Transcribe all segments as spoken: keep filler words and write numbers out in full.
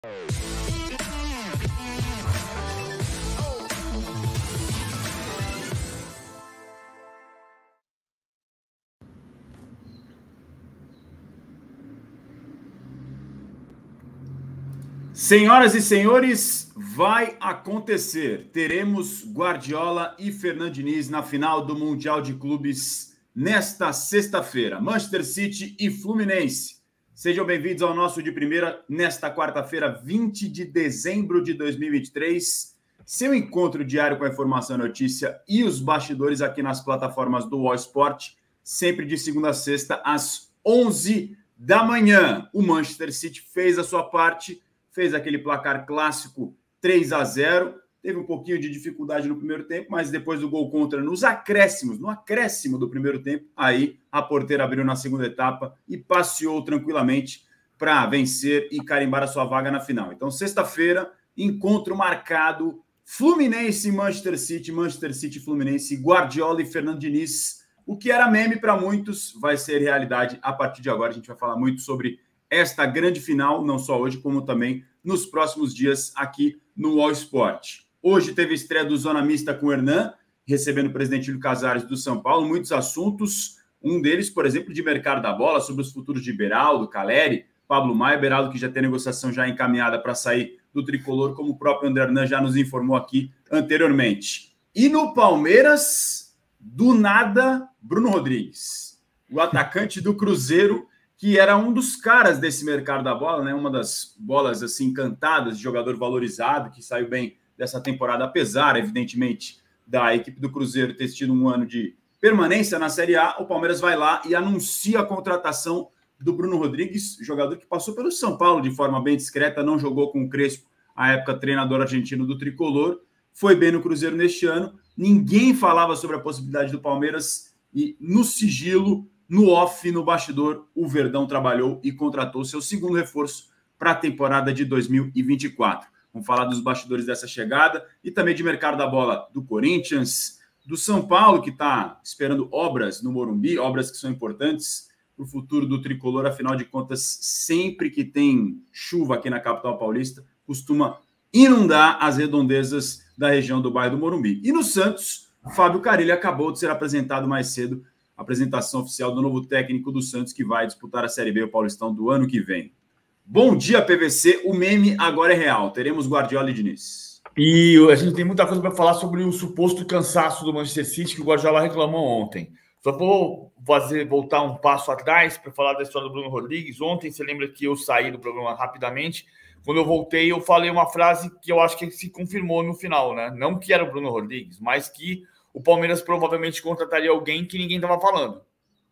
Senhoras e senhores, vai acontecer. Teremos Guardiola e Fernando Diniz na final do Mundial de Clubes nesta sexta-feira. Manchester City e Fluminense. Sejam bem-vindos ao nosso de primeira nesta quarta-feira, vinte de dezembro de dois mil e vinte e três. Seu encontro diário com a informação e notícia e os bastidores aqui nas plataformas do All Sport, sempre de segunda a sexta às onze da manhã. O Manchester City fez a sua parte, fez aquele placar clássico três a zero, teve um pouquinho de dificuldade no primeiro tempo, mas depois do gol contra nos acréscimos, no acréscimo do primeiro tempo, aí a porteira abriu na segunda etapa e passeou tranquilamente para vencer e carimbar a sua vaga na final. Então, sexta-feira, encontro marcado, Fluminense e Manchester City, Manchester City e Fluminense, Guardiola e Fernando Diniz. O que era meme para muitos vai ser realidade a partir de agora. A gente vai falar muito sobre esta grande final, não só hoje, como também nos próximos dias aqui no All Sport. Hoje teve a estreia do Zona Mista com o Hernan, recebendo o presidente Júlio Casares do São Paulo, muitos assuntos, um deles, por exemplo, de mercado da bola, sobre os futuros de Beraldo, Caleri, Pablo Maia, Beraldo que já tem negociação já encaminhada para sair do tricolor, como o próprio André Hernan já nos informou aqui anteriormente. E no Palmeiras, do nada, Bruno Rodrigues, o atacante do Cruzeiro, que era um dos caras desse mercado da bola, né? Uma das bolas assim encantadas, de jogador valorizado, que saiu bem dessa temporada, apesar, evidentemente, da equipe do Cruzeiro ter tido um ano de permanência na Série A. O Palmeiras vai lá e anuncia a contratação do Bruno Rodrigues, jogador que passou pelo São Paulo de forma bem discreta, não jogou com o Crespo, à época treinador argentino do Tricolor, foi bem no Cruzeiro neste ano. Ninguém falava sobre a possibilidade do Palmeiras e, no sigilo, no off, no bastidor, o Verdão trabalhou e contratou seu segundo reforço para a temporada de dois mil e vinte e quatro. Vamos falar dos bastidores dessa chegada e também de mercado da bola do Corinthians, do São Paulo, que está esperando obras no Morumbi, obras que são importantes para o futuro do tricolor. Afinal de contas, sempre que tem chuva aqui na capital paulista, costuma inundar as redondezas da região do bairro do Morumbi. E no Santos, Fábio Carille acabou de ser apresentado mais cedo, apresentação oficial do novo técnico do Santos, que vai disputar a Série B, o Paulistão, do ano que vem. Bom dia, P V C. O meme agora é real. Teremos Guardiola e Diniz. E a gente tem muita coisa para falar sobre o suposto cansaço do Manchester City, que o Guardiola reclamou ontem. Só vou fazer, voltar um passo atrás para falar da história do Bruno Rodrigues. Ontem, você lembra que eu saí do programa rapidamente. Quando eu voltei, eu falei uma frase que eu acho que se confirmou no final, né? Não que era o Bruno Rodrigues, mas que o Palmeiras provavelmente contrataria alguém que ninguém estava falando.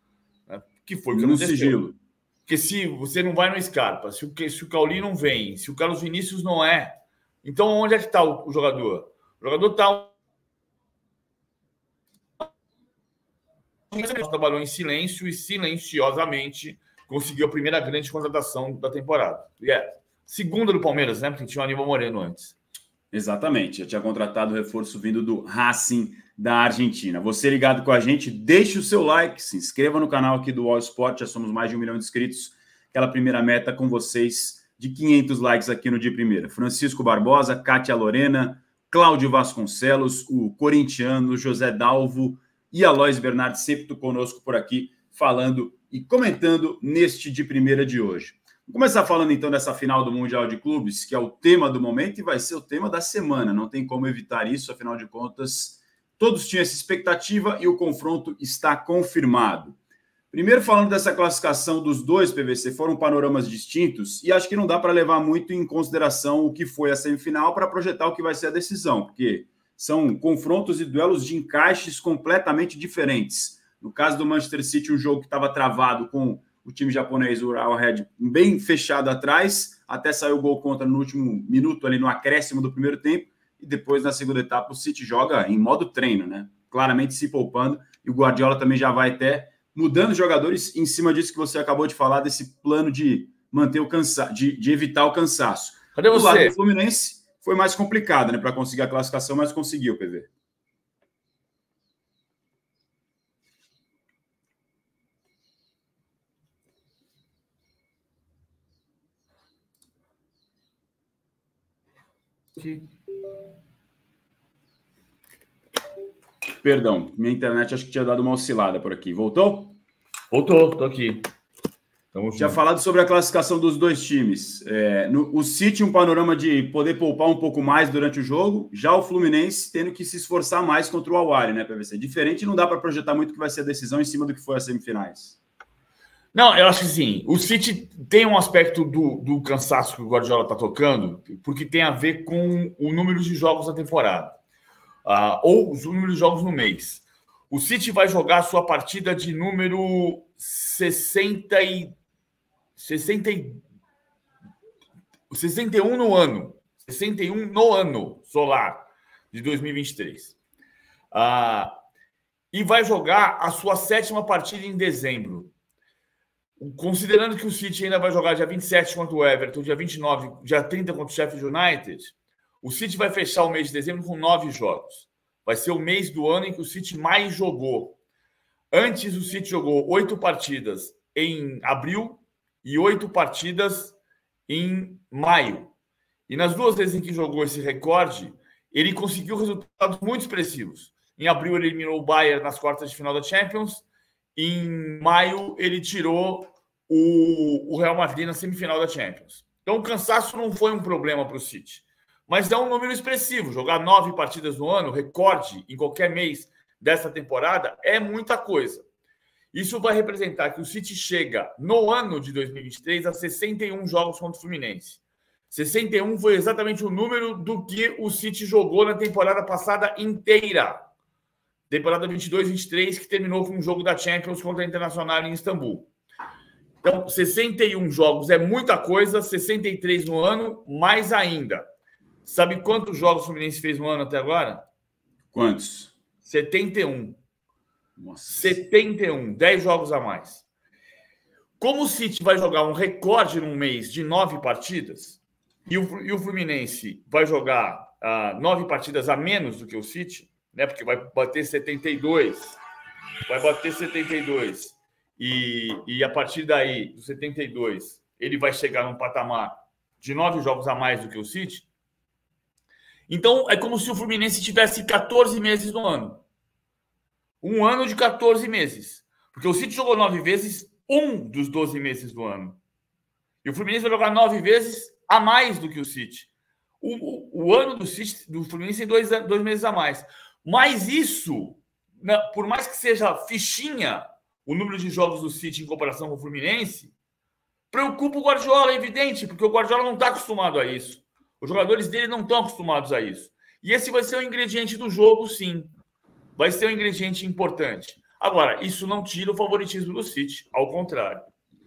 Né? Que foi o que no aconteceu. Sigilo. Porque se você não vai no Scarpa, se o, se o Cauli não vem, se o Carlos Vinícius não é, então onde é que está o, o jogador? O jogador está... trabalhou em silêncio e silenciosamente conseguiu a primeira grande contratação da temporada. E é segunda do Palmeiras, né? Porque tinha o Aníbal Moreno antes. Exatamente, já tinha contratado o reforço vindo do Racing da Argentina. Você ligado com a gente, deixe o seu like, se inscreva no canal aqui do All Sport, já somos mais de um milhão de inscritos. Aquela primeira meta com vocês de quinhentos likes aqui no dia primeiro. Francisco Barbosa, Kátia Lorena, Cláudio Vasconcelos, o corintiano, José Dalvo e Alois Bernardes, sempre conosco por aqui, falando e comentando neste de primeira de hoje. Vamos começar falando então dessa final do Mundial de Clubes, que é o tema do momento e vai ser o tema da semana. Não tem como evitar isso, afinal de contas, todos tinham essa expectativa e o confronto está confirmado. Primeiro, falando dessa classificação dos dois, P V C, foram panoramas distintos e acho que não dá para levar muito em consideração o que foi a semifinal para projetar o que vai ser a decisão, porque são confrontos e duelos de encaixes completamente diferentes. No caso do Manchester City, um jogo que estava travado com o time japonês, o Urawa Red, bem fechado atrás, até saiu o gol contra no último minuto, ali no acréscimo do primeiro tempo, e depois, na segunda etapa, o City joga em modo treino, né? Claramente se poupando, e o Guardiola também já vai até mudando jogadores em cima disso que você acabou de falar, desse plano de manter o cansaço, de, de evitar o cansaço. Cadê você? Do lado do Fluminense, foi mais complicado, né, para conseguir a classificação, mas conseguiu, P V. Aqui. Perdão, minha internet acho que tinha dado uma oscilada por aqui. Voltou? Voltou, tô aqui. Tamo tinha junto. Falado sobre a classificação dos dois times. É, no, o City, um panorama de poder poupar um pouco mais durante o jogo, já o Fluminense tendo que se esforçar mais contra o Al-Ahly, né, P V C? Diferente, não dá para projetar muito que vai ser a decisão em cima do que foi as semifinais. Não, eu acho que sim. O City tem um aspecto do, do cansaço que o Guardiola está tocando, porque tem a ver com o número de jogos da temporada. Uh, ou os números de jogos no mês. O City vai jogar a sua partida de número sessenta e, sessenta e, sessenta e um no ano. sessenta e um no ano solar de dois mil e vinte e três. Uh, e vai jogar a sua sétima partida em dezembro. Considerando que o City ainda vai jogar dia vinte e sete contra o Everton, dia vinte e nove, dia trinta contra o Sheffield United, o City vai fechar o mês de dezembro com nove jogos. Vai ser o mês do ano em que o City mais jogou. Antes, o City jogou oito partidas em abril e oito partidas em maio. E nas duas vezes em que jogou esse recorde, ele conseguiu resultados muito expressivos. Em abril, ele eliminou o Bayern nas quartas de final da Champions. Em maio, ele tirou o, o Real Madrid na semifinal da Champions. Então, o cansaço não foi um problema para o City. Mas é um número expressivo. Jogar nove partidas no ano, recorde em qualquer mês dessa temporada, é muita coisa. Isso vai representar que o City chega no ano de dois mil e vinte e três a sessenta e um jogos contra o Fluminense. sessenta e um foi exatamente o número do que o City jogou na temporada passada inteira. Temporada vinte e dois vinte e três, que terminou com um jogo da Champions contra a Internacional em Istambul. Então, sessenta e um jogos é muita coisa, sessenta e três no ano, mais ainda. Sabe quantos jogos o Fluminense fez no ano até agora? Quantos? setenta e um. Nossa. setenta e um, dez jogos a mais. Como o City vai jogar um recorde num mês de nove partidas, e o, e o Fluminense vai jogar uh, nove partidas a menos do que o City, né? Porque vai bater setenta e dois, vai bater setenta e dois, e, e a partir daí, do setenta e dois, ele vai chegar num patamar de nove jogos a mais do que o City. Então, é como se o Fluminense tivesse catorze meses no ano. Um ano de catorze meses. Porque o City jogou nove vezes, um dos doze meses do ano. E o Fluminense vai jogar nove vezes a mais do que o City. O, o, o ano do City, do Fluminense, tem dois, dois meses a mais. Mas isso, né, por mais que seja fichinha o número de jogos do City em comparação com o Fluminense, preocupa o Guardiola, é evidente, porque o Guardiola não está acostumado a isso. Os jogadores dele não estão acostumados a isso. E esse vai ser um ingrediente do jogo, sim. Vai ser um ingrediente importante. Agora, isso não tira o favoritismo do City, ao contrário.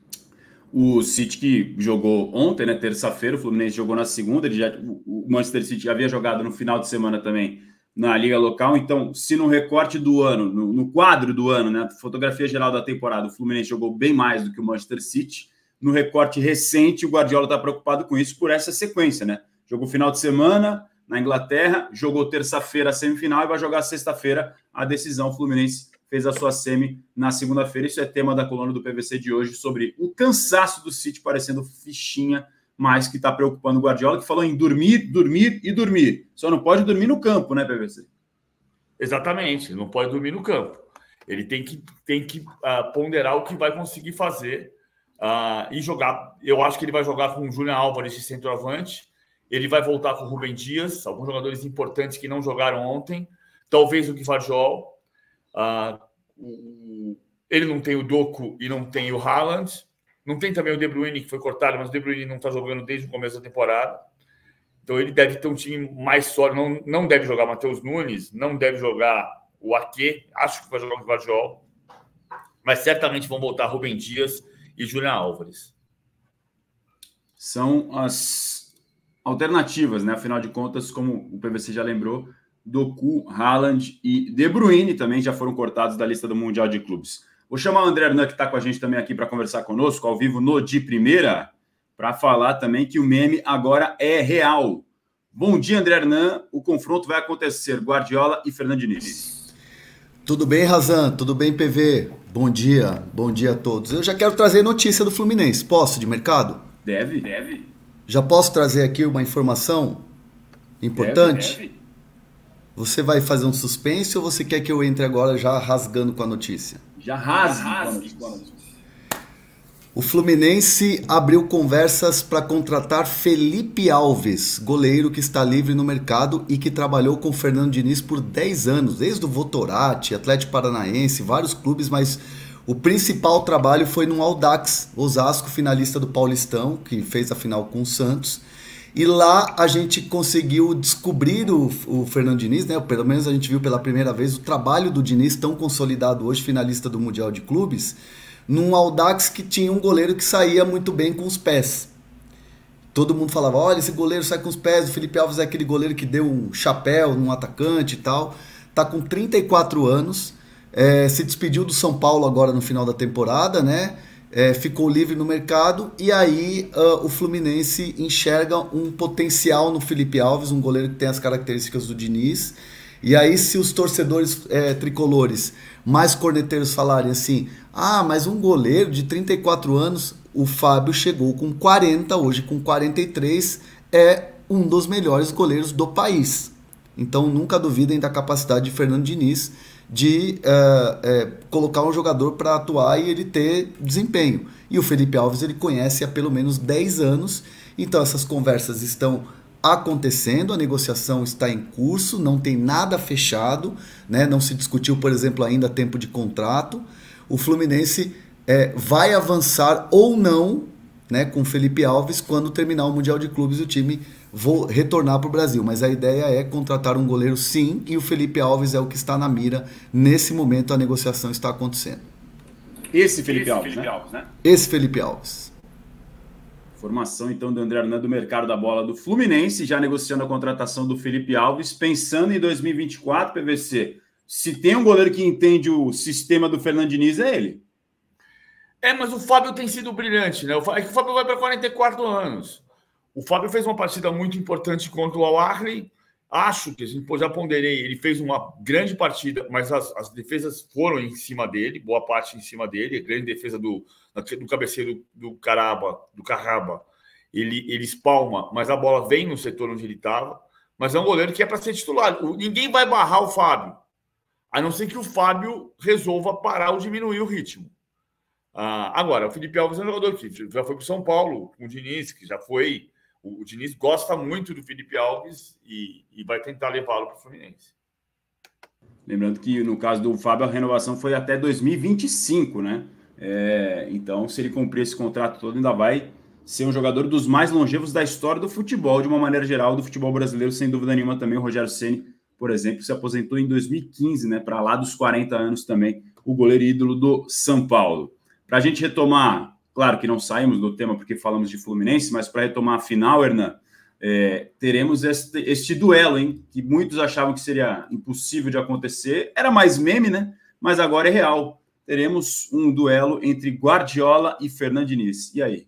O City que jogou ontem, né, terça-feira, o Fluminense jogou na segunda, ele já, o Manchester City já havia jogado no final de semana também na Liga Local. Então, se no recorte do ano, no, no quadro do ano, né, fotografia geral da temporada, o Fluminense jogou bem mais do que o Manchester City, no recorte recente, o Guardiola está preocupado com isso por essa sequência, né? Jogou final de semana na Inglaterra, jogou terça-feira a semifinal e vai jogar sexta-feira a decisão. O Fluminense fez a sua semi na segunda-feira. Isso é tema da coluna do P V C de hoje, sobre o cansaço do City parecendo fichinha, mas que está preocupando o Guardiola, que falou em dormir, dormir e dormir. Só não pode dormir no campo, né, P V C? Exatamente, não pode dormir no campo. Ele tem que, tem que uh, ponderar o que vai conseguir fazer uh, e jogar. Eu acho que ele vai jogar com o Julian Álvares de centroavante. Ele vai voltar com o Rubem Dias, alguns jogadores importantes que não jogaram ontem. Talvez o Gvardiol. Uh, o, ele não tem o Doku e não tem o Haaland. Não tem também o De Bruyne, que foi cortado, mas o De Bruyne não está jogando desde o começo da temporada. Então ele deve ter um time mais sólido. Não, não deve jogar Matheus Nunes, não deve jogar o Ake. Acho que vai jogar o Gvardiol. Mas certamente vão voltar Rubem Dias e Julian Álvares. São as alternativas, né? Afinal de contas, como o P V C já lembrou, Doku, Haaland e De Bruyne também já foram cortados da lista do Mundial de Clubes. Vou chamar o André Hernan, que está com a gente também aqui para conversar conosco, ao vivo no De Primeira, para falar também que o meme agora é real. Bom dia, André Hernan. O confronto vai acontecer, Guardiola e Fernando Diniz. Tudo bem, Razan? Tudo bem, P V? Bom dia, bom dia a todos. Eu já quero trazer notícia do Fluminense. Posso, de mercado? Deve, deve. Já posso trazer aqui uma informação importante? Deve, deve. Você vai fazer um suspense ou você quer que eu entre agora já rasgando com a notícia? Já rasgue com a notícia. O Fluminense abriu conversas para contratar Felipe Alves, goleiro que está livre no mercado e que trabalhou com Fernando Diniz por dez anos, desde o Votorati, Atlético Paranaense, vários clubes, mas o principal trabalho foi no Audax Osasco, finalista do Paulistão, que fez a final com o Santos. E lá a gente conseguiu descobrir o, o Fernando Diniz, né? Pelo menos a gente viu pela primeira vez o trabalho do Diniz, tão consolidado hoje, finalista do Mundial de Clubes, num Audax que tinha um goleiro que saía muito bem com os pés. Todo mundo falava, olha, esse goleiro sai com os pés, o Felipe Alves é aquele goleiro que deu um chapéu num atacante e tal. Tá com trinta e quatro anos, é, se despediu do São Paulo agora no final da temporada, né? É, ficou livre no mercado e aí uh, o Fluminense enxerga um potencial no Felipe Alves, um goleiro que tem as características do Diniz. E aí se os torcedores é, tricolores mais corneteiros falarem assim, ah, mas um goleiro de trinta e quatro anos, o Fábio chegou com quarenta, hoje com quarenta e três, é um dos melhores goleiros do país. Então nunca duvidem da capacidade de Fernando Diniz de uh, uh, colocar um jogador para atuar e ele ter desempenho. E o Felipe Alves ele conhece há pelo menos dez anos, então essas conversas estão acontecendo, a negociação está em curso, não tem nada fechado, né? Não se discutiu, por exemplo, ainda tempo de contrato. O Fluminense é, vai avançar ou não, né, com o Felipe Alves quando terminar o Mundial de Clubes e o time vou retornar para o Brasil. Mas a ideia é contratar um goleiro sim, e o Felipe Alves é o que está na mira. Nesse momento a negociação está acontecendo. Esse Felipe, Esse Alves, Felipe né? Alves, né? Esse Felipe Alves. Formação, então, do André Hernan do mercado da bola do Fluminense, já negociando a contratação do Felipe Alves, pensando em dois mil e vinte e quatro, P V C. Se tem um goleiro que entende o sistema do Fernando Diniz, é ele. É, mas o Fábio tem sido brilhante, né? É que o Fábio vai para quarenta e quatro anos. O Fábio fez uma partida muito importante contra o Al-Ahly. Acho que, a gente já ponderei, ele fez uma grande partida, mas as, as defesas foram em cima dele, boa parte em cima dele. A grande defesa do, do cabeceiro do, do Caraba, do Carraba, ele, ele espalma, mas a bola vem no setor onde ele estava. Mas é um goleiro que é para ser titular. Ninguém vai barrar o Fábio, a não ser que o Fábio resolva parar ou diminuir o ritmo. Ah, agora, o Felipe Alves é um jogador que já foi para o São Paulo, com o Diniz, que já foi... O, o Diniz gosta muito do Felipe Alves e, e vai tentar levá-lo para o Fluminense. Lembrando que, no caso do Fábio, a renovação foi até dois mil e vinte e cinco, né? É, então, se ele cumprir esse contrato todo, ainda vai ser um jogador dos mais longevos da história do futebol, de uma maneira geral, do futebol brasileiro, sem dúvida nenhuma também. O Rogério Ceni, por exemplo, se aposentou em dois mil e quinze, né? Para lá dos quarenta anos também, o goleiro ídolo do São Paulo. Para a gente retomar, claro que não saímos do tema porque falamos de Fluminense, mas para retomar a final, Hernan, é, teremos este, este duelo, hein? Que muitos achavam que seria impossível de acontecer. Era mais meme, né? Mas agora é real. Teremos um duelo entre Guardiola e Fernando Diniz. E aí?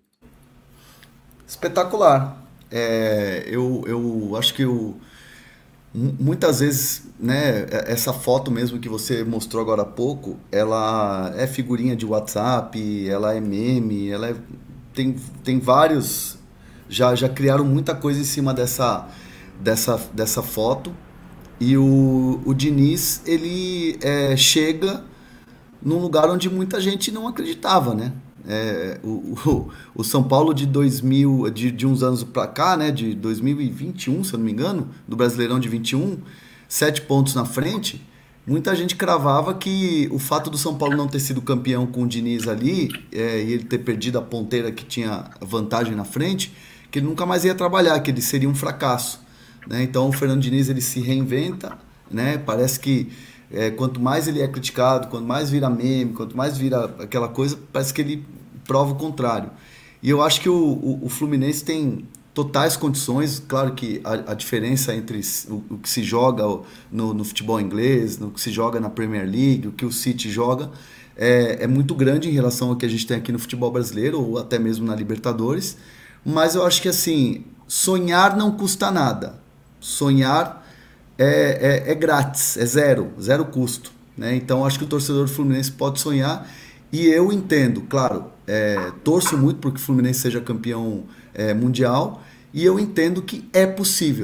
Espetacular. É, eu, eu acho que eu, muitas vezes, né, essa foto mesmo que você mostrou agora há pouco, ela é figurinha de WhatsApp, ela é meme, ela é, tem, tem vários, já, já criaram muita coisa em cima dessa, dessa, dessa foto, e o, o Diniz, ele é, chega num lugar onde muita gente não acreditava, né? É, o, o, o São Paulo de dois mil, de, de uns anos para cá, né, de dois mil e vinte e um, se eu não me engano, do Brasileirão de vinte e um, sete pontos na frente, muita gente cravava que o fato do São Paulo não ter sido campeão com o Diniz ali, é, e ele ter perdido a ponteira que tinha vantagem na frente, que ele nunca mais ia trabalhar, que ele seria um fracasso, né? Então o Fernando Diniz ele se reinventa, né? Parece que É, quanto mais ele é criticado, quanto mais vira meme, quanto mais vira aquela coisa, parece que ele prova o contrário. E eu acho que o, o, o Fluminense tem totais condições, claro que a, a diferença entre o, o que se joga no, no futebol inglês, no que se joga na Premier League, o que o City joga, é, é muito grande em relação ao que a gente tem aqui no futebol brasileiro, ou até mesmo na Libertadores, mas eu acho que assim, sonhar não custa nada. Sonhar É, é, é grátis, é zero, zero custo, né? Então acho que o torcedor do Fluminense pode sonhar e eu entendo, claro, é, torço muito para que o Fluminense seja campeão é, mundial e eu entendo que é possível.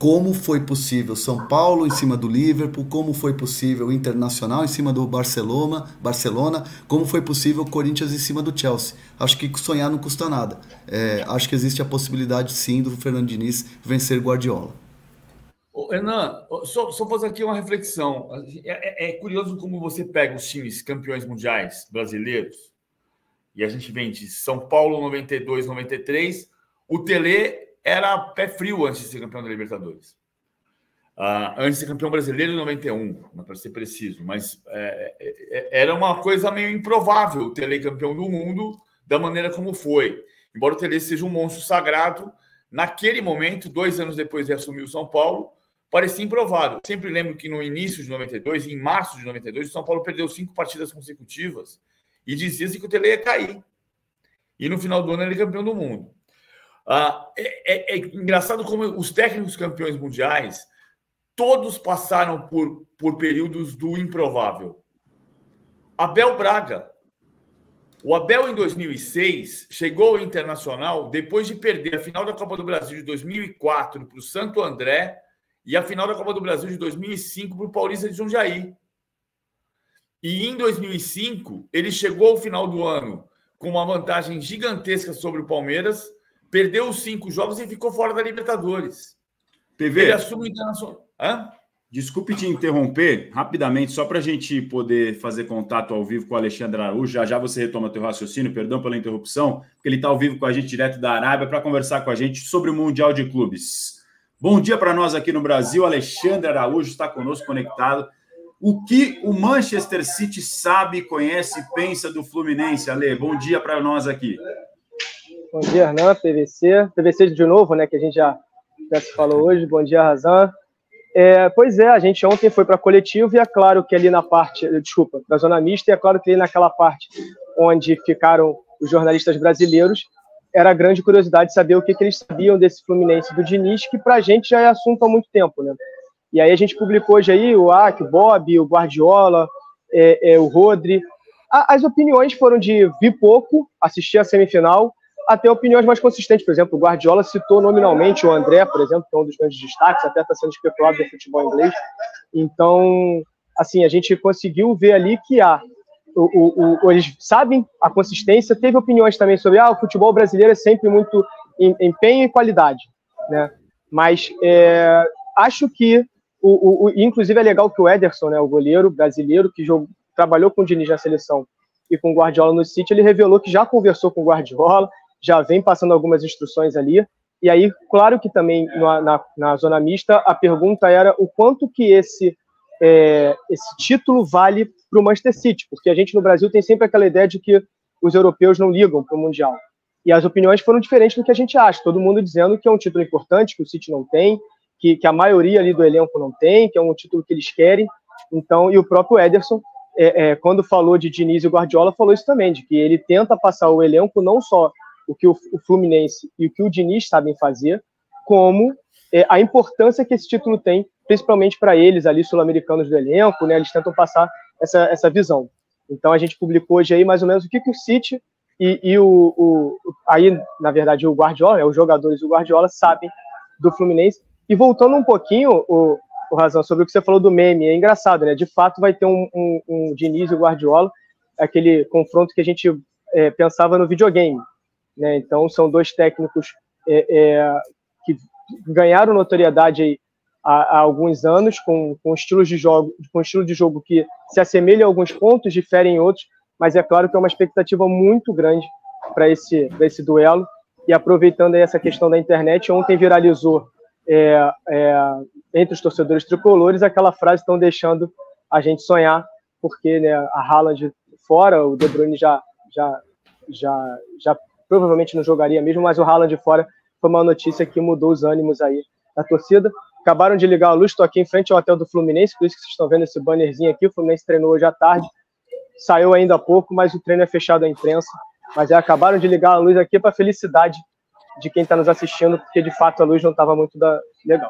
como foi possível São Paulo em cima do Liverpool, como foi possível o Internacional em cima do Barcelona, Barcelona, como foi possível o Corinthians em cima do Chelsea. Acho que sonhar não custa nada. É, acho que existe a possibilidade, sim, do Fernando Diniz vencer Guardiola. Ô, Hernan, só, só fazer aqui uma reflexão. É, é curioso como você pega os times campeões mundiais brasileiros, e a gente vem de São Paulo noventa e dois, noventa e três, o Tele era pé frio antes de ser campeão da Libertadores. Uh, antes de ser campeão brasileiro em noventa e um, para ser preciso. Mas é, é, era uma coisa meio improvável o Tele campeão do mundo da maneira como foi. Embora o Tele seja um monstro sagrado, naquele momento, dois anos depois de assumir o São Paulo, parecia improvável. Eu sempre lembro que no início de noventa e dois, em março de noventa e dois, o São Paulo perdeu cinco partidas consecutivas e dizia-se que o Tele ia cair. E no final do ano ele é campeão do mundo. Ah, é, é, é engraçado como os técnicos campeões mundiais todos passaram por, por períodos do improvável. Abel Braga. O Abel, em dois mil e seis, chegou ao Internacional depois de perder a final da Copa do Brasil de dois mil e quatro para o Santo André e a final da Copa do Brasil de dois mil e cinco para o Paulista de Jundiaí. E em dois mil e cinco, ele chegou ao final do ano com uma vantagem gigantesca sobre o Palmeiras, perdeu os cinco jogos e ficou fora da Libertadores. P V, ele assume o Internacional. Hã? Desculpe te interromper rapidamente, só para a gente poder fazer contato ao vivo com o Alexandre Araújo. Já já você retoma teu raciocínio, perdão pela interrupção, porque ele está ao vivo com a gente direto da Arábia para conversar com a gente sobre o Mundial de Clubes. Bom dia para nós aqui no Brasil. Alexandre Araújo está conosco conectado. O que o Manchester City sabe, conhece e pensa do Fluminense, Ale? Bom dia para nós aqui. Bom dia, Hernan, P V C. P V C de novo, né, que a gente já, já se falou hoje. Bom dia, Razan. É, pois é, a gente ontem foi para coletivo e é claro que ali na parte, desculpa, da zona mista, e é claro que ali naquela parte onde ficaram os jornalistas brasileiros, era grande curiosidade saber o que, que eles sabiam desse Fluminense do Diniz, que pra gente já é assunto há muito tempo, né? E aí a gente publicou hoje aí o Aki, o Bob, o Guardiola, é, é, o Rodri. A, as opiniões foram de vi pouco, assistir a semifinal, até opiniões mais consistentes. Por exemplo, o Guardiola citou nominalmente o André, por exemplo, que é um dos grandes destaques, até está sendo especulado do futebol inglês. Então, assim, a gente conseguiu ver ali que há, o, o, o, eles sabem a consistência. Teve opiniões também sobre ah, o futebol brasileiro é sempre muito em, empenho e qualidade, né? Mas é, acho que, o, o, inclusive é legal que o Ederson, né, o goleiro brasileiro, que jogou, trabalhou com o Diniz na seleção e com o Guardiola no City, ele revelou que já conversou com o Guardiola, já vem passando algumas instruções ali, e aí, claro que também na, na, na zona mista, a pergunta era o quanto que esse, é, esse título vale para o Manchester City, porque a gente no Brasil tem sempre aquela ideia de que os europeus não ligam para o Mundial, e as opiniões foram diferentes do que a gente acha, todo mundo dizendo que é um título importante, que o City não tem, que, que a maioria ali do elenco não tem, que é um título que eles querem, então, e o próprio Ederson, é, é, quando falou de Diniz e Guardiola, falou isso também, de que ele tenta passar o elenco não só o que o Fluminense e o que o Diniz sabem fazer, como é, a importância que esse título tem, principalmente para eles ali, sul-americanos do elenco, né? Eles tentam passar essa, essa visão. Então a gente publicou hoje aí mais ou menos o que, que o City e, e o, o aí, na verdade, o Guardiola, né? Os jogadores do Guardiola sabem do Fluminense. E voltando um pouquinho, o, o Razão, sobre o que você falou do meme, é engraçado, né? De fato vai ter um, um, um Diniz e o Guardiola, aquele confronto que a gente é, pensava no videogame. Né? Então, são dois técnicos é, é, que ganharam notoriedade aí há, há alguns anos, com, com, estilos de jogo, com estilo de jogo que se assemelha a alguns pontos, difere em outros, mas é claro que é uma expectativa muito grande para esse, para esse duelo. E aproveitando aí essa questão da internet, ontem viralizou é, é, entre os torcedores tricolores aquela frase: estão deixando a gente sonhar, porque, né, a Haaland fora, o De Bruyne já, já, já, já provavelmente não jogaria mesmo, mas o Haaland de fora foi uma notícia que mudou os ânimos aí da torcida. Acabaram de ligar a luz, estou aqui em frente ao hotel do Fluminense, por isso que vocês estão vendo esse bannerzinho aqui. O Fluminense treinou hoje à tarde, saiu ainda há pouco, mas o treino é fechado à imprensa. Mas é, acabaram de ligar a luz aqui para a felicidade de quem está nos assistindo, porque de fato a luz não estava muito da... legal.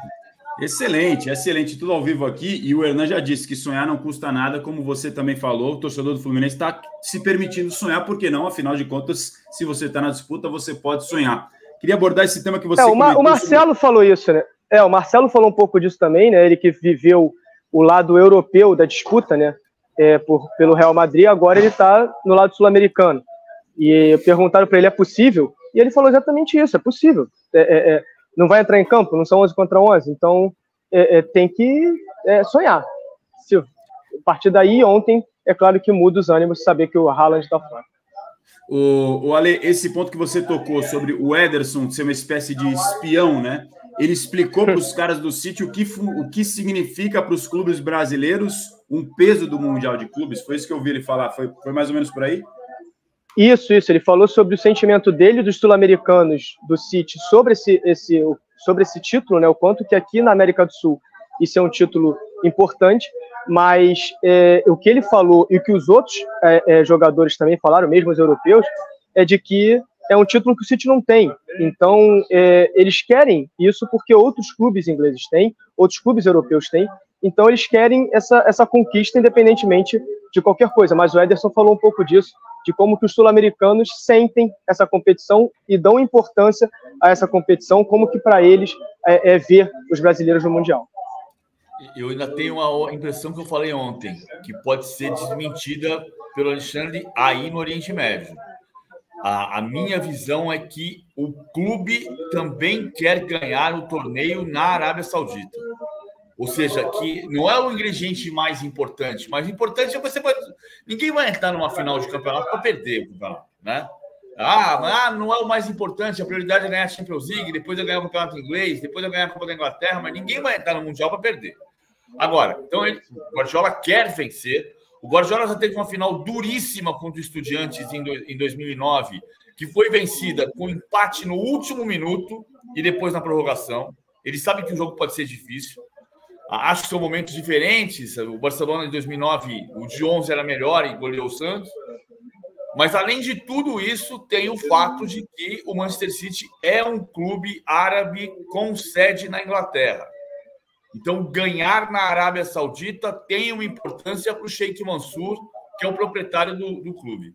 Excelente, excelente, tudo ao vivo aqui, e o Hernan já disse que sonhar não custa nada, como você também falou, o torcedor do Fluminense está se permitindo sonhar, por que não? Afinal de contas, se você está na disputa, você pode sonhar. Queria abordar esse tema que você... É, o, Ma o Marcelo sobre... falou isso, né? É, o Marcelo falou um pouco disso também, né? Ele que viveu o lado europeu da disputa, né? É, por, pelo Real Madrid, agora ele está no lado sul-americano. E perguntaram para ele, é possível? E ele falou exatamente isso, é possível. É, é, é, não vai entrar em campo, não são onze contra onze, então é, é, tem que é, sonhar. Se, a partir daí, ontem, é claro que muda os ânimos saber que o Haaland está fora. O, o Ale, esse ponto que você tocou sobre o Ederson ser uma espécie de espião, né? Ele explicou para os caras do City o que, o que significa para os clubes brasileiros um peso do Mundial de Clubes. Foi isso que eu ouvi ele falar. Foi, foi mais ou menos por aí? Isso, isso. Ele falou sobre o sentimento dele e dos sul-americanos do City sobre esse, esse, sobre esse título, né? O quanto que aqui na América do Sul isso é um título importante, mas é, o que ele falou e o que os outros é, é, jogadores também falaram, mesmo os europeus, é de que é um título que o City não tem. Então, é, eles querem isso porque outros clubes ingleses têm, outros clubes europeus têm, então eles querem essa, essa conquista independentemente de qualquer coisa. Mas o Ederson falou um pouco disso, de como que os sul-americanos sentem essa competição e dão importância a essa competição, como que para eles é, é ver os brasileiros no Mundial. Eu ainda tenho a impressão que eu falei ontem, que pode ser desmentida pelo Alexandre aí no Oriente Médio. A, a minha visão é que o clube também quer ganhar o torneio na Arábia Saudita. Ou seja, que não é o ingrediente mais importante. Mais importante é você... Pode... Ninguém vai entrar numa final de campeonato para perder o campeonato, né? Ah, não é o mais importante. A prioridade é ganhar a Champions League, depois é ganhar o campeonato inglês, depois é ganhar a Copa da Inglaterra, mas ninguém vai entrar no Mundial para perder. Agora, então ele, o Guardiola quer vencer. O Guardiola já teve uma final duríssima contra o Estudiantes em, do, em dois mil e nove, que foi vencida com empate no último minuto e depois na prorrogação. Ele sabe que o jogo pode ser difícil. Acho que são momentos diferentes. O Barcelona de dois mil e nove, o de onze era melhor e goleou o Santos. Mas, além de tudo isso, tem o fato de que o Manchester City é um clube árabe com sede na Inglaterra. Então, ganhar na Arábia Saudita tem uma importância para o Sheikh Mansour, que é o proprietário do, do clube.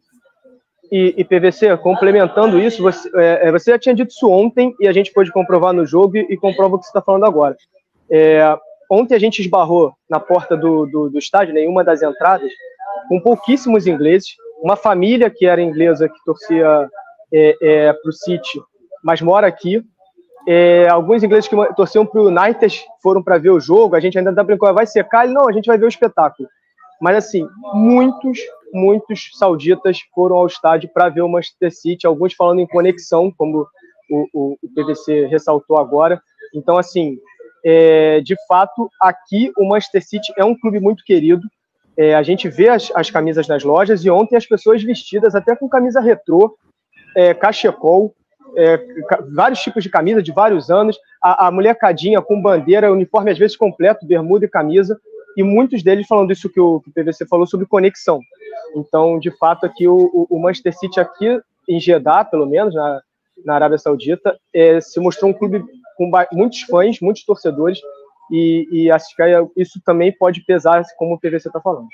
E, e P V C, complementando isso, você, é, você já tinha dito isso ontem e a gente pôde comprovar no jogo e, e comprova o que você está falando agora. É, ontem a gente esbarrou na porta do, do, do estádio, né, em uma das entradas, com pouquíssimos ingleses, uma família que era inglesa que torcia é, é, para o City, mas mora aqui. É, alguns ingleses que torciam para o United foram para ver o jogo. A gente ainda está brincando, vai secar? Ele, não, a gente vai ver o espetáculo. Mas, assim, muitos, muitos sauditas foram ao estádio para ver o Manchester City, alguns falando em conexão, como o, o, o P V C ressaltou agora. Então, assim, é, de fato, aqui o Manchester City é um clube muito querido. É, a gente vê as, as camisas nas lojas e ontem as pessoas vestidas até com camisa retrô, é, cachecol, é, vários tipos de camisa de vários anos, a, a molecadinha com bandeira, uniforme às vezes completo, bermuda e camisa, e muitos deles falando isso que o, que o P V C falou sobre conexão. Então, de fato, aqui o, o Manchester City aqui em Jeddah, pelo menos, na, na Arábia Saudita, é, se mostrou um clube com muitos fãs, muitos torcedores, e, e acho que isso também pode pesar, como o P V C está falando.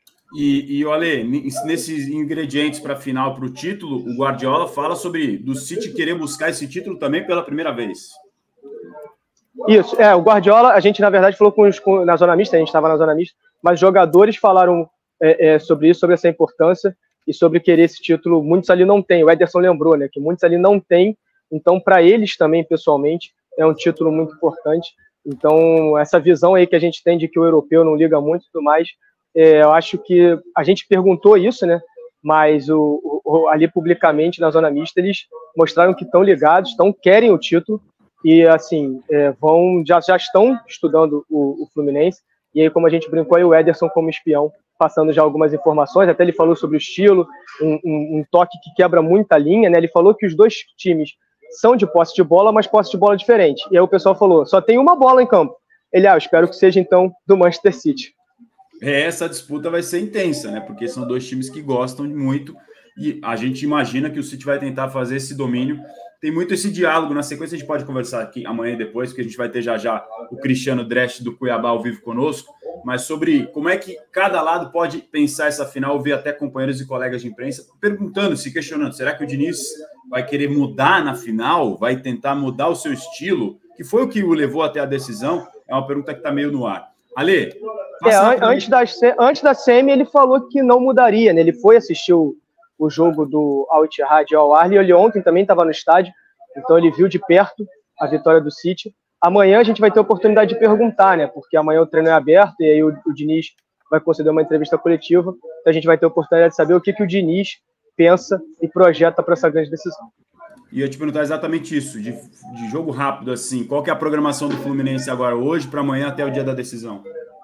E, e olha, nesses ingredientes para a final, para o título, o Guardiola fala sobre do City querer buscar esse título também pela primeira vez. Isso, é, o Guardiola, a gente na verdade falou com os, com, na zona mista, a gente estava na zona mista, mas jogadores falaram é, é, sobre isso, sobre essa importância e sobre querer esse título. Muitos ali não têm, o Ederson lembrou, né, que muitos ali não têm, então para eles também, pessoalmente, é um título muito importante. Então, essa visão aí que a gente tem de que o europeu não liga muito e tudo mais, é, eu acho que a gente perguntou isso, né? Mas o, o, ali publicamente, na zona mista, eles mostraram que estão ligados, estão, querem o título e, assim, é, vão, já, já estão estudando o, o Fluminense. E aí, como a gente brincou, aí o Ederson como espião, passando já algumas informações, até ele falou sobre o estilo, um, um, um toque que quebra muita linha, né? Ele falou que os dois times são de posse de bola, mas posse de bola diferente. E aí o pessoal falou, só tem uma bola em campo. Ele, ah, eu espero que seja, então, do Manchester City. Essa disputa vai ser intensa, né? Porque são dois times que gostam muito e a gente imagina que o City vai tentar fazer esse domínio. Tem muito esse diálogo. Na sequência, a gente pode conversar aqui amanhã e depois, porque a gente vai ter já já o Cristiano Dresch do Cuiabá ao vivo conosco. mas sobre como é que cada lado pode pensar essa final. Eu vi até companheiros e colegas de imprensa perguntando, se questionando, será que o Diniz vai querer mudar na final? Vai tentar mudar o seu estilo? Que foi o que o levou até a decisão? É uma pergunta que está meio no ar. Ale, é, antes, da, antes da semi, ele falou que não mudaria, né? Ele foi assistir o, o jogo do Al Ittihad e Al Ahly. Ele ontem também estava no estádio, então ele viu de perto a vitória do City. Amanhã a gente vai ter a oportunidade de perguntar, né? Porque amanhã o treino é aberto e aí o, o Diniz vai conceder uma entrevista coletiva. Então a gente vai ter a oportunidade de saber o que, que o Diniz pensa e projeta para essa grande decisão. E eu te perguntar exatamente isso, de, de jogo rápido, assim, qual que é a programação do Fluminense agora, hoje, para amanhã, até o dia da decisão?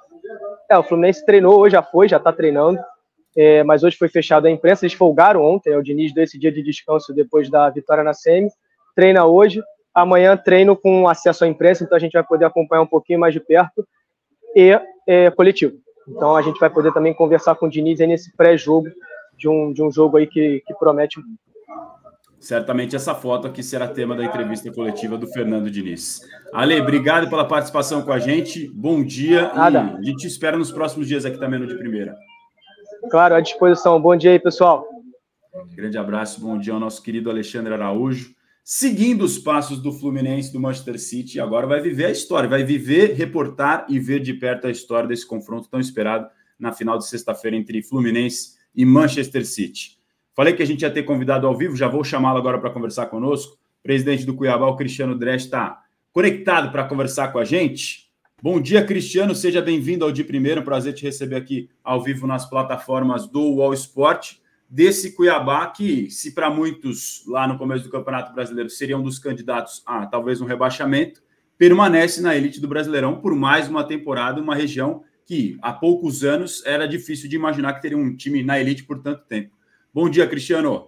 É, o Fluminense treinou hoje, já foi, já está treinando, é, mas hoje foi fechado a imprensa, eles folgaram ontem, o Diniz deu esse dia de descanso depois da vitória na semi, treina hoje, amanhã treino com acesso à imprensa, então a gente vai poder acompanhar um pouquinho mais de perto, e é, coletivo. Então a gente vai poder também conversar com o Diniz aí nesse pré-jogo, de um, de um jogo aí que, que promete muito. Certamente essa foto aqui será tema da entrevista coletiva do Fernando Diniz. Ale, obrigado pela participação com a gente, bom dia. Nada. E a gente espera nos próximos dias aqui também no De Primeira. Claro, à disposição. Bom dia aí, pessoal. Grande abraço, bom dia ao nosso querido Alexandre Araújo. Seguindo os passos do Fluminense, do Manchester City, agora vai viver a história, vai viver, reportar e ver de perto a história desse confronto tão esperado na final de sexta-feira entre Fluminense e Manchester City. Falei que a gente ia ter convidado ao vivo, já vou chamá-lo agora para conversar conosco. O presidente do Cuiabá, o Cristiano Dresch, está conectado para conversar com a gente. Bom dia, Cristiano, seja bem-vindo ao De Primeira, um prazer te receber aqui ao vivo nas plataformas do UOL Sport. Desse Cuiabá que, se para muitos lá no começo do Campeonato Brasileiro seriam um dos candidatos a talvez um rebaixamento, permanece na elite do Brasileirão por mais uma temporada, uma região que há poucos anos era difícil de imaginar que teria um time na elite por tanto tempo. Bom dia, Cristiano.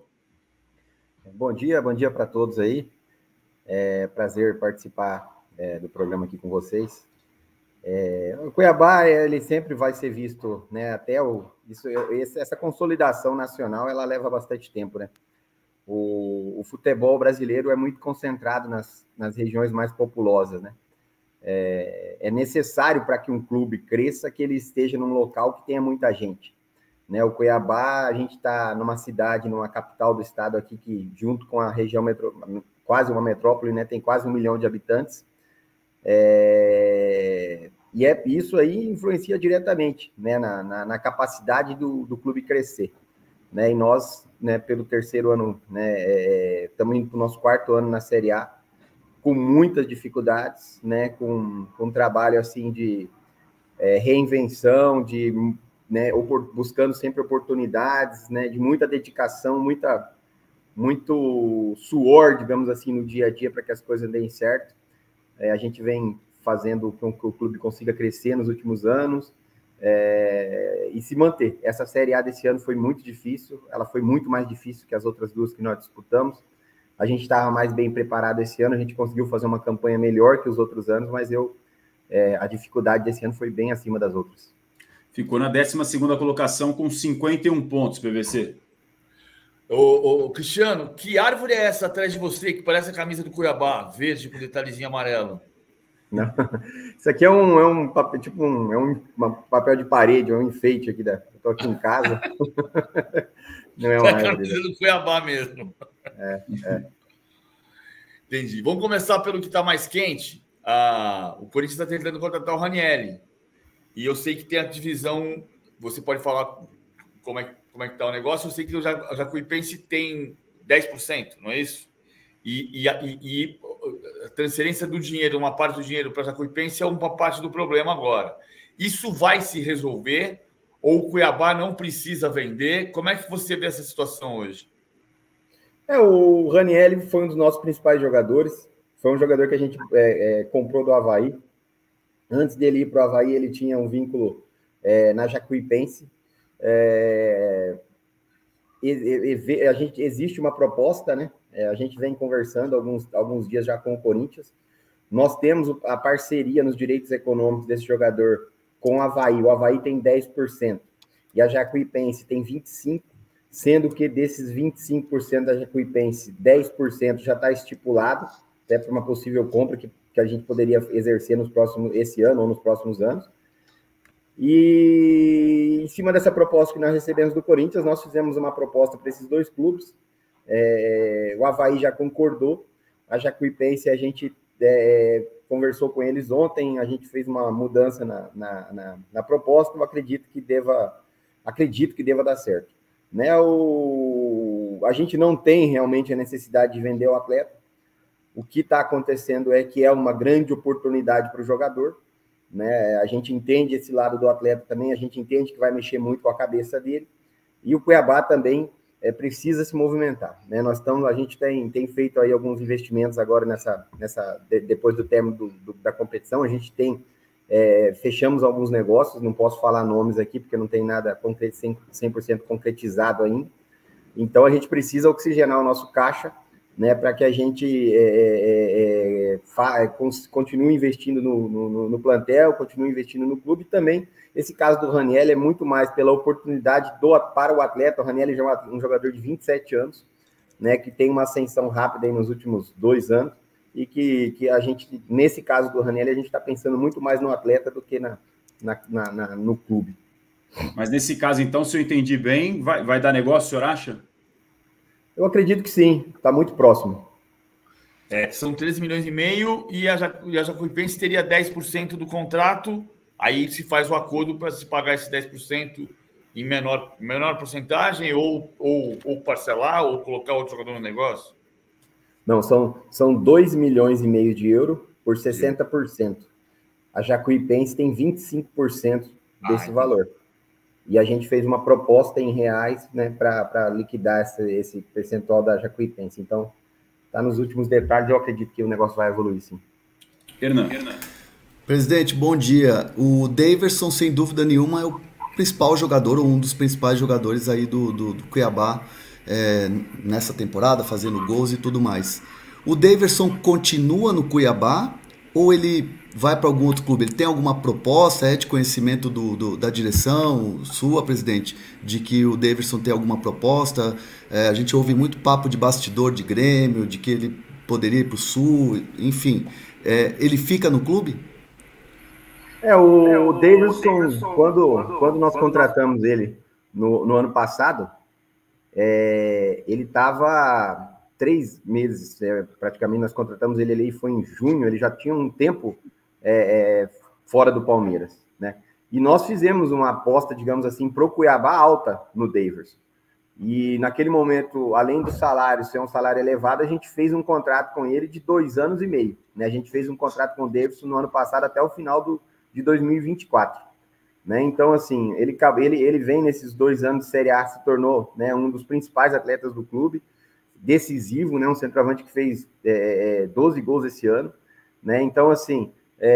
Bom dia, bom dia para todos aí. É prazer participar é, do programa aqui com vocês. É, o Cuiabá, ele sempre vai ser visto, né, até o, isso, essa consolidação nacional, ela leva bastante tempo, né? O, o futebol brasileiro é muito concentrado nas, nas regiões mais populosas, né? É, é necessário para que um clube cresça que ele esteja num local que tenha muita gente. Né, o Cuiabá, a gente está numa cidade, numa capital do estado aqui, que junto com a região, metro, quase uma metrópole, né, tem quase um milhão de habitantes, é, e é, isso aí influencia diretamente, né, na, na, na capacidade do, do clube crescer. Né, e nós, né, pelo terceiro ano, né, estamos é, indo para o nosso quarto ano na Série A, com muitas dificuldades, né, com, com um trabalho assim, de é, reinvenção, de... Né, buscando sempre oportunidades, né, de muita dedicação, muita, muito suor, digamos assim, no dia a dia para que as coisas deem certo. É, a gente vem fazendo com que o clube consiga crescer nos últimos anos é, e se manter. Essa Série A desse ano foi muito difícil, ela foi muito mais difícil que as outras duas que nós disputamos. A gente estava mais bem preparado esse ano, a gente conseguiu fazer uma campanha melhor que os outros anos, mas eu, é, a dificuldade desse ano foi bem acima das outras. Ficou na décima segunda colocação com cinquenta e um pontos, P V C. Ô, ô, Cristiano, que árvore é essa atrás de você que parece a camisa do Cuiabá, verde com detalhezinho amarelo? Não. Isso aqui é um, é um papel, tipo um, é um uma papel de parede, é um enfeite aqui da. Eu tô aqui em casa. Não é uma é a árvore. camisa do Cuiabá mesmo. É, é. Entendi. Vamos começar pelo que está mais quente. Ah, o Corinthians está tentando contratar o Ranieri. E eu sei que tem a divisão, você pode falar como é, como é que está o negócio, eu sei que o Jacuipense tem dez por cento, não é isso? E, e, e a transferência do dinheiro, uma parte do dinheiro para o Jacuipense é uma parte do problema agora. Isso vai se resolver ou o Cuiabá não precisa vender? Como é que você vê essa situação hoje? É, o Ranieri foi um dos nossos principais jogadores, foi um jogador que a gente é, é, comprou do Avaí. Antes dele ir para o Avaí, ele tinha um vínculo é, na Jacuipense. É, e, e, a gente, existe uma proposta, né? É, a gente vem conversando alguns, alguns dias já com o Corinthians. Nós temos a parceria nos direitos econômicos desse jogador com o Avaí. O Avaí tem dez por cento e a Jacuipense tem vinte e cinco por cento, sendo que desses vinte e cinco por cento da Jacuipense, dez por cento já está estipulado, até para uma possível compra que que a gente poderia exercer nos próximos, esse ano ou nos próximos anos. E em cima dessa proposta que nós recebemos do Corinthians, nós fizemos uma proposta para esses dois clubes. É, o Avaí já concordou, a Jacuipense a gente é, conversou com eles ontem, a gente fez uma mudança na, na, na, na proposta, eu acredito que deva, acredito que deva dar certo. Né, o, a gente não tem realmente a necessidade de vender o atleta. O que está acontecendo é que é uma grande oportunidade para o jogador, né? A gente entende esse lado do atleta também, a gente entende que vai mexer muito com a cabeça dele, e o Cuiabá também é, precisa se movimentar, né? Nós estamos, a gente tem, tem feito aí alguns investimentos agora nessa, nessa de, depois do término do, do, da competição, a gente tem é, fechamos alguns negócios, não posso falar nomes aqui porque não tem nada concreto, cem por cento concretizado ainda, então a gente precisa oxigenar o nosso caixa, né, para que a gente é, é, é, fa, continue investindo no, no, no plantel, continue investindo no clube. E também, esse caso do Raniel é muito mais pela oportunidade do, para o atleta. O Raniel é um jogador de vinte e sete anos, né, que tem uma ascensão rápida aí nos últimos dois anos, e que, que a gente, nesse caso do Raniel, a gente está pensando muito mais no atleta do que na, na, na, na, no clube. Mas nesse caso, então, se eu entendi bem, vai, vai dar negócio, o senhor acha? Eu acredito que sim, está muito próximo. É, são treze milhões e meio e a, e a Jacuipense teria dez por cento do contrato, aí se faz o acordo para se pagar esse dez por cento em menor, menor porcentagem, ou, ou, ou parcelar, ou colocar outro jogador no negócio? Não, são, são dois milhões e meio de euros por sessenta por cento. A Jacuipense tem vinte e cinco por cento desse ah, valor. E a gente fez uma proposta em reais, né, para liquidar esse, esse percentual da Jacuipense. Então, está nos últimos detalhes, eu acredito que o negócio vai evoluir, sim. Hernan. Presidente, bom dia. O Daverson, sem dúvida nenhuma, é o principal jogador, ou um dos principais jogadores aí do, do, do Cuiabá é, nessa temporada, fazendo gols e tudo mais. O Daverson continua no Cuiabá ou ele vai para algum outro clube? Ele tem alguma proposta, é de conhecimento do, do, da direção sua, presidente, de que o Daverson tem alguma proposta? É, a gente ouve muito papo de bastidor de Grêmio, de que ele poderia ir para o Sul, enfim. É, ele fica no clube? É, o, é, o Daverson, quando, quando, quando nós contratamos ele no, no ano passado, é, ele estava três meses, é, praticamente, nós contratamos ele ali, foi em junho, ele já tinha um tempo É, é, fora do Palmeiras, né? E nós fizemos uma aposta, digamos assim, pro Cuiabá alta no Daverson. E naquele momento, além do salário ser um salário elevado, a gente fez um contrato com ele de dois anos e meio, né? A gente fez um contrato com o Daverson no ano passado até o final do, de dois mil e vinte e quatro, né? Então, assim, ele, ele, ele vem nesses dois anos de Série A, se tornou, né, um dos principais atletas do clube, decisivo, né? Um centroavante que fez é, doze gols esse ano, né? Então, assim,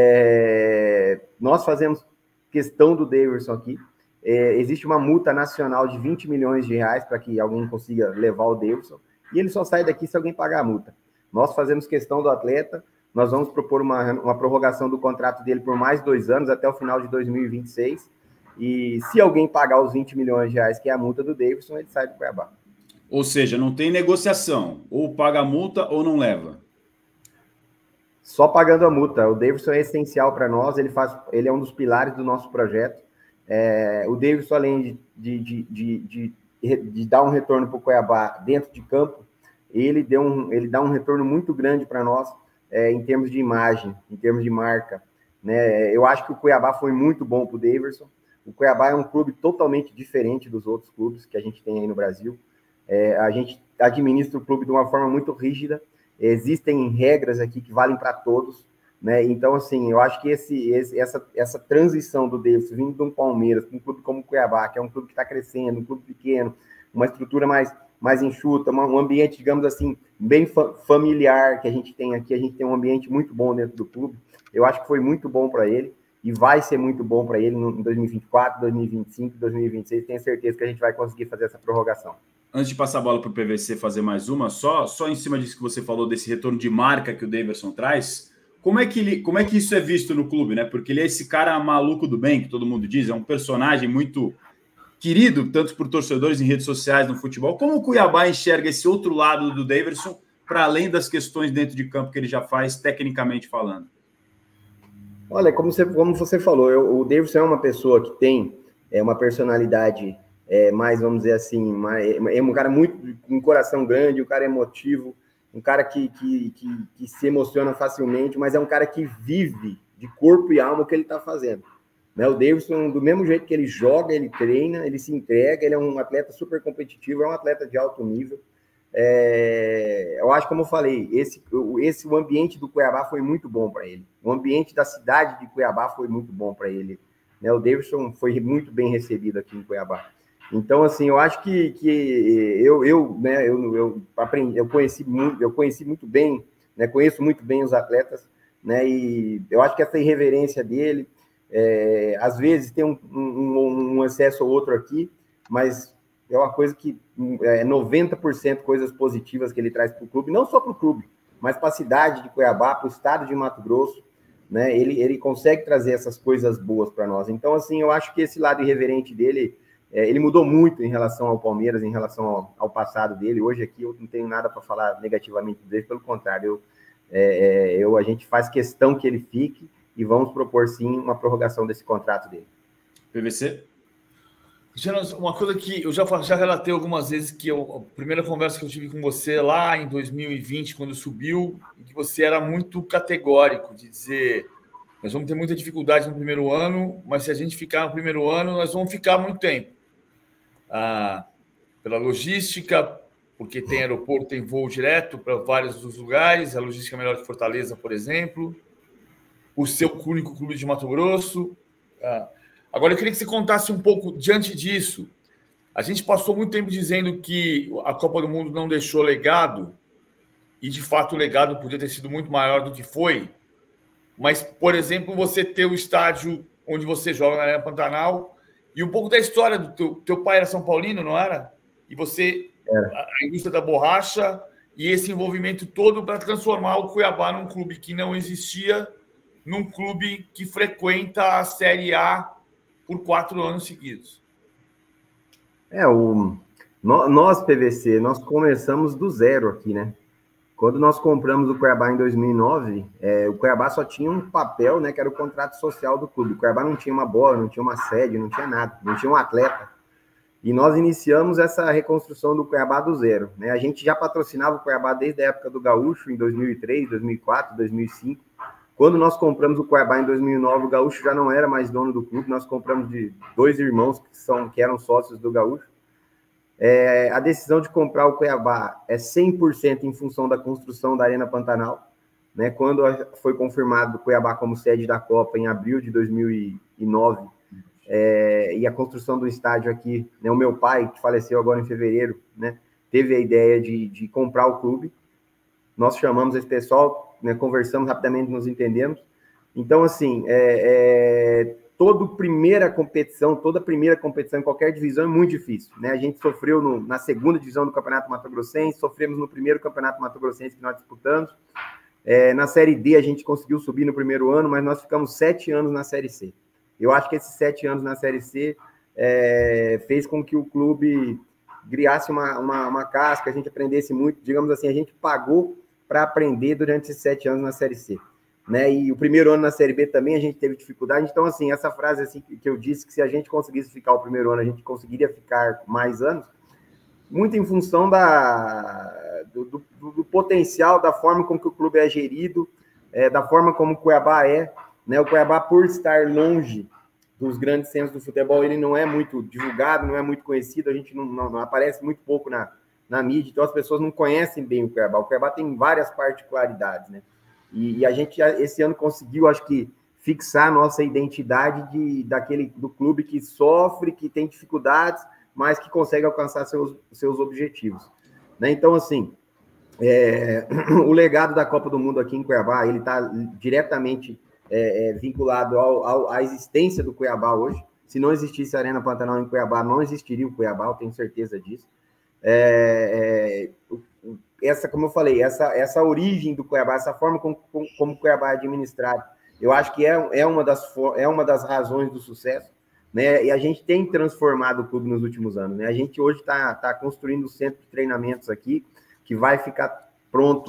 É, nós fazemos questão do Daverson aqui. É, existe uma multa nacional de vinte milhões de reais para que alguém consiga levar o Daverson, e ele só sai daqui se alguém pagar a multa. Nós fazemos questão do atleta, nós vamos propor uma, uma prorrogação do contrato dele por mais dois anos, até o final de dois mil e vinte e seis, e se alguém pagar os vinte milhões de reais, que é a multa do Daverson, ele sai do Cuiabá. Ou seja, não tem negociação, ou paga a multa ou não leva. Só pagando a multa. O Daverson é essencial para nós, ele, faz, ele é um dos pilares do nosso projeto. É, o Daverson, além de, de, de, de, de, de dar um retorno para o Cuiabá dentro de campo, ele, deu um, ele dá um retorno muito grande para nós é, em termos de imagem, em termos de marca, né? Eu acho que o Cuiabá foi muito bom para o Daverson. O Cuiabá é um clube totalmente diferente dos outros clubes que a gente tem aí no Brasil. É, a gente administra o clube de uma forma muito rígida. Existem regras aqui que valem para todos, né? Então, assim, eu acho que esse, esse, essa, essa transição do Daverson vindo de um Palmeiras para um clube como o Cuiabá, que é um clube que está crescendo, um clube pequeno, uma estrutura mais, mais enxuta, uma, um ambiente, digamos assim, bem fa familiar que a gente tem aqui, a gente tem um ambiente muito bom dentro do clube. Eu acho que foi muito bom para ele e vai ser muito bom para ele no, em dois mil e vinte e quatro, dois mil e vinte e cinco, dois mil e vinte e seis. Tenho certeza que a gente vai conseguir fazer essa prorrogação. Antes de passar a bola para o P V C fazer mais uma, só, só em cima disso que você falou, desse retorno de marca que o Daverson traz, como é, que ele, como é que isso é visto no clube, né? Porque ele é esse cara maluco do bem, que todo mundo diz, é um personagem muito querido, tanto por torcedores em redes sociais, no futebol. Como o Cuiabá enxerga esse outro lado do Daverson, para além das questões dentro de campo que ele já faz, tecnicamente falando? Olha, como você, como você falou, eu, o Davidson é uma pessoa que tem é, uma personalidade é, mais, vamos dizer assim, mais, é um cara muito, com um coração grande, um cara emotivo, um cara que, que, que, que se emociona facilmente, mas é um cara que vive de corpo e alma o que ele está fazendo. Né? O Davidson, do mesmo jeito que ele joga, ele treina, ele se entrega, ele é um atleta super competitivo, é um atleta de alto nível. É, eu acho, como eu falei, esse, esse, o ambiente do Cuiabá foi muito bom para ele. O ambiente da cidade de Cuiabá foi muito bom para ele. Né? O Davidson foi muito bem recebido aqui em Cuiabá. Então, assim, eu acho que, que eu, eu, né, eu, eu aprendi, eu conheci muito, eu conheci muito bem, né, conheço muito bem os atletas, né, e eu acho que essa irreverência dele, é, às vezes tem um, um, um excesso ou outro aqui, mas é uma coisa que é noventa por cento coisas positivas que ele traz para o clube, não só para o clube, mas para a cidade de Cuiabá, para o estado de Mato Grosso, né, ele, ele consegue trazer essas coisas boas para nós. Então, assim, eu acho que esse lado irreverente dele, É, ele mudou muito em relação ao Palmeiras, em relação ao, ao passado dele. Hoje aqui eu não tenho nada para falar negativamente dele, pelo contrário, eu, é, eu, a gente faz questão que ele fique e vamos propor sim uma prorrogação desse contrato dele. P V C? Uma coisa que eu já, já relatei algumas vezes, que eu, a primeira conversa que eu tive com você lá em dois mil e vinte, quando subiu, que você era muito categórico de dizer: nós vamos ter muita dificuldade no primeiro ano, mas se a gente ficar no primeiro ano, nós vamos ficar muito tempo. Ah, pela logística, porque tem aeroporto, tem voo direto para vários dos lugares, a logística é melhor que Fortaleza, por exemplo, o seu único clube de Mato Grosso. Ah, agora, eu queria que você contasse um pouco diante disso. A gente passou muito tempo dizendo que a Copa do Mundo não deixou legado, e de fato o legado podia ter sido muito maior do que foi, mas, por exemplo, você ter o estádio onde você joga na Arena Pantanal. E um pouco da história do teu, teu pai era São Paulino, não era? E você, era. A indústria da borracha e esse envolvimento todo para transformar o Cuiabá num clube que não existia, num clube que frequenta a Série A por quatro anos seguidos. É, o, nós, P V C, nós começamos do zero aqui, né? Quando nós compramos o Cuiabá em dois mil e nove, é, o Cuiabá só tinha um papel, né, que era o contrato social do clube. O Cuiabá não tinha uma bola, não tinha uma sede, não tinha nada, não tinha um atleta. E nós iniciamos essa reconstrução do Cuiabá do zero. Né? A gente já patrocinava o Cuiabá desde a época do Gaúcho, em dois mil e três, dois mil e quatro, dois mil e cinco. Quando nós compramos o Cuiabá em dois mil e nove, o Gaúcho já não era mais dono do clube. Nós compramos de dois irmãos que, são, que eram sócios do Gaúcho. É, a decisão de comprar o Cuiabá é cem por cento em função da construção da Arena Pantanal, né? Quando foi confirmado o Cuiabá como sede da Copa em abril de dois mil e nove, é, e a construção do estádio aqui, né? O meu pai, que faleceu agora em fevereiro, né? Teve a ideia de, de comprar o clube. Nós chamamos esse pessoal, né? Conversamos rapidamente, nos entendemos. Então, assim, é, é, toda primeira competição, toda primeira competição em qualquer divisão é muito difícil, né? A gente sofreu no, na segunda divisão do Campeonato Mato Grossense, sofremos no primeiro Campeonato Mato Grossense que nós disputamos. É, na Série D a gente conseguiu subir no primeiro ano, mas nós ficamos sete anos na Série C. Eu acho que esses sete anos na Série C é, fez com que o clube criasse uma, uma, uma casca, a gente aprendesse muito, digamos assim, a gente pagou para aprender durante esses sete anos na Série C. Né? E o primeiro ano na Série B também a gente teve dificuldade. Então, assim, essa frase assim, que eu disse, que se a gente conseguisse ficar o primeiro ano, a gente conseguiria ficar mais anos, muito em função da, do, do, do potencial, da forma como que o clube é gerido, é, da forma como o Cuiabá é. Né? O Cuiabá, por estar longe dos grandes centros do futebol, ele não é muito divulgado, não é muito conhecido, a gente não, não, não aparece muito pouco na, na mídia, então as pessoas não conhecem bem o Cuiabá. O Cuiabá tem várias particularidades, né? E, e a gente, esse ano, conseguiu, acho que, fixar a nossa identidade de, daquele, do clube que sofre, que tem dificuldades, mas que consegue alcançar seus, seus objetivos. Né? Então, assim, é, o legado da Copa do Mundo aqui em Cuiabá, ele está diretamente é, é, vinculado ao, ao, à existência do Cuiabá hoje. Se não existisse a Arena Pantanal em Cuiabá, não existiria o Cuiabá, eu tenho certeza disso. É, é, essa, como eu falei, essa, essa origem do Cuiabá, essa forma como, como, como o Cuiabá é administrado, eu acho que é, é, uma das, é uma das razões do sucesso, né? E a gente tem transformado o clube nos últimos anos, né? A gente hoje está tá construindo um centro de treinamentos aqui, que vai ficar pronto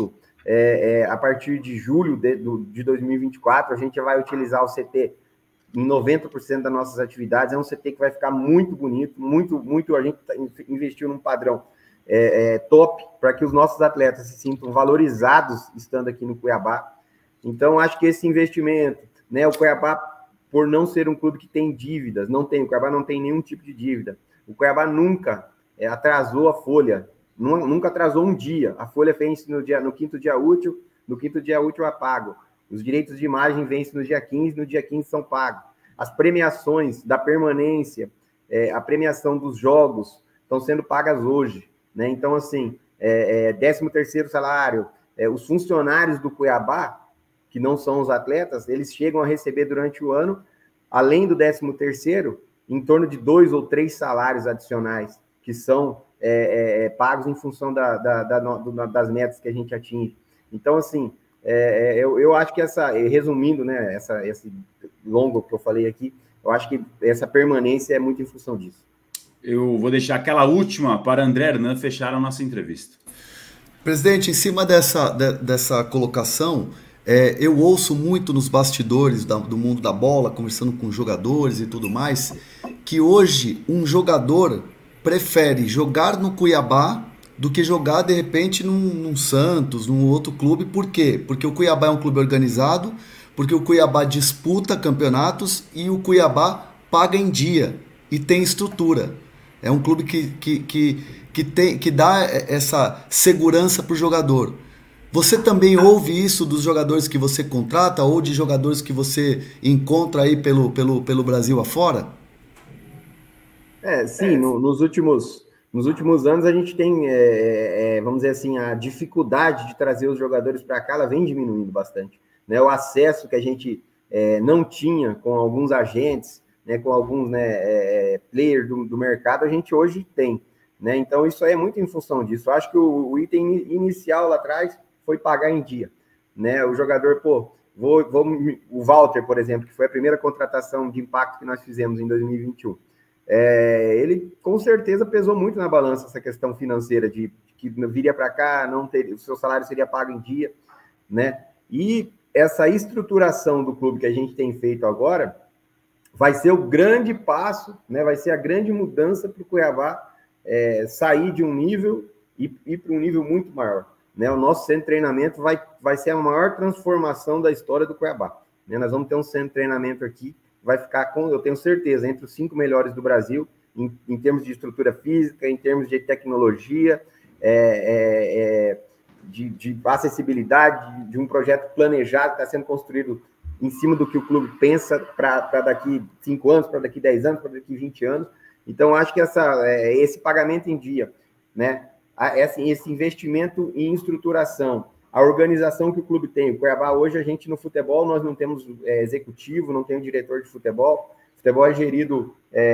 é, é, a partir de julho de, do, de dois mil e vinte e quatro, a gente já vai utilizar o C T em noventa por cento das nossas atividades. É um C T que vai ficar muito bonito, muito, muito, a gente investiu num padrão é, é, top para que os nossos atletas se sintam valorizados estando aqui no Cuiabá. Então, acho que esse investimento, né, o Cuiabá, por não ser um clube que tem dívidas, não tem, o Cuiabá não tem nenhum tipo de dívida. O Cuiabá nunca é, atrasou a folha, nunca atrasou um dia. A folha vence no, dia, no quinto dia útil, no quinto dia útil é pago. Os direitos de imagem vencem no dia quinze, no dia quinze são pagos. As premiações da permanência, é, a premiação dos jogos estão sendo pagas hoje, né? Então, assim, é, é, décimo terceiro salário, é, os funcionários do Cuiabá, que não são os atletas, eles chegam a receber durante o ano, além do décimo terceiro, em torno de dois ou três salários adicionais, que são é, é, pagos em função da, da, da, das metas que a gente atinge. Então, assim, é, eu, eu acho que essa, resumindo, né, essa, esse longo que eu falei aqui, eu acho que essa permanência é muito em função disso. Eu vou deixar aquela última para André Hernan fechar a nossa entrevista. Presidente, em cima dessa, de, dessa colocação, é, eu ouço muito nos bastidores da, do mundo da bola, conversando com jogadores e tudo mais, que hoje um jogador prefere jogar no Cuiabá do que jogar, de repente, num, num Santos, num outro clube. Por quê? Porque o Cuiabá é um clube organizado, porque o Cuiabá disputa campeonatos e o Cuiabá paga em dia e tem estrutura. É um clube que, que, que, que, tem, que dá essa segurança para o jogador. Você também ouve isso dos jogadores que você contrata ou de jogadores que você encontra aí pelo, pelo, pelo Brasil afora? É, sim, no, nos últimos... Nos últimos anos, a gente tem, é, é, vamos dizer assim, a dificuldade de trazer os jogadores para cá, ela vem diminuindo bastante, né? O acesso que a gente é, não tinha com alguns agentes, né, com alguns, né, é, players do, do mercado, a gente hoje tem, né? Então, isso aí é muito em função disso. Eu acho que o, o item inicial lá atrás foi pagar em dia, né? O jogador, pô, vou, vou, o Walter, por exemplo, que foi a primeira contratação de impacto que nós fizemos em dois mil e vinte e um, É, ele com certeza pesou muito na balança essa questão financeira de que viria para cá, não ter, o seu salário seria pago em dia, né? E essa estruturação do clube que a gente tem feito agora vai ser o grande passo, né? Vai ser a grande mudança para o Cuiabá é, sair de um nível e ir para um nível muito maior, né? O nosso centro de treinamento vai, vai ser a maior transformação da história do Cuiabá, né? Nós vamos ter um centro de treinamento aqui, vai ficar com, eu tenho certeza, entre os cinco melhores do Brasil, em, em termos de estrutura física, em termos de tecnologia, é, é, é, de, de acessibilidade, de, de um projeto planejado que está sendo construído em cima do que o clube pensa para daqui cinco anos, para daqui dez anos, para daqui vinte anos. Então, acho que essa, é, esse pagamento em dia, né, esse, esse investimento em estruturação, a organização que o clube tem. O Cuiabá, hoje, a gente no futebol, nós não temos é, executivo, não tem um diretor de futebol. O futebol é gerido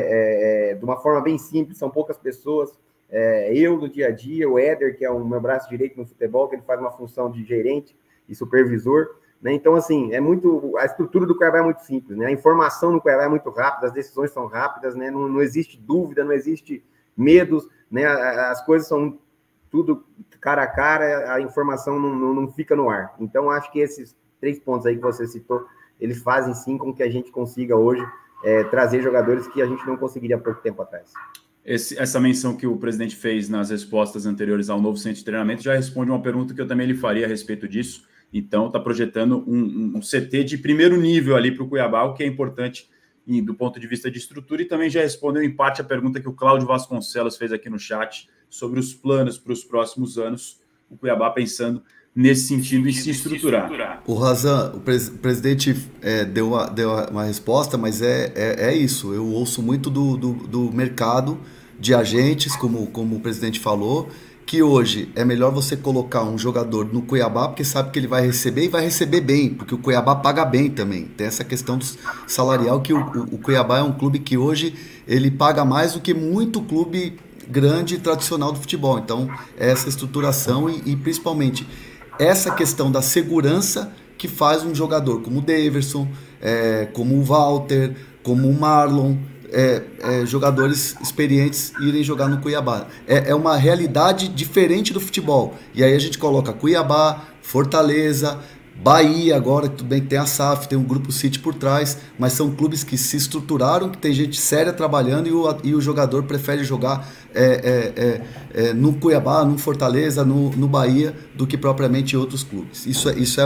é, é, de uma forma bem simples, são poucas pessoas. É, eu, no dia a dia, o Éder, que é o meu braço direito no futebol, que ele faz uma função de gerente e supervisor, né? Então, assim, é muito, a estrutura do Cuiabá é muito simples, né? A informação no Cuiabá é muito rápida, as decisões são rápidas, né? Não, não existe dúvida, não existe medos, né? As coisas são tudo cara a cara, a informação não, não, não fica no ar. Então, acho que esses três pontos aí que você citou, eles fazem sim com que a gente consiga hoje é, trazer jogadores que a gente não conseguiria há pouco tempo atrás. Esse, essa menção que o presidente fez nas respostas anteriores ao novo centro de treinamento já responde uma pergunta que eu também lhe faria a respeito disso. Então, está projetando um, um, um C T de primeiro nível ali para o Cuiabá, o que é importante em, do ponto de vista de estrutura, e também já respondeu em parte a pergunta que o Cláudio Vasconcelos fez aqui no chat sobre os planos para os próximos anos, o Cuiabá pensando nesse sentido em se estruturar. O Razan, o pres presidente é, deu, uma, deu uma resposta, mas é, é, é isso, eu ouço muito do, do, do mercado de agentes, como, como o presidente falou, que hoje é melhor você colocar um jogador no Cuiabá, porque sabe que ele vai receber e vai receber bem, porque o Cuiabá paga bem também. Tem essa questão do salarial, que o, o, o Cuiabá é um clube que hoje ele paga mais do que muito clube grande e tradicional do futebol. Então, essa estruturação e, e principalmente essa questão da segurança que faz um jogador como o Daverson, é, como o Walter, como o Marlon, É, é, jogadores experientes irem jogar no Cuiabá. É, é uma realidade diferente do futebol. E aí a gente coloca Cuiabá, Fortaleza, Bahia agora, tudo bem que tem a S A F, tem um Grupo City por trás, mas são clubes que se estruturaram, que tem gente séria trabalhando e o, e o jogador prefere jogar é, é, é, é, no Cuiabá, no Fortaleza, no, no Bahia, do que propriamente em outros clubes. Isso é, isso é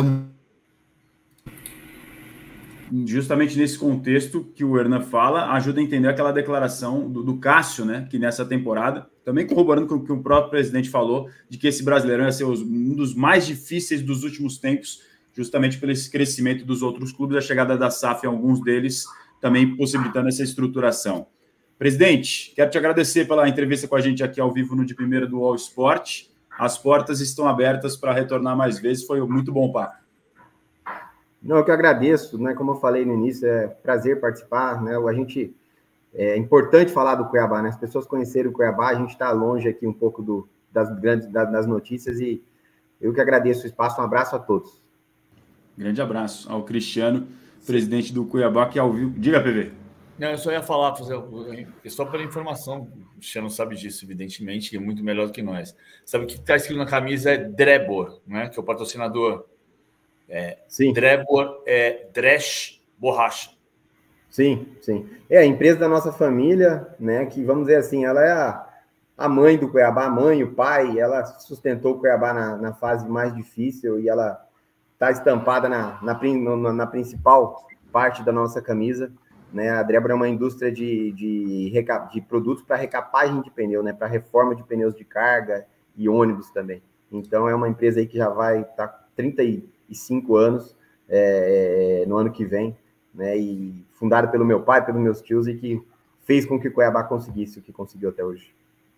justamente nesse contexto que o Hernan fala, ajuda a entender aquela declaração do, do Cássio, né, que nessa temporada, também corroborando com o que o próprio presidente falou, de que esse Brasileirão ia ser os, um dos mais difíceis dos últimos tempos, justamente pelo esse crescimento dos outros clubes, a chegada da S A F em alguns deles, também possibilitando essa estruturação. Presidente, quero te agradecer pela entrevista com a gente aqui ao vivo no De Primeira do All Sport. As portas estão abertas para retornar mais vezes, foi muito bom, papo. Não, eu que agradeço, né? Como eu falei no início, é prazer participar, né? A gente, é importante falar do Cuiabá, né? As pessoas conhecerem o Cuiabá, a gente está longe aqui um pouco do, das grandes das, das notícias e eu que agradeço o espaço, um abraço a todos. Grande abraço ao Cristiano, presidente do Cuiabá, que ao vivo. Diga, P V. Não, eu só ia falar, fazer, só pela informação, o Cristiano sabe disso, evidentemente, e é muito melhor do que nós. Sabe o que está escrito na camisa é Drebor, né? Que é o patrocinador. É, sim. Drebor é Dresch Borracha. Sim, sim. É a empresa da nossa família, né? Que vamos dizer assim, ela é a, a mãe do Cuiabá, a mãe, o pai, ela sustentou o Cuiabá na, na fase mais difícil e ela está estampada na, na, na, na principal parte da nossa camisa, né? A Drebor é uma indústria de, de, de produtos para recapagem de pneu, né? Para reforma de pneus de carga e ônibus também. Então é uma empresa aí que já vai estar tá trinta e cinco anos é, no ano que vem, né? E fundada pelo meu pai, pelos meus tios e que fez com que o Cuiabá conseguisse o que conseguiu até hoje.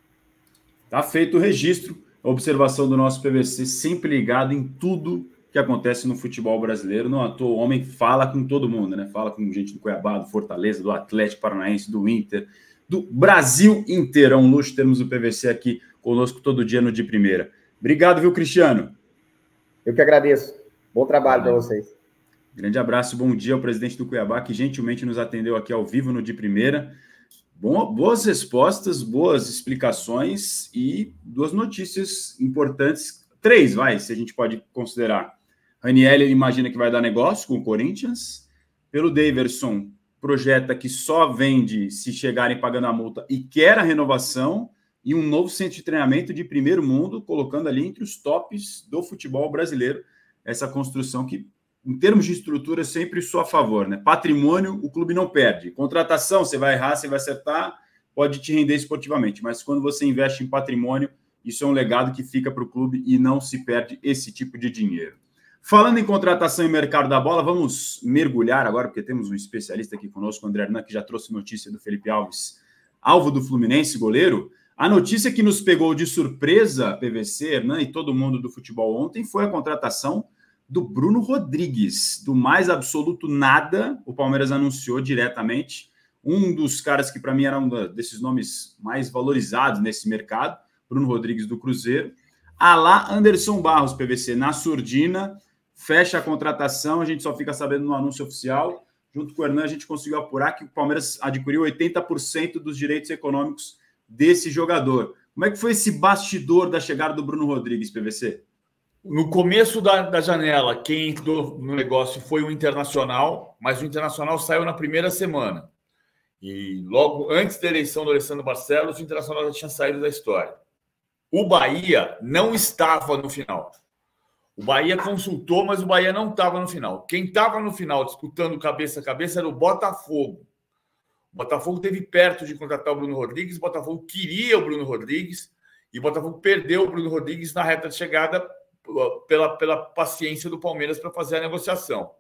Tá feito o registro, a observação do nosso P V C, sempre ligado em tudo que acontece no futebol brasileiro. Não à toa, o homem fala com todo mundo, né? Fala com gente do Cuiabá, do Fortaleza, do Atlético Paranaense, do Inter, do Brasil inteiro. É um luxo termos o P V C aqui conosco todo dia no De Primeira. Obrigado, viu, Cristiano? Eu que agradeço. Bom trabalho para vocês. Grande abraço, bom dia ao presidente do Cuiabá, que gentilmente nos atendeu aqui ao vivo no De Primeira. Bom, boas respostas, boas explicações e duas notícias importantes. Três, vai, se a gente pode considerar. Raniel imagina que vai dar negócio com o Corinthians. Pelo Daverson, projeta que só vende se chegarem pagando a multa e quer a renovação. E um novo centro de treinamento de primeiro mundo, colocando ali entre os tops do futebol brasileiro essa construção que, em termos de estrutura, sempre sou a favor, né? Patrimônio, o clube não perde. Contratação, você vai errar, você vai acertar, pode te render esportivamente, mas quando você investe em patrimônio, isso é um legado que fica para o clube e não se perde esse tipo de dinheiro. Falando em contratação e mercado da bola, vamos mergulhar agora, porque temos um especialista aqui conosco, o André Hernan, que já trouxe notícia do Felipe Alves, alvo do Fluminense, goleiro. A notícia que nos pegou de surpresa, P V C, Hernan e todo mundo do futebol ontem, foi a contratação do Bruno Rodrigues. Do mais absoluto nada, o Palmeiras anunciou diretamente. Um dos caras que, para mim, era um desses nomes mais valorizados nesse mercado, Bruno Rodrigues do Cruzeiro. Alá Anderson Barros, P V C, na surdina, fecha a contratação, a gente só fica sabendo no anúncio oficial. Junto com o Hernan, a gente conseguiu apurar que o Palmeiras adquiriu oitenta por cento dos direitos econômicos desse jogador. Como é que foi esse bastidor da chegada do Bruno Rodrigues, P V C? No começo da, da janela, quem entrou no negócio foi o Internacional, mas o Internacional saiu na primeira semana. E logo antes da eleição do Alessandro Barcelos, o Internacional já tinha saído da história. O Bahia não estava no final. O Bahia consultou, mas o Bahia não estava no final. Quem estava no final, disputando cabeça a cabeça, era o Botafogo. O Botafogo esteve perto de contratar o Bruno Rodrigues, o Botafogo queria o Bruno Rodrigues, e o Botafogo perdeu o Bruno Rodrigues na reta de chegada pela, pela paciência do Palmeiras para fazer a negociação.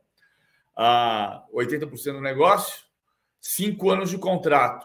Ah, oitenta por cento do negócio, cinco anos de contrato.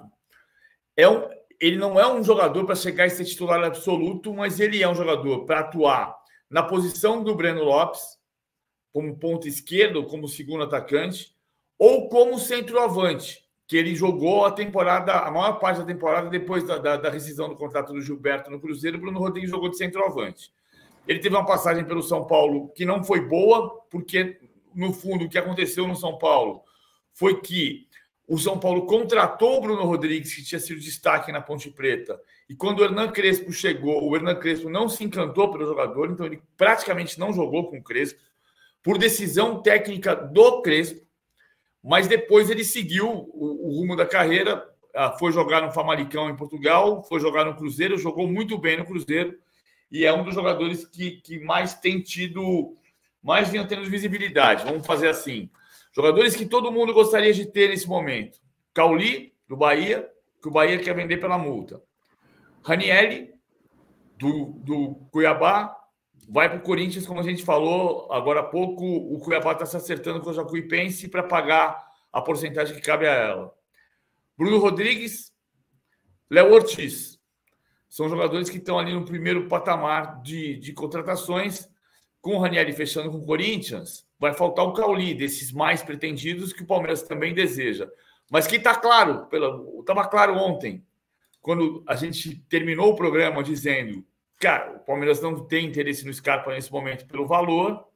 É um, ele não é um jogador para chegar e ser titular absoluto, mas ele é um jogador para atuar na posição do Breno Lopes, como ponta esquerdo, como segundo atacante, ou como centroavante, que ele jogou a temporada, a maior parte da temporada depois da, da, da rescisão do contrato do Gilberto no Cruzeiro. O Bruno Rodrigues jogou de centroavante. Ele teve uma passagem pelo São Paulo que não foi boa, porque, no fundo, o que aconteceu no São Paulo foi que o São Paulo contratou o Bruno Rodrigues, que tinha sido destaque na Ponte Preta, e quando o Hernan Crespo chegou, o Hernan Crespo não se encantou pelo jogador, então ele praticamente não jogou com o Crespo, por decisão técnica do Crespo, mas depois ele seguiu o, o rumo da carreira, foi jogar no Famalicão em Portugal, foi jogar no Cruzeiro, jogou muito bem no Cruzeiro, e é um dos jogadores que, que mais tem tido, mais vinha tendo visibilidade. Vamos fazer assim. Jogadores que todo mundo gostaria de ter nesse momento. Cauli, do Bahia, que o Bahia quer vender pela multa. Ranieri, do, do Cuiabá, vai para o Corinthians, como a gente falou agora há pouco, o Cuiabá está se acertando com o Jacuipense para pagar a porcentagem que cabe a ela. Bruno Rodrigues, Léo Ortiz. São jogadores que estão ali no primeiro patamar de, de contratações. Com o Ranieri fechando com o Corinthians, vai faltar o Cauli, desses mais pretendidos que o Palmeiras também deseja. Mas que está claro, estava claro ontem, quando a gente terminou o programa dizendo, cara, o Palmeiras não tem interesse no Scarpa nesse momento pelo valor,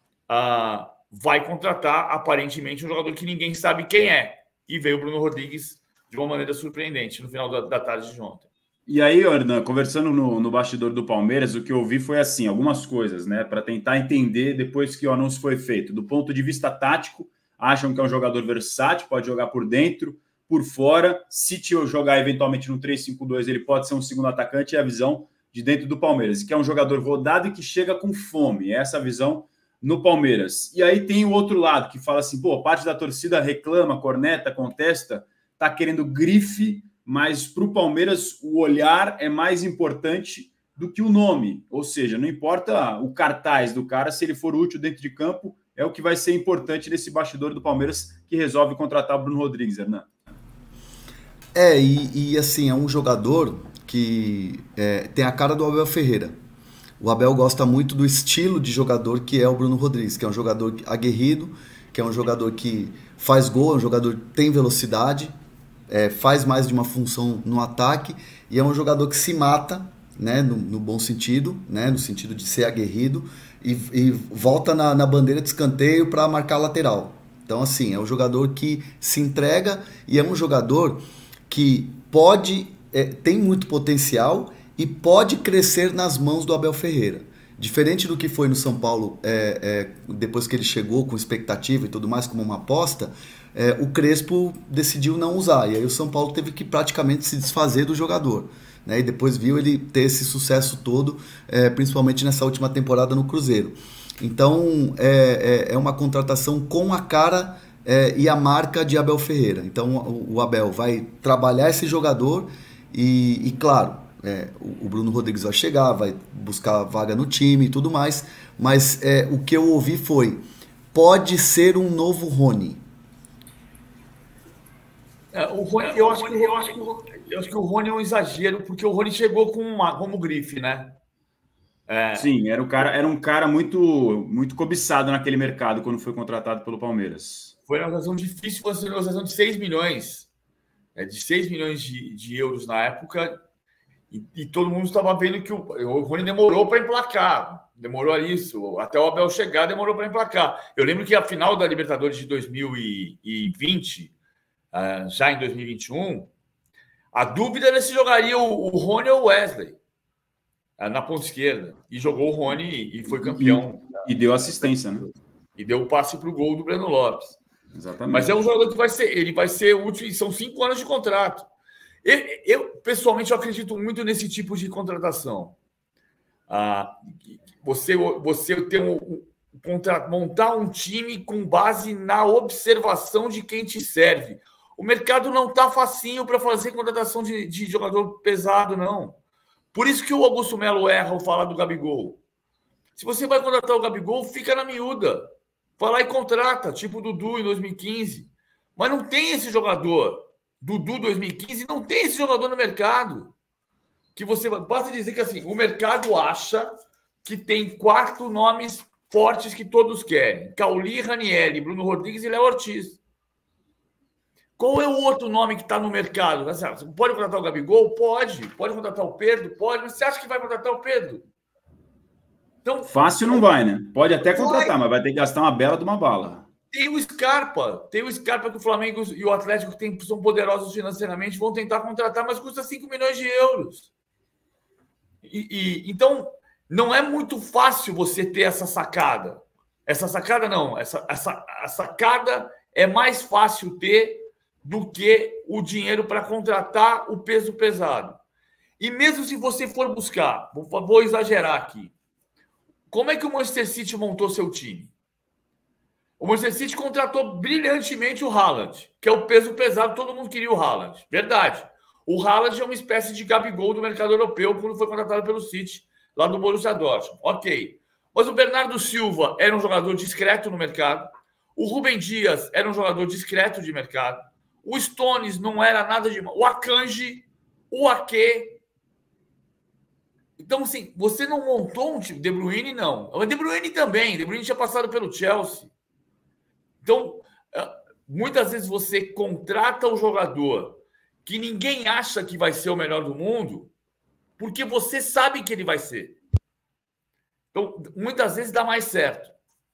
ah, vai contratar aparentemente um jogador que ninguém sabe quem é. E veio o Bruno Rodrigues de uma maneira surpreendente no final da, da tarde de ontem. E aí, Hernan, conversando no, no bastidor do Palmeiras, o que eu ouvi foi assim, algumas coisas, né? Para tentar entender depois que o anúncio foi feito. Do ponto de vista tático, acham que é um jogador versátil, pode jogar por dentro, por fora. Se te jogar eventualmente no três cinco dois, ele pode ser um segundo atacante, é a visão de dentro do Palmeiras. Que é um jogador rodado e que chega com fome. É essa a visão no Palmeiras. E aí tem o outro lado, que fala assim, pô, parte da torcida reclama, corneta, contesta, tá querendo grife, mas para o Palmeiras o olhar é mais importante do que o nome. Ou seja, não importa o cartaz do cara, se ele for útil dentro de campo, é o que vai ser importante nesse bastidor do Palmeiras que resolve contratar o Bruno Rodrigues, Hernan. É, e, e assim, é um jogador que é, tem a cara do Abel Ferreira. O Abel gosta muito do estilo de jogador que é o Bruno Rodrigues, que é um jogador aguerrido, que é um jogador que faz gol, é um jogador que tem velocidade, É, faz mais de uma função no ataque e é um jogador que se mata, né, no, no bom sentido, né, no sentido de ser aguerrido e, e volta na, na bandeira de escanteio para marcar a lateral. Então, assim, é um jogador que se entrega e é um jogador que pode, é, tem muito potencial e pode crescer nas mãos do Abel Ferreira. Diferente do que foi no São Paulo, é, é, depois que ele chegou com expectativa e tudo mais, como uma aposta, é, o Crespo decidiu não usar. E aí o São Paulo teve que praticamente se desfazer do jogador, né? E depois viu ele ter esse sucesso todo, é, principalmente nessa última temporada no Cruzeiro. Então, é, é, é uma contratação com a cara é, e a marca de Abel Ferreira. Então, o, o Abel vai trabalhar esse jogador e, e claro... É, o Bruno Rodrigues vai chegar, vai buscar vaga no time e tudo mais, mas é, o que eu ouvi foi, pode ser um novo Rony. É, o Rony eu, acho que, eu, acho que, eu acho que o Rony é um exagero, porque o Rony chegou com uma, como grife, né? É... Sim, era um cara, era um cara muito, muito cobiçado naquele mercado quando foi contratado pelo Palmeiras. Foi uma negociação difícil, foi uma negociação de seis milhões, é, de seis milhões de, de euros na época. E, e todo mundo estava vendo que o, o Rony demorou para emplacar. Demorou isso. Até o Abel chegar, demorou para emplacar. Eu lembro que a final da Libertadores de dois mil e vinte, uh, já em dois mil e vinte e um, a dúvida era se jogaria o, o Rony ou o Wesley uh, na ponta esquerda. E jogou o Rony e foi campeão. E, e deu assistência, né? E deu o passe para o gol do Breno Lopes. Exatamente. Mas é um jogador que vai ser, ele vai ser útil, e são cinco anos de contrato. Eu, eu, pessoalmente, eu acredito muito nesse tipo de contratação. Ah, você, você ter um, um, contra, montar um time com base na observação de quem te serve. O mercado não está facinho para fazer contratação de, de jogador pesado, não. Por isso que o Augusto Melo erra ao falar do Gabigol. Se você vai contratar o Gabigol, fica na miúda. Vai lá e contrata, tipo o Dudu em dois mil e quinze. Mas não tem esse jogador. Dudu dois mil e quinze, não tem esse jogador no mercado. Que você basta dizer que assim, o mercado acha que tem quatro nomes fortes que todos querem: Cauli, Ranieri, Bruno Rodrigues e Léo Ortiz. Qual é o outro nome que está no mercado? Você pode contratar o Gabigol? Pode. Pode contratar o Pedro? Pode. Mas você acha que vai contratar o Pedro? Então, fácil não vai, né? Pode até contratar, vai. Mas vai ter que gastar uma bela de uma bala. Tem o Scarpa, tem o Scarpa que o Flamengo e o Atlético tem, são poderosos financeiramente, vão tentar contratar, mas custa cinco milhões de euros. E, e, então, não é muito fácil você ter essa sacada. Essa sacada não, essa, essa a sacada é mais fácil ter do que o dinheiro para contratar o peso pesado. E mesmo se você for buscar, vou, vou exagerar aqui, como é que o Manchester City montou seu time? O Manchester City contratou brilhantemente o Haaland, que é o peso pesado, todo mundo queria o Haaland. Verdade. O Haaland é uma espécie de Gabigol do mercado europeu quando foi contratado pelo City, lá do Borussia Dortmund. Ok. Mas o Bernardo Silva era um jogador discreto no mercado. O Rubem Dias era um jogador discreto de mercado. O Stones não era nada de... O Akanji, o Ake. Então, assim, você não montou um time... De Bruyne, não. O De Bruyne também. De Bruyne tinha passado pelo Chelsea. Então, muitas vezes você contrata o jogador que ninguém acha que vai ser o melhor do mundo porque você sabe que ele vai ser. Então, muitas vezes dá mais certo.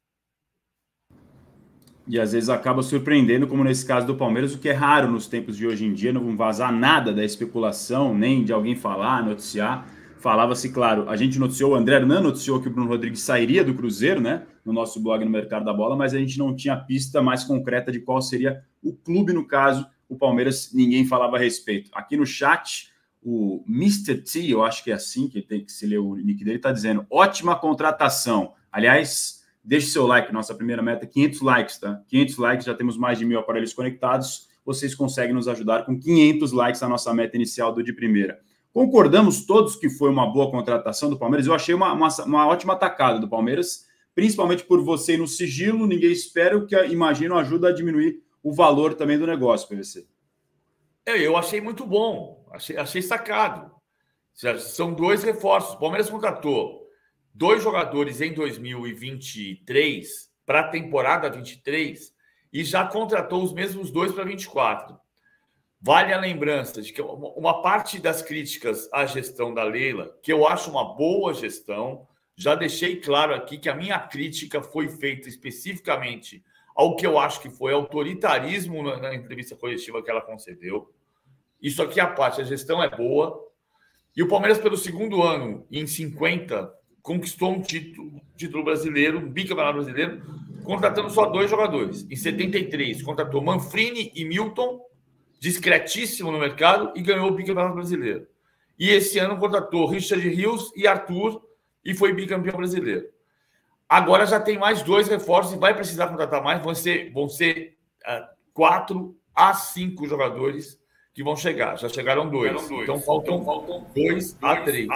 E às vezes acaba surpreendendo, como nesse caso do Palmeiras, o que é raro nos tempos de hoje em dia, não vão vazar nada da especulação, nem de alguém falar, noticiar. Falava-se, claro, a gente noticiou, o André Hernan noticiou que o Bruno Rodrigues sairia do Cruzeiro, né, no nosso blog no Mercado da Bola, mas a gente não tinha pista mais concreta de qual seria o clube, no caso, o Palmeiras, ninguém falava a respeito. Aqui no chat, o mister T, eu acho que é assim que tem que se ler o nick dele, está dizendo, ótima contratação. Aliás, deixe seu like, nossa primeira meta é quinhentos likes, tá? quinhentos likes, já temos mais de mil aparelhos conectados, vocês conseguem nos ajudar com quinhentos likes, a nossa meta inicial do de primeira. Concordamos todos que foi uma boa contratação do Palmeiras. Eu achei uma, uma, uma ótima atacada do Palmeiras, principalmente por você ir no sigilo, ninguém espera, o que imagino ajuda a diminuir o valor também do negócio, P V C. Eu achei muito bom, achei, achei sacado. São dois reforços. O Palmeiras contratou dois jogadores em dois mil e vinte e três para a temporada vinte e três e já contratou os mesmos dois para vinte e quatro. Vale a lembrança de que uma parte das críticas à gestão da Leila, que eu acho uma boa gestão, já deixei claro aqui que a minha crítica foi feita especificamente ao que eu acho que foi autoritarismo na entrevista coletiva que ela concedeu. Isso aqui é a parte, a gestão é boa. E o Palmeiras, pelo segundo ano, em cinquenta, conquistou um título, título brasileiro, um bicampeonato brasileiro, contratando só dois jogadores. Em setenta e três, contratou Manfrini e Milton, discretíssimo no mercado, e ganhou o bicampeonato brasileiro. E esse ano contratou Richard Rios e Arthur e foi bicampeão brasileiro. Agora já tem mais dois reforços e vai precisar contratar mais. Vão ser, vão ser uh, quatro a cinco jogadores que vão chegar. Já chegaram dois. dois. Então faltam, faltam dois a três.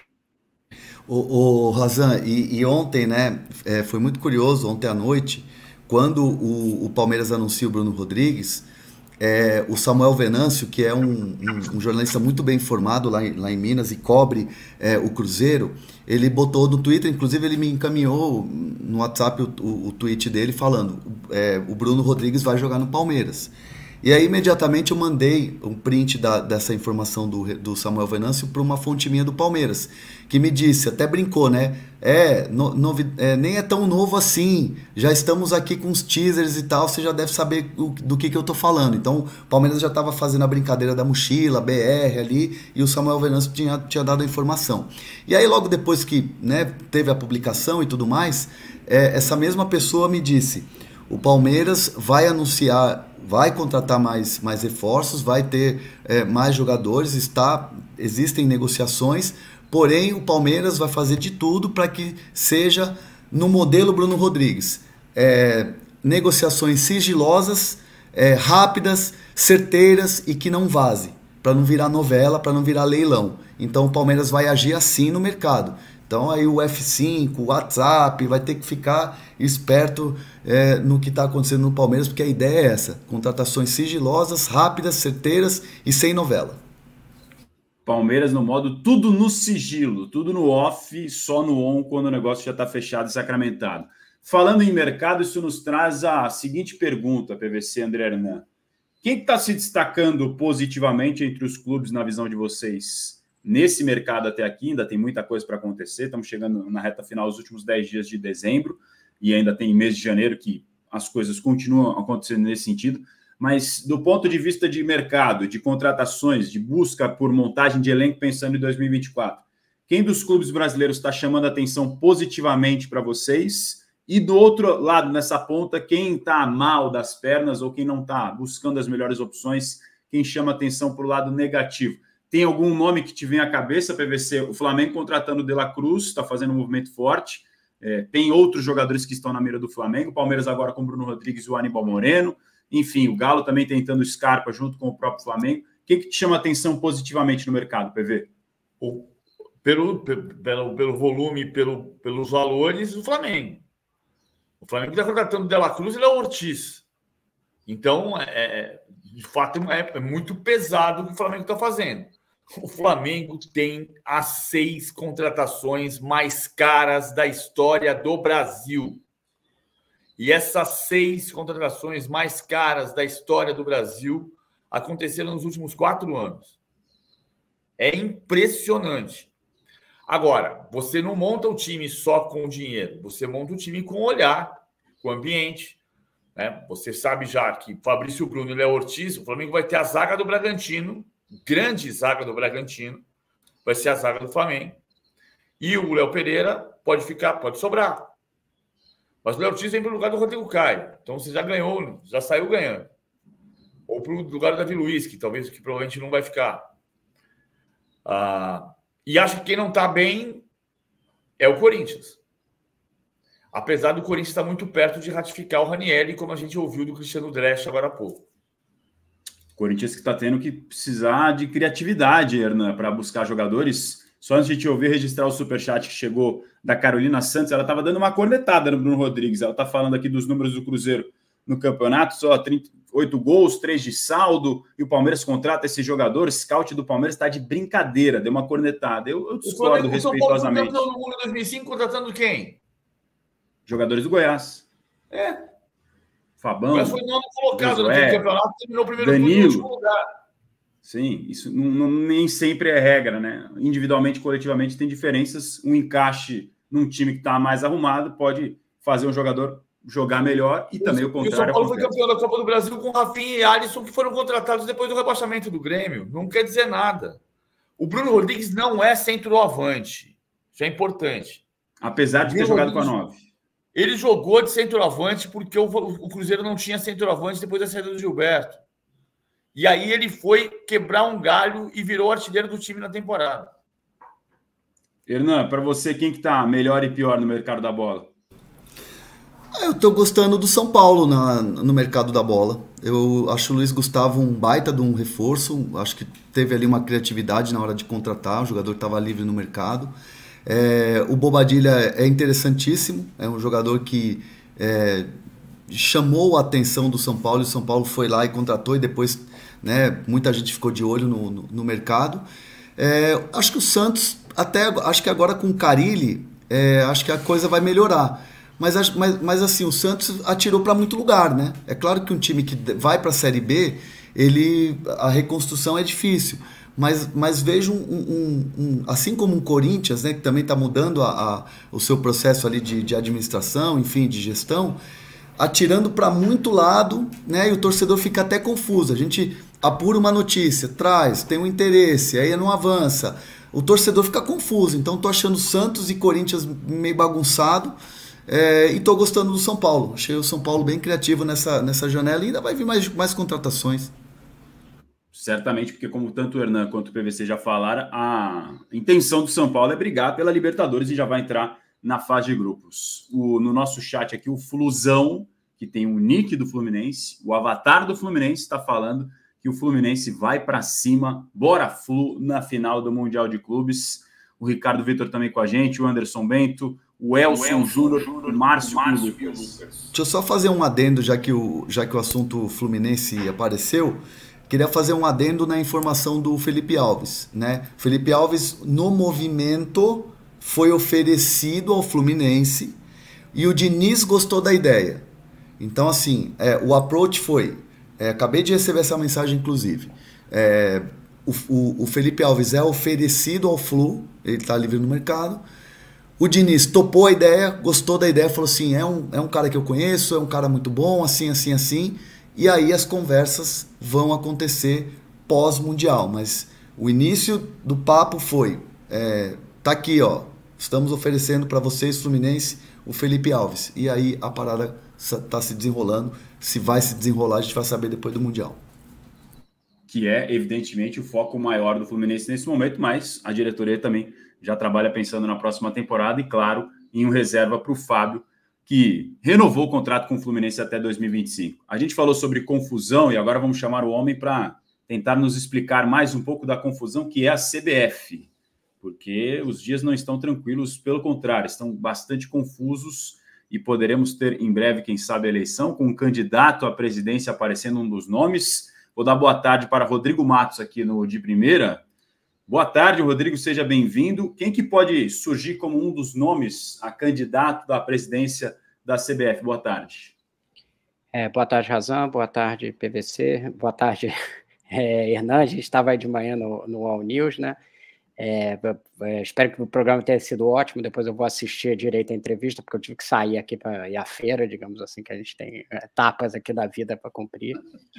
O, o Razan, e, e ontem, né, é, foi muito curioso, ontem à noite, quando o, o Palmeiras anuncia o Bruno Rodrigues, É, o Samuel Venâncio, que é um, um, um jornalista muito bem informado lá em, lá em Minas e cobre é, o Cruzeiro, ele botou no Twitter, inclusive ele me encaminhou no WhatsApp o, o, o tweet dele falando é, o Bruno Rodrigues vai jogar no Palmeiras. E aí imediatamente eu mandei um print da, dessa informação do, do Samuel Venâncio para uma fonte minha do Palmeiras, que me disse, até brincou, né? É, no, novi, é, nem é tão novo assim, já estamos aqui com os teasers e tal, você já deve saber o, do que, que eu tô falando. Então o Palmeiras já estava fazendo a brincadeira da mochila, B R ali, e o Samuel Venâncio tinha, tinha dado a informação. E aí logo depois que, né, teve a publicação e tudo mais, é, essa mesma pessoa me disse, o Palmeiras vai anunciar, vai contratar mais, mais reforços, vai ter é, mais jogadores, está, existem negociações, porém o Palmeiras vai fazer de tudo para que seja no modelo Bruno Rodrigues. É, negociações sigilosas, é, rápidas, certeiras e que não vaze, para não virar novela, para não virar leilão. Então o Palmeiras vai agir assim no mercado. Então aí o F cinco, o WhatsApp, vai ter que ficar esperto é, no que está acontecendo no Palmeiras, porque a ideia é essa, contratações sigilosas, rápidas, certeiras e sem novela. Palmeiras no modo tudo no sigilo, tudo no off, só no on quando o negócio já está fechado e sacramentado. Falando em mercado, isso nos traz a seguinte pergunta, P V C, André Hernan. Quem está se destacando positivamente entre os clubes na visão de vocês? Nesse mercado até aqui, ainda tem muita coisa para acontecer, estamos chegando na reta final, os últimos dez dias de dezembro, e ainda tem mês de janeiro que as coisas continuam acontecendo nesse sentido, mas do ponto de vista de mercado, de contratações, de busca por montagem de elenco pensando em dois mil e vinte e quatro, quem dos clubes brasileiros está chamando a atenção positivamente para vocês? E do outro lado, nessa ponta, quem está mal das pernas ou quem não está buscando as melhores opções, quem chama atenção para o lado negativo? Tem algum nome que te vem à cabeça, P V C? O Flamengo contratando o De La Cruz, está fazendo um movimento forte. É, tem outros jogadores que estão na mira do Flamengo. O Palmeiras agora com o Bruno Rodrigues e o Aníbal Moreno. Enfim, o Galo também tentando o Scarpa junto com o próprio Flamengo. O que, que te chama atenção positivamente no mercado, P V? O, pelo, pelo, pelo volume, pelo, pelos valores, o Flamengo. O Flamengo está contratando o De La Cruz e o Ortiz. Então, é, de fato, é, é muito pesado o que o Flamengo está fazendo. O Flamengo tem as seis contratações mais caras da história do Brasil. E essas seis contratações mais caras da história do Brasil aconteceram nos últimos quatro anos. É impressionante. Agora, você não monta o time só com dinheiro, você monta o time com olhar, com ambiente. Né? Você sabe já que Fabrício Bruno e Léo Ortiz, o Flamengo vai ter a zaga do Bragantino, grande zaga do Bragantino, vai ser a zaga do Flamengo. E o Léo Pereira pode ficar, pode sobrar. Mas o Léo Ortiz vem para o lugar do Rodrigo Caio. Então você já ganhou, já saiu ganhando. Ou para o lugar do Davi Luiz, que talvez que provavelmente não vai ficar. Ah, e acho que quem não está bem é o Corinthians. Apesar do Corinthians estar muito perto de ratificar o Ranieri, como a gente ouviu do Cristiano Dresch agora há pouco. Corinthians que está tendo que precisar de criatividade, Hernan, para buscar jogadores. Só antes de te ouvir registrar o superchat que chegou da Carolina Santos, ela estava dando uma cornetada no Bruno Rodrigues. Ela está falando aqui dos números do Cruzeiro no campeonato, só trinta e oito gols, três de saldo, e o Palmeiras contrata esse jogador. Scout do Palmeiras está de brincadeira, deu uma cornetada. Eu, eu discordo respeitosamente. O São Paulo no mundo em dois mil e cinco contratando quem? Jogadores do Goiás. É. Fabão. Mas foi nono colocado no é, campeonato, terminou o primeiro Danilo. turno no último lugar. Sim, isso não, não, nem sempre é regra, né? Individualmente, coletivamente, tem diferenças. Um encaixe num time que está mais arrumado pode fazer um jogador jogar melhor e também o contrário. E o São Paulo acontece. foi campeão da Copa do Brasil com Rafinha e Alisson, que foram contratados depois do rebaixamento do Grêmio. Não quer dizer nada. O Bruno Rodrigues não é centroavante. Isso é importante. Apesar de ter jogado com a nove. Ele jogou de centroavante porque o, o Cruzeiro não tinha centroavante depois da saída do Gilberto. E aí ele foi quebrar um galho e virou artilheiro do time na temporada. Hernan, para você, quem que tá melhor e pior no mercado da bola? Eu tô gostando do São Paulo na, no mercado da bola. Eu acho o Luiz Gustavo um baita de um reforço. Acho que teve ali uma criatividade na hora de contratar. O jogador estava livre no mercado. É, o Bobadilha é interessantíssimo. É um jogador que é, chamou a atenção do São Paulo. E o São Paulo foi lá e contratou. E depois, né, muita gente ficou de olho no, no, no mercado. É, acho que o Santos, até acho que agora com o Carille, é, acho que a coisa vai melhorar. Mas, mas, mas assim, o Santos atirou para muito lugar, né? É claro que um time que vai para a Série B, ele, a reconstrução é difícil. Mas, mas vejo, um, um, um, assim como um Corinthians, né, que também está mudando a, a, o seu processo ali de, de administração, enfim, de gestão, atirando para muito lado, né? E o torcedor fica até confuso. A gente apura uma notícia, traz, tem um interesse, aí não avança. O torcedor fica confuso. Então, estou achando Santos e Corinthians meio bagunçado. É, e estou gostando do São Paulo. Achei o São Paulo bem criativo nessa, nessa janela e ainda vai vir mais, mais contratações. Certamente, porque como tanto o Hernan quanto o P V C já falaram, a intenção do São Paulo é brigar pela Libertadores e já vai entrar na fase de grupos. O, no nosso chat aqui, o Flusão, que tem o nick do Fluminense, o avatar do Fluminense, está falando que o Fluminense vai para cima, bora Flu, na final do Mundial de Clubes. O Ricardo Vitor também com a gente, o Anderson Bento, o Elson Júnior, o Márcio e o Lucas. Deixa eu só fazer um adendo, já que o, já que o assunto Fluminense apareceu. Queria fazer um adendo na informação do Felipe Alves, né? Felipe Alves, no movimento, foi oferecido ao Fluminense e o Diniz gostou da ideia. Então, assim, é, o approach foi... É, acabei de receber essa mensagem, inclusive. É, o, o, o Felipe Alves é oferecido ao Flu, ele está livre no mercado. O Diniz topou a ideia, gostou da ideia, falou assim, é um, é um cara que eu conheço, é um cara muito bom, assim, assim, assim. E aí as conversas vão acontecer pós-mundial. Mas o início do papo foi, é, tá aqui, ó, estamos oferecendo para vocês, Fluminense, o Felipe Alves. E aí a parada está se desenrolando. Se vai se desenrolar, a gente vai saber depois do Mundial. Que é, evidentemente, o foco maior do Fluminense nesse momento, mas a diretoria também já trabalha pensando na próxima temporada e, claro, em um reserva para o Fábio, que renovou o contrato com o Fluminense até dois mil e vinte e cinco. A gente falou sobre confusão e agora vamos chamar o homem para tentar nos explicar mais um pouco da confusão que é a C B F, porque os dias não estão tranquilos, pelo contrário, estão bastante confusos e poderemos ter em breve, quem sabe, a eleição, com um candidato à presidência aparecendo um dos nomes. Vou dar boa tarde para Rodrigo Matos aqui no De Primeira. Boa tarde, Rodrigo, seja bem-vindo. Quem que pode surgir como um dos nomes a candidato da presidência da C B F? Boa tarde. É, boa tarde, Razan. Boa tarde, P V C. Boa tarde, é, Hernan. A gente estava aí de manhã no, no All News, né? É, é, espero que o programa tenha sido ótimo. Depois eu vou assistir direito a entrevista, porque eu tive que sair aqui para ir à feira, digamos assim, que a gente tem etapas aqui da vida para cumprir.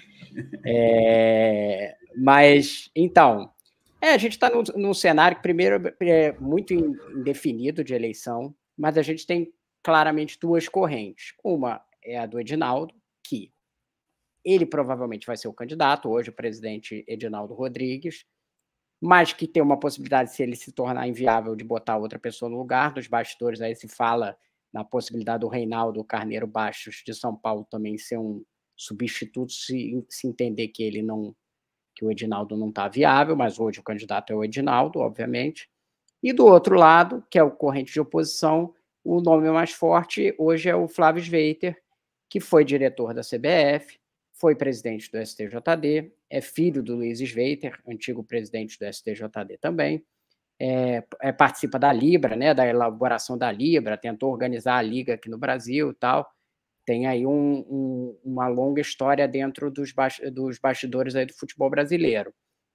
É, mas, então, é, a gente está num, num cenário que, primeiro, é muito indefinido de eleição, mas a gente tem claramente duas correntes. Uma é a do Edinaldo, que ele provavelmente vai ser o candidato, hoje o presidente Edinaldo Rodrigues, mas que tem uma possibilidade, se ele se tornar inviável, de botar outra pessoa no lugar. Dos bastidores aí se fala na possibilidade do Reinaldo Carneiro Bastos de São Paulo também ser um substituto, se, se entender que ele não, que o Edinaldo não está viável, mas hoje o candidato é o Edinaldo, obviamente. E do outro lado, que é o corrente de oposição, o nome mais forte hoje é o Flávio Sveiter, que foi diretor da C B F, foi presidente do S T J D, é filho do Luiz Sveiter, antigo presidente do S T J D também, é, é, participa da Libra, né, da elaboração da Libra, tentou organizar a Liga aqui no Brasil e tal, tem aí um, um, uma longa história dentro dos, ba dos bastidores aí do futebol brasileiro.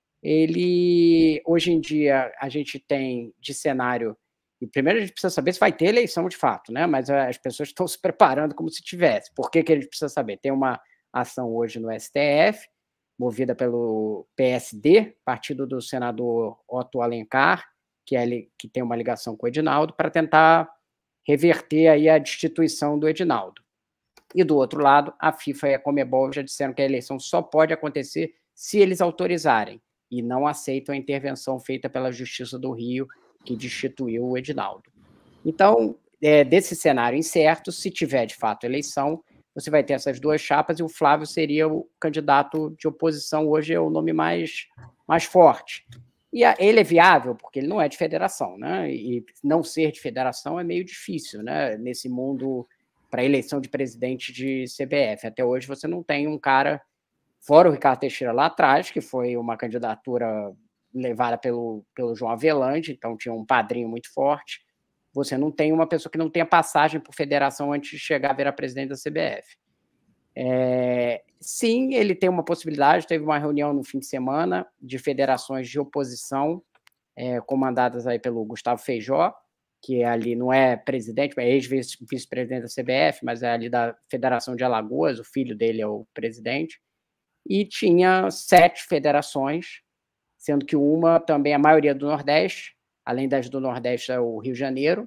Ele, hoje em dia, a gente tem de cenário, e primeiro a gente precisa saber se vai ter eleição de fato, né, mas as pessoas estão se preparando como se tivesse. Por que que a gente precisa saber? Tem uma ação hoje no S T F, movida pelo P S D, partido do senador Otto Alencar, que, é, que tem uma ligação com o Edinaldo, para tentar reverter aí a destituição do Edinaldo. E do outro lado, a FIFA e a Conmebol já disseram que a eleição só pode acontecer se eles autorizarem, e não aceitam a intervenção feita pela Justiça do Rio, que destituiu o Edinaldo. Então, é, desse cenário incerto, se tiver de fato eleição, você vai ter essas duas chapas e o Flávio seria o candidato de oposição, hoje é o nome mais, mais forte. E a, ele é viável, porque ele não é de federação, né? E não ser de federação é meio difícil, né? Nesse mundo, para eleição de presidente de C B F. Até hoje você não tem um cara, fora o Ricardo Teixeira lá atrás, que foi uma candidatura levada pelo, pelo João Avelange, então tinha um padrinho muito forte. Você não tem uma pessoa que não tenha passagem por federação antes de chegar a virar presidente da C B F. É, sim, ele tem uma possibilidade, teve uma reunião no fim de semana de federações de oposição, é, comandadas aí pelo Gustavo Feijó, que é ali, não é presidente, é ex-vice-presidente da C B F, mas é ali da Federação de Alagoas, o filho dele é o presidente, e tinha sete federações, sendo que uma também, a maioria do Nordeste, além das do Nordeste, é o Rio de Janeiro,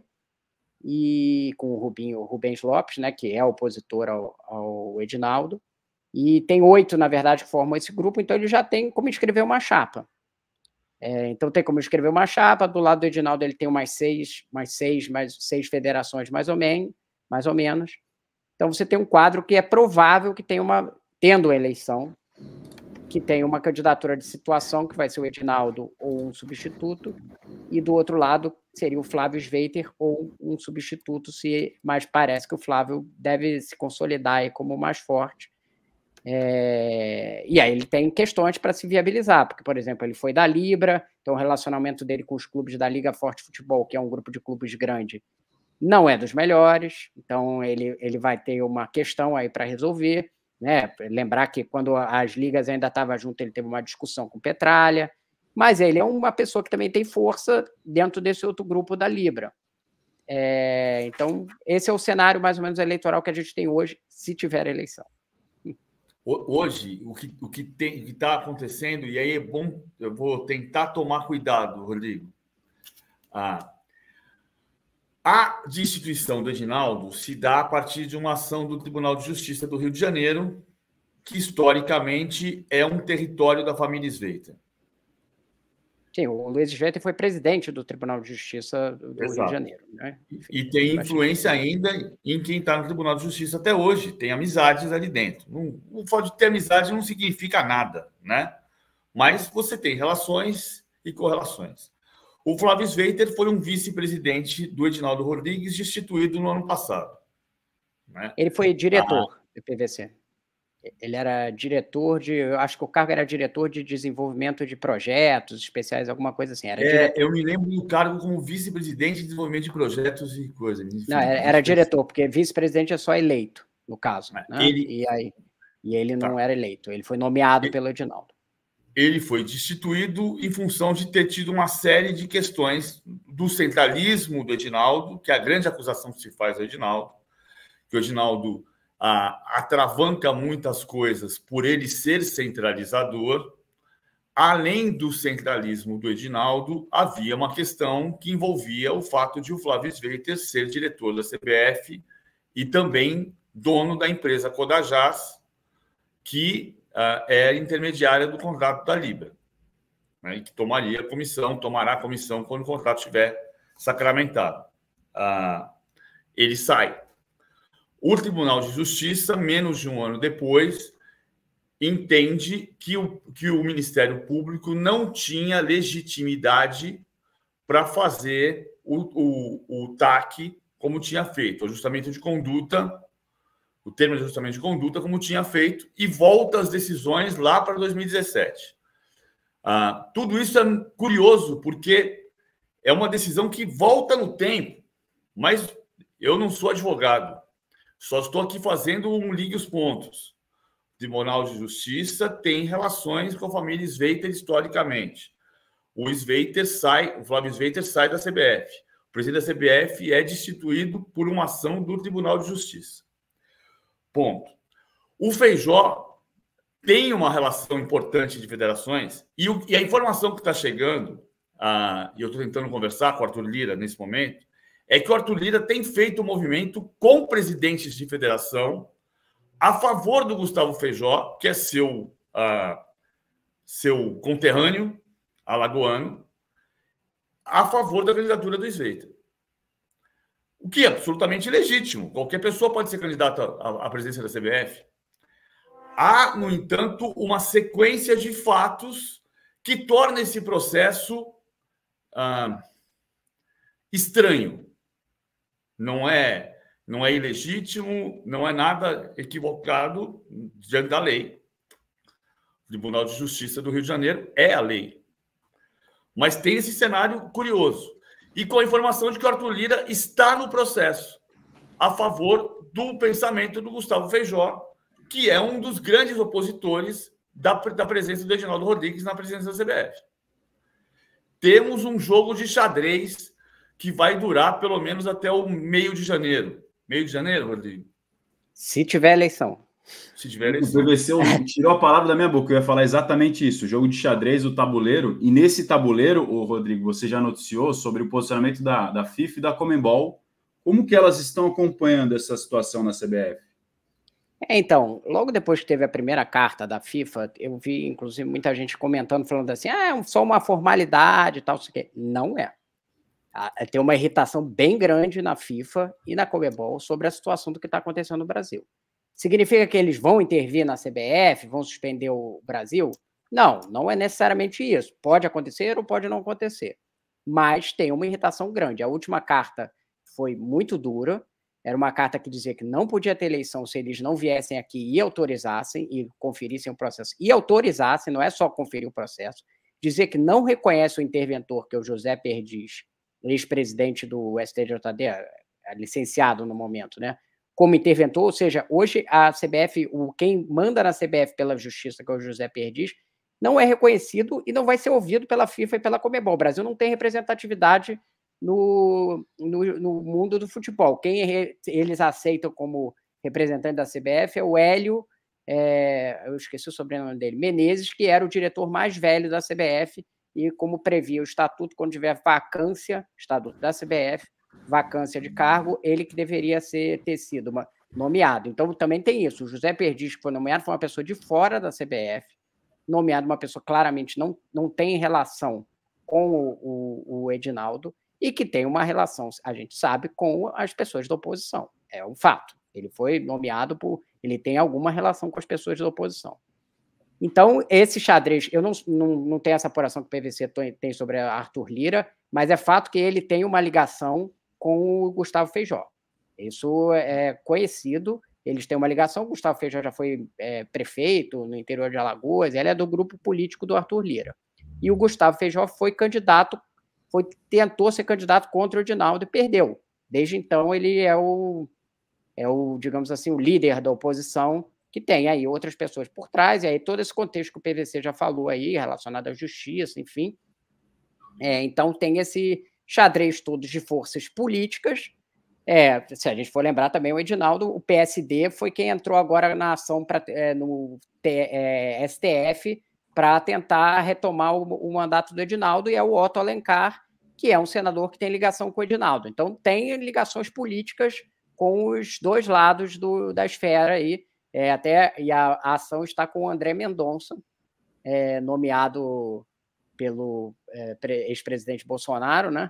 e com o Rubinho, o Rubens Lopes, né, que é opositor ao, ao Edinaldo, e tem oito, na verdade, que formam esse grupo, então ele já tem como escrever uma chapa. É, então tem como escrever uma chapa, do lado do Edinaldo ele tem mais seis, mais seis, mais seis federações, mais ou, menos, mais ou menos. Então você tem um quadro que é provável que tenha uma, tendo a eleição, que tem uma candidatura de situação, que vai ser o Edinaldo ou um substituto, e do outro lado seria o Flávio Sveiter ou um substituto, se mais parece que o Flávio deve se consolidar aí como o mais forte. É... E aí ele tem questões para se viabilizar, porque, por exemplo, ele foi da Libra, então o relacionamento dele com os clubes da Liga Forte Futebol, que é um grupo de clubes grande, não é dos melhores, então ele, ele vai ter uma questão aí para resolver. Né? Lembrar que quando as ligas ainda estavam juntas, ele teve uma discussão com o Petralha, mas ele é uma pessoa que também tem força dentro desse outro grupo da Libra. É, então, esse é o cenário mais ou menos eleitoral que a gente tem hoje, se tiver eleição. Hoje, o que o que está acontecendo, e aí é bom, eu vou tentar tomar cuidado, Rodrigo. Ah, a destituição do Edinaldo se dá a partir de uma ação do Tribunal de Justiça do Rio de Janeiro, que historicamente é um território da família Sveiter. Sim, o Luiz Sveiter foi presidente do Tribunal de Justiça do Exato. Rio de Janeiro. Né? Enfim, e tem influência ainda em quem está no Tribunal de Justiça até hoje, tem amizades ali dentro. Não, o fato de ter amizade não significa nada, né? Mas você tem relações e correlações. O Flávio Sveiter foi um vice-presidente do Edinaldo Rodrigues, destituído no ano passado. Né? Ele foi diretor ah. do P V C. Ele era diretor de... Eu acho que o cargo era diretor de desenvolvimento de projetos especiais, alguma coisa assim. Era é, eu me lembro do cargo como vice-presidente de desenvolvimento de projetos e coisas. Não, era, era diretor, porque vice-presidente é só eleito, no caso. Né? Ele... E, aí, e ele não tá. era eleito, ele foi nomeado ele... pelo Edinaldo. Ele foi destituído em função de ter tido uma série de questões do centralismo do Edinaldo, que é a grande acusação que se faz ao Edinaldo, que o Edinaldo... Ah, atravanca muitas coisas por ele ser centralizador. Além do centralismo do Edinaldo, havia uma questão que envolvia o fato de o Flávio Sveiter ser diretor da C B F e também dono da empresa Codajás, que ah, é intermediária do contrato da Libra, né, e que tomaria a comissão, tomará a comissão quando o contrato estiver sacramentado. Ah, ele sai. O Tribunal de Justiça, menos de um ano depois, entende que o, que o Ministério Público não tinha legitimidade para fazer o, o, o T A C como tinha feito, o ajustamento de conduta, o termo de ajustamento de conduta como tinha feito, e volta as decisões lá para dois mil e dezessete. Ah, tudo isso é curioso, porque é uma decisão que volta no tempo, mas eu não sou advogado. Só estou aqui fazendo um ligue os pontos. O Tribunal de Justiça tem relações com a família Sveiter historicamente. O Sveiter sai, o Flávio Sveiter sai da C B F. O presidente da C B F é destituído por uma ação do Tribunal de Justiça. Ponto. O Feijó tem uma relação importante de federações e, o, e a informação que está chegando, ah, e eu estou tentando conversar com o Arthur Lira nesse momento, é que o Arthur Lira tem feito um movimento com presidentes de federação a favor do Gustavo Feijó, que é seu, uh, seu conterrâneo alagoano, a favor da candidatura do Sveiter. O que é absolutamente legítimo. Qualquer pessoa pode ser candidata à, à presidência da C B F. Há, no entanto, uma sequência de fatos que torna esse processo uh, estranho. Não é, não é ilegítimo, não é nada equivocado diante da lei. O Tribunal de Justiça do Rio de Janeiro é a lei. Mas tem esse cenário curioso. E com a informação de que o Arthur Lira está no processo a favor do pensamento do Gustavo Feijó, que é um dos grandes opositores da, da presença do Edinaldo Rodrigues na presidência da C B F. Temos um jogo de xadrez que vai durar pelo menos até o meio de janeiro. Meio de janeiro, Rodrigo? Se tiver eleição. Se tiver eleição. O P V C tirou a palavra da minha boca. Eu ia falar exatamente isso. O jogo de xadrez, o tabuleiro. E nesse tabuleiro, o Rodrigo, você já noticiou sobre o posicionamento da, da FIFA e da Conmebol. Como que elas estão acompanhando essa situação na C B F? É, então, logo depois que teve a primeira carta da FIFA, eu vi, inclusive, muita gente comentando, falando assim, ah, é só uma formalidade e tal, isso aqui. Não é. Tem uma irritação bem grande na FIFA e na Conmebol sobre a situação do que está acontecendo no Brasil. Significa que eles vão intervir na C B F, vão suspender o Brasil? Não, não é necessariamente isso. Pode acontecer ou pode não acontecer. Mas tem uma irritação grande. A última carta foi muito dura. Era uma carta que dizia que não podia ter eleição se eles não viessem aqui e autorizassem, e conferissem o processo, e autorizassem, não é só conferir o processo. Dizer que não reconhece o interventor, que é o José Perdiz, ex-presidente do S T J D, licenciado no momento, né, como interventor, ou seja, hoje a C B F, o, quem manda na C B F pela justiça, que é o José Perdiz, não é reconhecido e não vai ser ouvido pela FIFA e pela Conmebol. O Brasil não tem representatividade no, no, no mundo do futebol. Quem re, eles aceitam como representante da C B F é o Hélio, é, eu esqueci o sobrenome dele, Menezes, que era o diretor mais velho da C B F, e como previa o estatuto, quando tiver vacância, estatuto da C B F, vacância de cargo, ele que deveria ser, ter sido uma, nomeado. Então, também tem isso. O José Perdiz, que foi nomeado, foi uma pessoa de fora da C B F, nomeado uma pessoa claramente não, não tem relação com o, o, o Edinaldo, e que tem uma relação, a gente sabe, com as pessoas da oposição. É um fato. Ele foi nomeado por... Ele tem alguma relação com as pessoas da oposição. Então, esse xadrez... Eu não, não, não tenho essa apuração que o P V C tem sobre Arthur Lira, mas é fato que ele tem uma ligação com o Gustavo Feijó. Isso é conhecido. Eles têm uma ligação. O Gustavo Feijó já foi é, prefeito no interior de Alagoas. Ele é do grupo político do Arthur Lira. E o Gustavo Feijó foi candidato, foi, tentou ser candidato contra o Edinaldo e perdeu. Desde então, ele é o, é o, digamos assim, o líder da oposição, que tem aí outras pessoas por trás, e aí todo esse contexto que o P V C já falou aí, relacionado à justiça, enfim. É, então, tem esse xadrez todo de forças políticas. É, se a gente for lembrar também, o Edinaldo, o P S D foi quem entrou agora na ação pra, é, no é, S T F para tentar retomar o, o mandato do Edinaldo, e é o Otto Alencar, que é um senador que tem ligação com o Edinaldo. Então, tem ligações políticas com os dois lados do, da esfera aí, é, até, e a, a ação está com o André Mendonça, é, nomeado pelo é, ex-presidente Bolsonaro, né?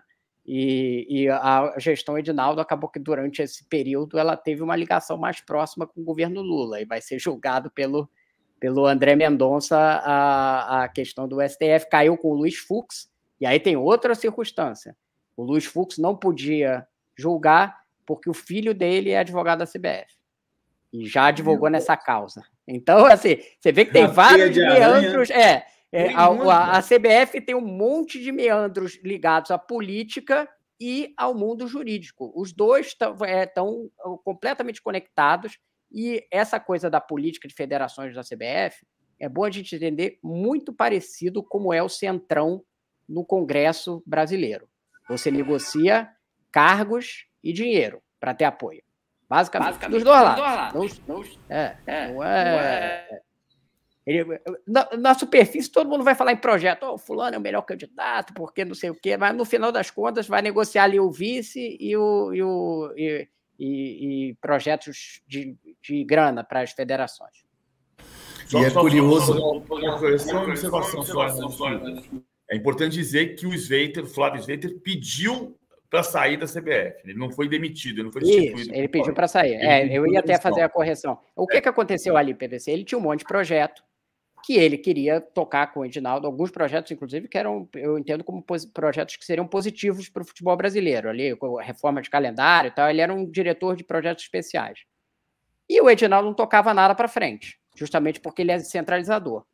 E, e a gestão Edinaldo acabou que durante esse período ela teve uma ligação mais próxima com o governo Lula, e vai ser julgado pelo, pelo André Mendonça a, a questão do S T F. Caiu com o Luiz Fux, e aí tem outra circunstância. O Luiz Fux não podia julgar porque o filho dele é advogado da C B F e já advogou nessa causa. Então, assim, você vê que tem vários meandros. É, é a, a, a C B F tem um monte de meandros ligados à política e ao mundo jurídico. Os dois estão é, completamente conectados, e essa coisa da política de federações da C B F é bom a gente entender, muito parecido como é o Centrão no Congresso brasileiro. Você negocia cargos e dinheiro para ter apoio. Basicamente, Basicamente dos dois lados. Não, não, é, é, não é... Ele, na, na superfície, todo mundo vai falar em projeto. Oh, fulano é o melhor candidato, porque não sei o quê, mas no final das contas vai negociar ali o vice e, o, e, o, e, e, e projetos de, de grana para as federações. Só, e é só curioso... Uma correção, observação, observação, é importante dizer que o Sveiter, o Flávio Sveiter, pediu para sair da C B F. Ele não foi demitido, ele não foi destituído. Isso, ele pediu para sair. É, eu ia até fazer a correção. O que, é. que aconteceu ali, P V C? Ele tinha um monte de projeto que ele queria tocar com o Edinaldo, alguns projetos, inclusive, que eram, eu entendo como projetos que seriam positivos para o futebol brasileiro, ali, com reforma de calendário e tal. Ele era um diretor de projetos especiais. E o Edinaldo não tocava nada para frente, justamente porque ele é centralizador.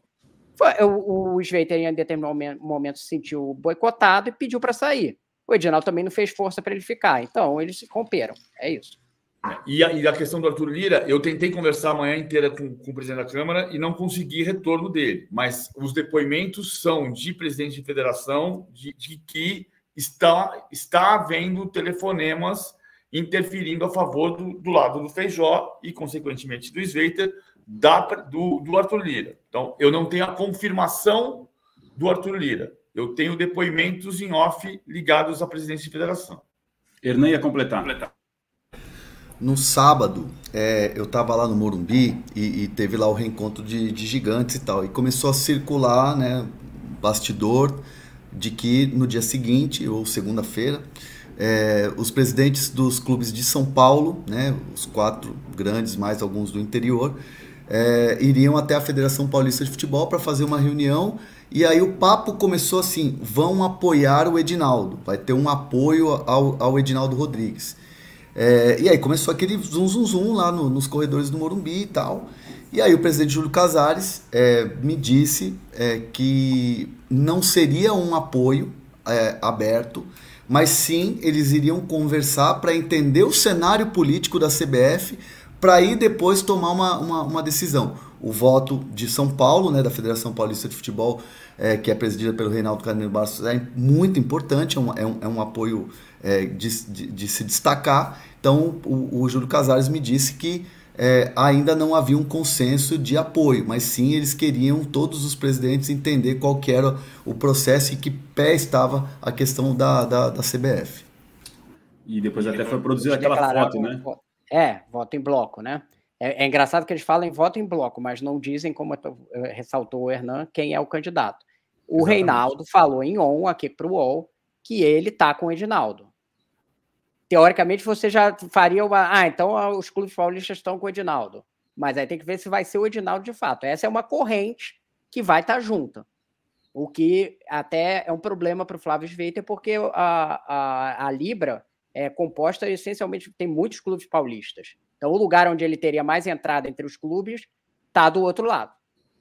O, o Sveiter, em determinado momento, se sentiu boicotado e pediu para sair. O Edinaldo também não fez força para ele ficar. Então, eles se romperam. É isso. E a, e a questão do Arthur Lira, eu tentei conversar a manhã inteira com, com o presidente da Câmara e não consegui retorno dele. Mas os depoimentos são de presidente de federação de, de que está, está havendo telefonemas interferindo a favor do, do lado do Feijó e, consequentemente, do Sveiter, da, do, do Arthur Lira. Então, eu não tenho a confirmação do Arthur Lira. Eu tenho depoimentos em off ligados à presidência de federação. Hernan ia completar. No sábado, é, eu estava lá no Morumbi e, e teve lá o reencontro de, de gigantes e tal. E começou a circular, né, bastidor de que no dia seguinte, ou segunda-feira, é, os presidentes dos clubes de São Paulo, né, os quatro grandes, mais alguns do interior, é, iriam até a Federação Paulista de Futebol para fazer uma reunião. E aí o papo começou assim: vão apoiar o Edinaldo, vai ter um apoio ao, ao Edinaldo Rodrigues. É, e aí começou aquele zum zum zum lá no, nos corredores do Morumbi e tal. E aí o presidente Júlio Casares é, me disse é, que não seria um apoio é, aberto, mas sim eles iriam conversar para entender o cenário político da C B F, para aí depois tomar uma, uma, uma decisão. o voto de São Paulo, né, da Federação Paulista de Futebol, é, que é presidida pelo Reinaldo Carneiro Bastos, é muito importante, é um, é um, é um apoio é, de, de, de se destacar. Então, o, o Júlio Casares me disse que é, ainda não havia um consenso de apoio, mas sim eles queriam, todos os presidentes, entender qual que era o processo e que pé estava a questão da, da, da C B F. E depois até foi produzida aquela foto, né? É, voto em bloco, né? É, é engraçado que eles falam em voto em bloco, mas não dizem, como ressaltou o Hernan, quem é o candidato. O Exatamente. Reinaldo falou em on, aqui para o U O L, que ele está com o Edinaldo. Teoricamente, você já faria uma... Ah, então os clubes paulistas estão com o Edinaldo. Mas aí tem que ver se vai ser o Edinaldo de fato. Essa é uma corrente que vai estar junta. O que até é um problema para o Flávio Sveiter, porque a, a, a Libra é composta essencialmente... Tem muitos clubes paulistas. Então, o lugar onde ele teria mais entrada entre os clubes está do outro lado.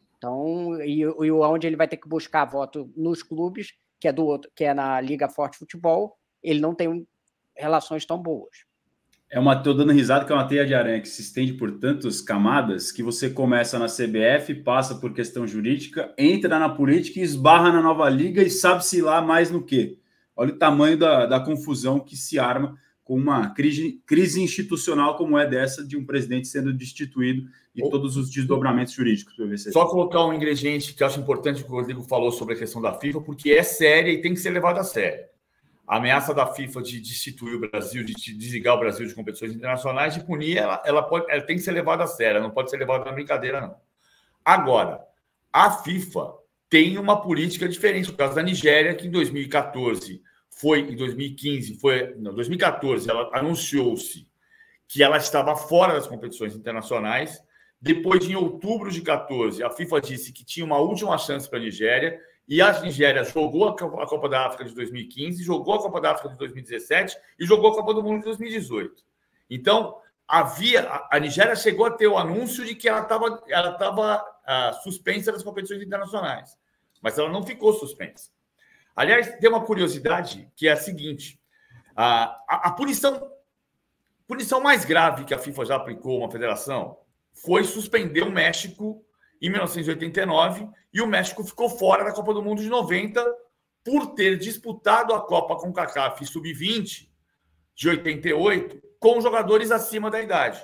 Então, e, e onde ele vai ter que buscar voto nos clubes, que é, do outro, que é na Liga Forte Futebol, ele não tem relações tão boas. É uma, tô dando risada que é uma teia de aranha que se estende por tantas camadas que você começa na C B F, passa por questão jurídica, entra na política e esbarra na nova liga e sabe-se lá mais no quê. Olha o tamanho da, da confusão que se arma com uma crise, crise institucional como é dessa de um presidente sendo destituído e oh, todos os desdobramentos jurídicos. Só colocar um ingrediente que eu acho importante que o Rodrigo falou sobre a questão da FIFA, porque é séria e tem que ser levada a sério. A ameaça da FIFA de destituir o Brasil, de desligar o Brasil de competições internacionais, de punir, ela, ela, pode, ela tem que ser levada a sério, não pode ser levada na brincadeira, não. Agora, a FIFA tem uma política diferente. No caso da Nigéria, que em dois mil e quatorze foi, em dois mil e quinze, foi, não, dois mil e quatorze, ela anunciou-se que ela estava fora das competições internacionais. Depois, em outubro de quatorze, a FIFA disse que tinha uma última chance para a Nigéria. E a Nigéria jogou a Copa da África de dois mil e quinze, jogou a Copa da África de dois mil e dezessete e jogou a Copa do Mundo de dois mil e dezoito. Então, havia, a Nigéria chegou a ter o anúncio de que ela estava ela estava uh, suspensa das competições internacionais, mas ela não ficou suspensa. Aliás, tem uma curiosidade que é a seguinte: a, a, a punição, punição mais grave que a FIFA já aplicou a uma federação foi suspender o México em mil novecentos e oitenta e nove, e o México ficou fora da Copa do Mundo de noventa por ter disputado a Copa CONCACAF sub vinte de oitenta e oito com jogadores acima da idade.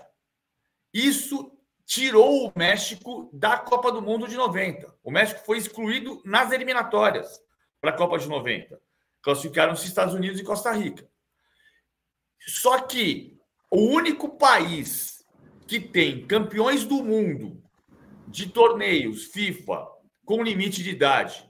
Isso tirou o México da Copa do Mundo de noventa. O México foi excluído nas eliminatórias para a Copa de noventa. Classificaram-se Estados Unidos e Costa Rica. Só que o único país que tem campeões do mundo de torneios FIFA com limite de idade,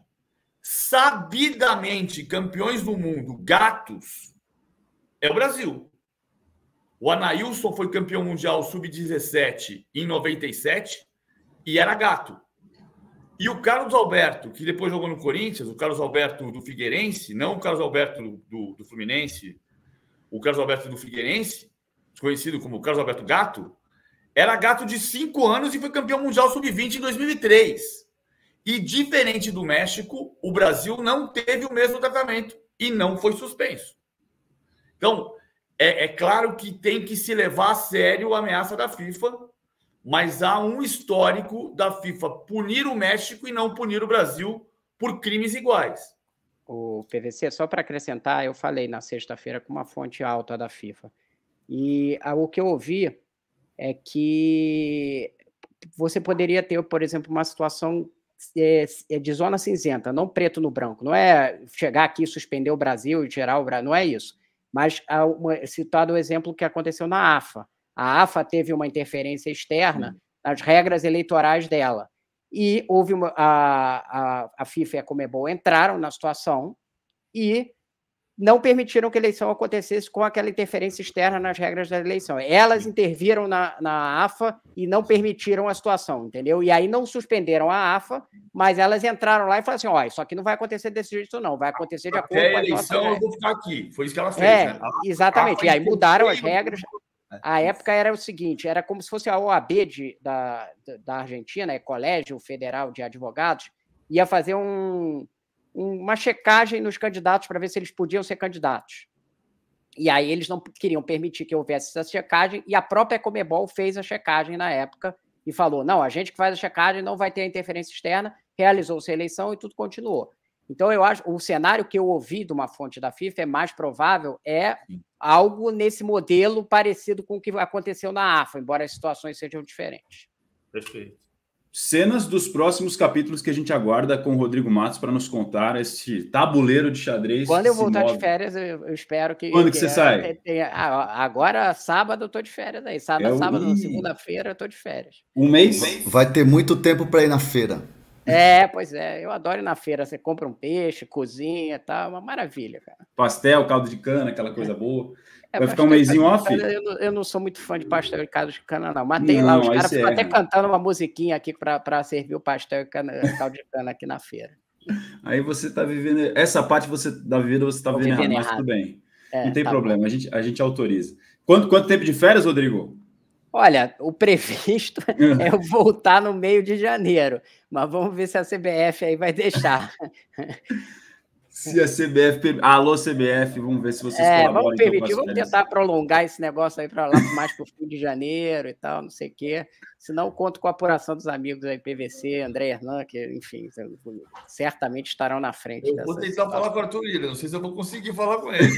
sabidamente campeões do mundo, gatos, é o Brasil. O Anailson foi campeão mundial sub dezessete em noventa e sete e era gato. E o Carlos Alberto, que depois jogou no Corinthians, o Carlos Alberto do Figueirense, não o Carlos Alberto do, do Fluminense, o Carlos Alberto do Figueirense, conhecido como Carlos Alberto Gato, era gato de cinco anos e foi campeão mundial sub vinte em dois mil e três. E, diferente do México, o Brasil não teve o mesmo tratamento e não foi suspenso. Então, é, é claro que tem que se levar a sério a ameaça da FIFA, mas há um histórico da FIFA punir o México e não punir o Brasil por crimes iguais. O P V C, só para acrescentar, eu falei na sexta-feira com uma fonte alta da FIFA. E ah, o que eu ouvi é que você poderia ter, por exemplo, uma situação é, de zona cinzenta, não preto no branco. Não é chegar aqui, suspender o Brasil e tirar o Brasil, não é isso. Mas uma, citado o exemplo que aconteceu na AFA. A AFA teve uma interferência externa nas regras eleitorais dela. E houve uma, a, a, a FIFA e a Conmebol entraram na situação e não permitiram que a eleição acontecesse com aquela interferência externa nas regras da eleição. Elas interviram na, na AFA e não permitiram a situação, entendeu? E aí não suspenderam a AFA, mas elas entraram lá e falaram assim, ó, isso aqui não vai acontecer desse jeito não, vai acontecer de acordo com a eleição, eu vou ficar aqui. Foi isso que ela fez, é, né? Exatamente. A, a, e aí mudaram as regras. A época era o seguinte, era como se fosse a O A B de, da, da Argentina, é Colégio Federal de Advogados, ia fazer um... uma checagem nos candidatos para ver se eles podiam ser candidatos. E aí eles não queriam permitir que houvesse essa checagem, e a própria Conmebol fez a checagem na época e falou, não, a gente que faz a checagem não vai ter a interferência externa, realizou-se a eleição e tudo continuou. Então, eu acho o cenário que eu ouvi de uma fonte da FIFA é mais provável, é algo nesse modelo parecido com o que aconteceu na AFA, embora as situações sejam diferentes. Perfeito. Cenas dos próximos capítulos que a gente aguarda com o Rodrigo Matos para nos contar este tabuleiro de xadrez. Quando eu voltar de férias, eu, eu espero que... Quando que, que você é, sai? Tenha, agora, sábado, eu estou de férias aí. Sábado, é sábado, segunda-feira, eu estou de férias. Um mês? Vai ter muito tempo para ir na feira. É, pois é. Eu adoro ir na feira. Você compra um peixe, cozinha e tal. Uma maravilha, cara. Pastel, caldo de cana, aquela coisa boa. É, vai ficar um mêsinho off? Eu não, eu não sou muito fã de pastel e caldo de cana, não. Mas tem lá, os caras ficam até cantando uma musiquinha aqui para servir o pastel e cana, caldo de cana aqui na feira. Aí você está vivendo... Essa parte você, da vida você está vivendo errado, mas tudo bem. É, não tem tá problema, a gente, a gente autoriza. Quanto, quanto tempo de férias, Rodrigo? Olha, o previsto é eu voltar no meio de janeiro, mas vamos ver se a C B F aí vai deixar. Se a C B F... Alô, C B F, vamos ver se vocês é, colaboram. Vamos permitir, então, vamos tentar prolongar esse negócio aí para lá mais para o fim de janeiro e tal, não sei o quê. Senão, conto com a apuração dos amigos aí, P V C, André Hernan, que, enfim, certamente estarão na frente. Eu vou tentar situação. falar com o Arthur Lira, não sei se eu vou conseguir falar com ele.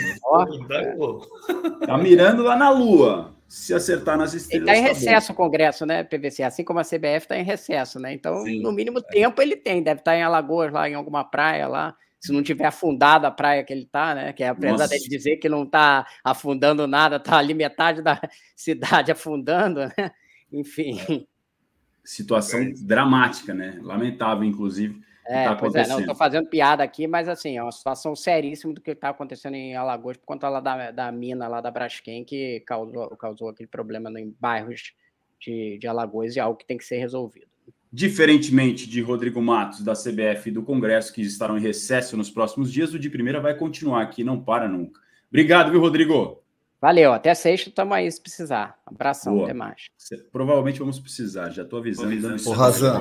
Tá mirando lá na lua. Se acertar nas estrelas. Ele está em recesso, tá o Congresso, né, P V C? Assim como a C B F está em recesso, né? Então, Sim, no mínimo é. tempo ele tem, deve estar em Alagoas, lá em alguma praia lá. Se não tiver afundado a praia que ele está, né? Que é apesar de dizer que não está afundando nada, está ali metade da cidade afundando, né? Enfim. Situação é. dramática, né? Lamentável, inclusive. É, tá pois é, não estou fazendo piada aqui, mas assim, é uma situação seríssima do que está acontecendo em Alagoas por conta lá da, da mina lá da Braskem, que causou, causou aquele problema em bairros de, de Alagoas e algo que tem que ser resolvido. Diferentemente de Rodrigo Matos, da C B F e do Congresso, que estarão em recesso nos próximos dias, o de primeira vai continuar aqui, não para nunca. Obrigado, viu, Rodrigo? Valeu, até sexta, estamos aí se precisar. Abração, Boa. Até mais. Provavelmente vamos precisar, já estou avisando. Por razão.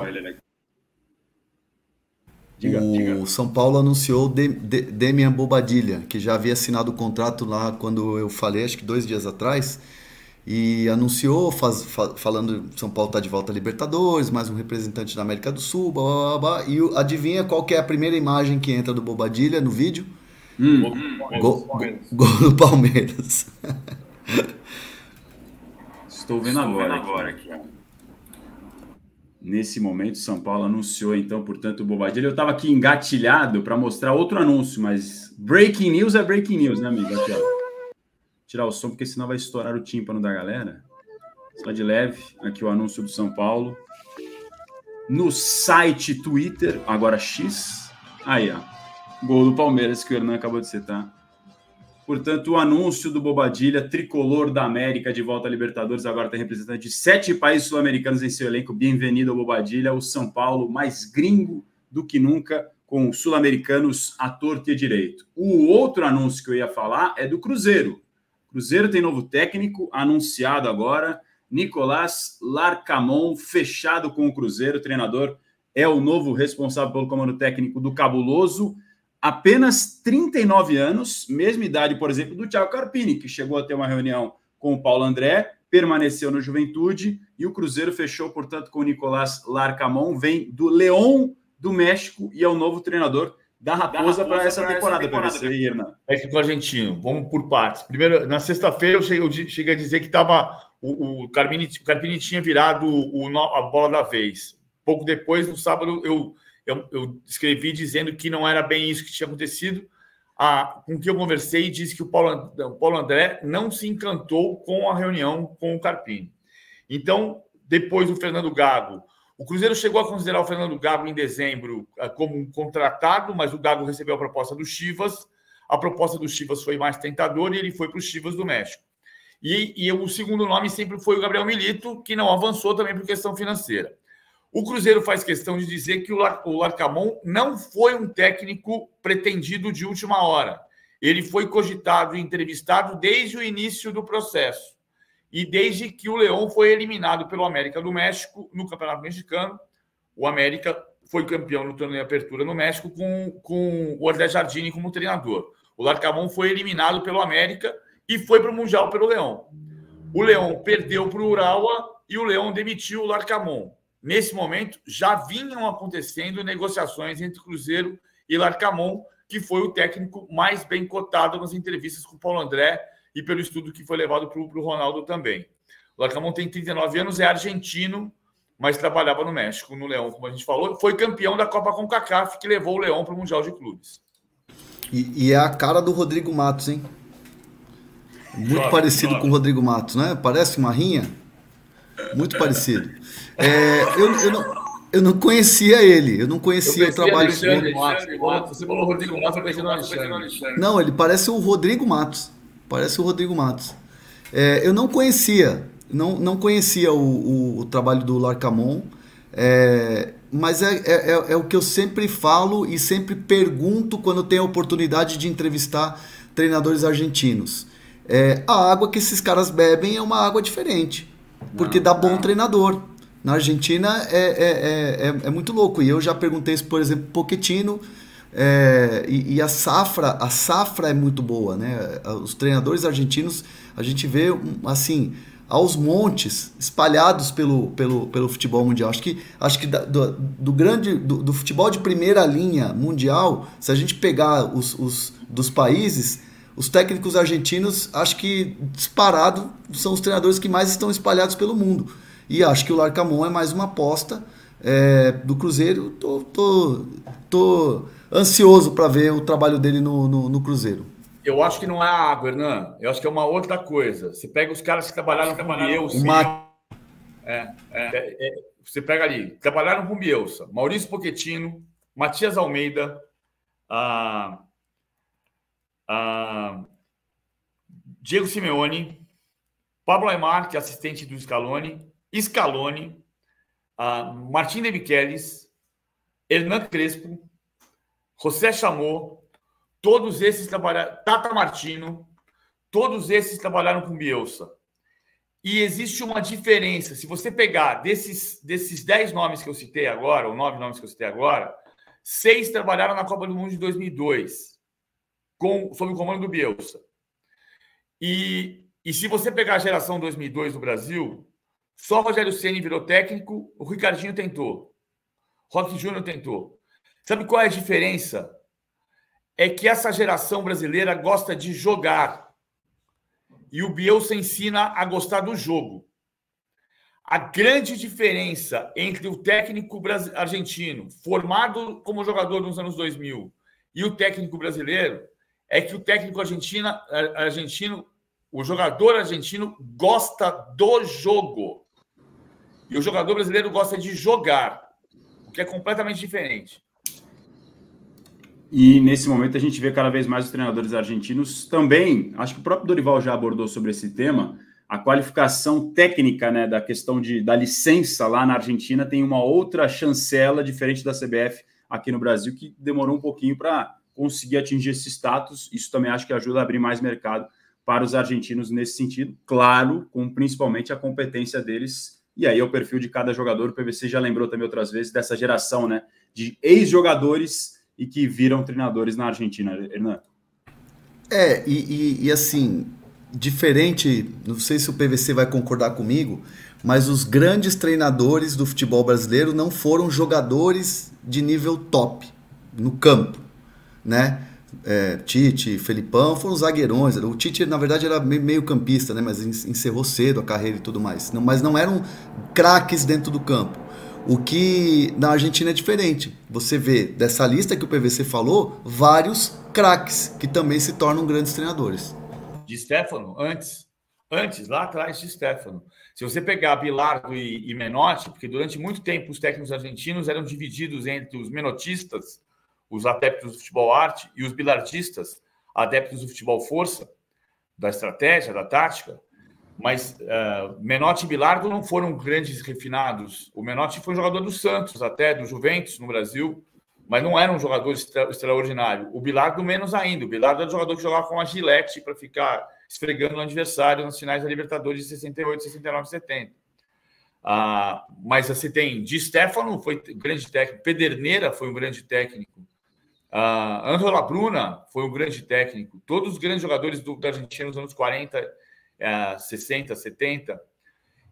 Diga, o diga. São Paulo anunciou de, de, Demian Bobadilla, que já havia assinado o contrato lá quando eu falei, acho que dois dias atrás, e anunciou, faz, fa, falando que São Paulo está de volta à Libertadores, mais um representante da América do Sul, blá, blá, blá, e adivinha qual que é a primeira imagem que entra do Bobadilla no vídeo? Hum. Gol, gol, gol do Palmeiras. Estou vendo Estou agora, vendo agora aqui. Nesse momento, São Paulo anunciou, então, portanto, o Bobadilla. Eu estava aqui engatilhado para mostrar outro anúncio, mas breaking news é breaking news, né, amigo? Aqui, ó. Tirar o som, porque senão vai estourar o tímpano da galera. Só de leve. Aqui o anúncio do São Paulo. No site Twitter, agora X. Aí, ó. Gol do Palmeiras, que o Hernan acabou de citar. Portanto, o anúncio do Bobadilla, tricolor da América, de volta à Libertadores, agora tem representante de sete países sul-americanos em seu elenco. Bem-vindo ao Bobadilla, o São Paulo mais gringo do que nunca, com sul-americanos à torta e à direito. O outro anúncio que eu ia falar é do Cruzeiro. Cruzeiro tem novo técnico, anunciado agora, Nicolás Larcamón, fechado com o Cruzeiro. O treinador é o novo responsável pelo comando técnico do Cabuloso. Apenas trinta e nove anos, mesma idade, por exemplo, do Thiago Carpini, que chegou a ter uma reunião com o Paulo André, permaneceu no Juventude, e o Cruzeiro fechou, portanto, com o Nicolás Larcamón, vem do León do México e é o novo treinador da Raposa para essa temporada. É que com o argentino, vamos por partes. Primeiro, na sexta-feira eu cheguei, eu cheguei a dizer que tava, o, o, Carpini, o Carpini tinha virado o, a bola da vez. Pouco depois, no sábado, eu... Eu, eu escrevi dizendo que não era bem isso que tinha acontecido. Ah, com quem eu conversei, disse que o Paulo, o Paulo André não se encantou com a reunião com o Carpini. Então, depois do Fernando Gago, o Cruzeiro chegou a considerar o Fernando Gago em dezembro como um contratado, mas o Gago recebeu a proposta do Chivas. A proposta do Chivas foi mais tentadora e ele foi para o Chivas do México. E, e o segundo nome sempre foi o Gabriel Milito, que não avançou também por questão financeira. O Cruzeiro faz questão de dizer que o Larcamón não foi um técnico pretendido de última hora. Ele foi cogitado e entrevistado desde o início do processo. E desde que o León foi eliminado pelo América do México no Campeonato Mexicano. O América foi campeão no torneio Apertura no México com, com o André Jardine como treinador. O Larcamón foi eliminado pelo América e foi para o Mundial pelo León. O León perdeu para o Urawa e o Leão demitiu o Larcamón. Nesse momento, já vinham acontecendo negociações entre Cruzeiro e Larcamón, que foi o técnico mais bem cotado nas entrevistas com o Paulo André e pelo estudo que foi levado para o Ronaldo também. O Larcamón tem trinta e nove anos, é argentino, mas trabalhava no México, no Leão, como a gente falou. Foi campeão da Copa CONCACAF, que levou o Leão para o Mundial de Clubes. E, e é a cara do Rodrigo Matos, hein? Muito jovem, parecido jovem. com o Rodrigo Matos, né? Parece uma rinha. Muito parecido. É, eu, eu, não, eu não conhecia ele, eu não conhecia, eu o trabalho dele. Você falou Rodrigo Matos, parecendo o Alexandre. Não, ele parece o Rodrigo Matos. Parece o Rodrigo Matos. É, eu não conhecia, não, não conhecia o, o, o trabalho do Larcamón, é, mas é, é, é o que eu sempre falo e sempre pergunto quando tenho a oportunidade de entrevistar treinadores argentinos. É, a água que esses caras bebem é uma água diferente, porque não, dá bom não. treinador. Na Argentina é, é, é, é, é muito louco. E eu já perguntei isso, por exemplo, Pochettino, é, e, e a safra, a safra é muito boa, né? Os treinadores argentinos, a gente vê assim, aos montes, espalhados pelo, pelo, pelo futebol mundial. Acho que, acho que do, do grande do, do futebol de primeira linha mundial, se a gente pegar os, os dos países, os técnicos argentinos, acho que disparado, são os treinadores que mais estão espalhados pelo mundo. E acho que o Larcamón é mais uma aposta é, do Cruzeiro. Tô, tô, tô ansioso para ver o trabalho dele no, no, no Cruzeiro. Eu acho que não é a água, Hernan. Eu acho que é uma outra coisa. Você pega os caras que trabalharam com o Bielsa. Uma... É, é, é, você pega ali, trabalharam com o Bielsa, Maurício Pochettino, Matias Almeida, a, a Diego Simeone, Pablo Aimar, que é assistente do Scaloni, Scaloni, a Martín de Michelis, Hernan Crespo, José Chamou, todos esses trabalharam, Tata Martino, todos esses trabalharam com Bielsa. E existe uma diferença. Se você pegar desses, desses dez nomes que eu citei agora, ou nove nomes que eu citei agora, seis trabalharam na Copa do Mundo de dois mil e dois, com, sob o comando do Bielsa. E, e se você pegar a geração dois mil e dois no Brasil, só o Rogério Ceni virou técnico, o Ricardinho tentou, Roque Júnior tentou. Sabe qual é a diferença? É que essa geração brasileira gosta de jogar. E o Bielsa ensina a gostar do jogo. A grande diferença entre o técnico argentino, formado como jogador nos anos dois mil, e o técnico brasileiro, é que o técnico argentino, argentino, o jogador argentino gosta do jogo. E o jogador brasileiro gosta de jogar, o que é completamente diferente. E nesse momento a gente vê cada vez mais os treinadores argentinos também, acho que o próprio Dorival já abordou sobre esse tema, a qualificação técnica, né, da questão de, da licença lá na Argentina tem uma outra chancela diferente da C B F aqui no Brasil, que demorou um pouquinho para conseguir atingir esse status. Isso também acho que ajuda a abrir mais mercado para os argentinos nesse sentido, claro, com principalmente a competência deles. E aí é o perfil de cada jogador. O P V C já lembrou também outras vezes dessa geração, né, de ex-jogadores e que viram treinadores na Argentina, Hernan. É, e, e, e assim, diferente, não sei se o P V C vai concordar comigo, mas os grandes treinadores do futebol brasileiro não foram jogadores de nível top no campo, né? É, Tite, Felipão foram zagueirões. O Tite, na verdade, era meio campista, né? Mas encerrou cedo a carreira e tudo mais. Não, mas não eram craques dentro do campo. O que na Argentina é diferente. Você vê dessa lista que o P V C falou, vários craques que também se tornam grandes treinadores. De Stefano, antes, antes, lá atrás de Stefano. Se você pegar Bilardo e, e Menotti, porque durante muito tempo os técnicos argentinos eram divididos entre os menotistas, os adeptos do futebol arte, e os bilardistas, adeptos do futebol força, da estratégia, da tática. Mas uh, Menotti e Bilardo não foram grandes refinados. O Menotti foi jogador do Santos, até do Juventus no Brasil, mas não era um jogador extra, extraordinário. O Bilardo menos ainda. O Bilardo era um jogador que jogava com a Gillette para ficar esfregando o adversário nas finais da Libertadores de sessenta e oito, sessenta e nove, setenta. Uh, mas você tem Di Stefano, foi um grande técnico. Pederneira foi um grande técnico. Uh, Angelo Labruna foi um grande técnico. Todos os grandes jogadores do, da Argentina nos anos quarenta, Uh, sessenta, setenta.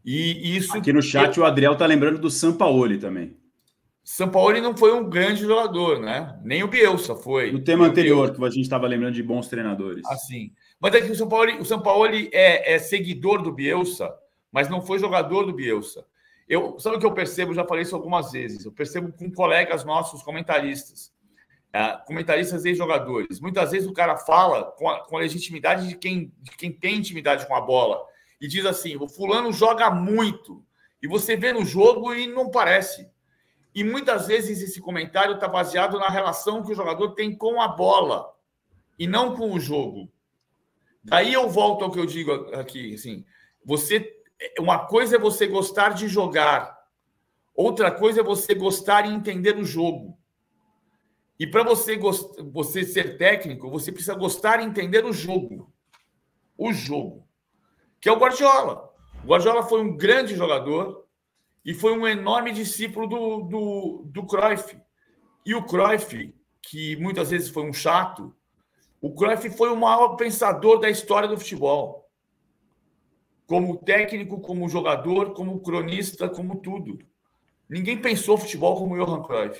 E isso... Aqui no chat o Adriel tá lembrando do Sampaoli também. Sampaoli não foi um grande jogador, né? Nem o Bielsa foi. No tema Nem anterior, que a gente estava lembrando de bons treinadores. Assim. Mas é que o Sampaoli, o Sampaoli é, é seguidor do Bielsa, mas não foi jogador do Bielsa. Eu, sabe o que eu percebo? Já falei isso algumas vezes. Eu percebo com colegas nossos, comentaristas. É, comentaristas e jogadores. Muitas vezes o cara fala com a, com a legitimidade de quem, de quem tem intimidade com a bola. E diz assim, o fulano joga muito. E você vê no jogo e não parece. E muitas vezes esse comentário está baseado na relação que o jogador tem com a bola e não com o jogo. Daí eu volto ao que eu digo aqui, assim, você, uma coisa é você gostar de jogar, outra coisa é você gostar e entender o jogo. E para você, gost... você ser técnico, você precisa gostar e entender o jogo. O jogo. Que é o Guardiola. O Guardiola foi um grande jogador e foi um enorme discípulo do, do, do Cruyff. E o Cruyff, que muitas vezes foi um chato, o Cruyff foi o maior pensador da história do futebol. Como técnico, como jogador, como cronista, como tudo. Ninguém pensou futebol como o Johan Cruyff.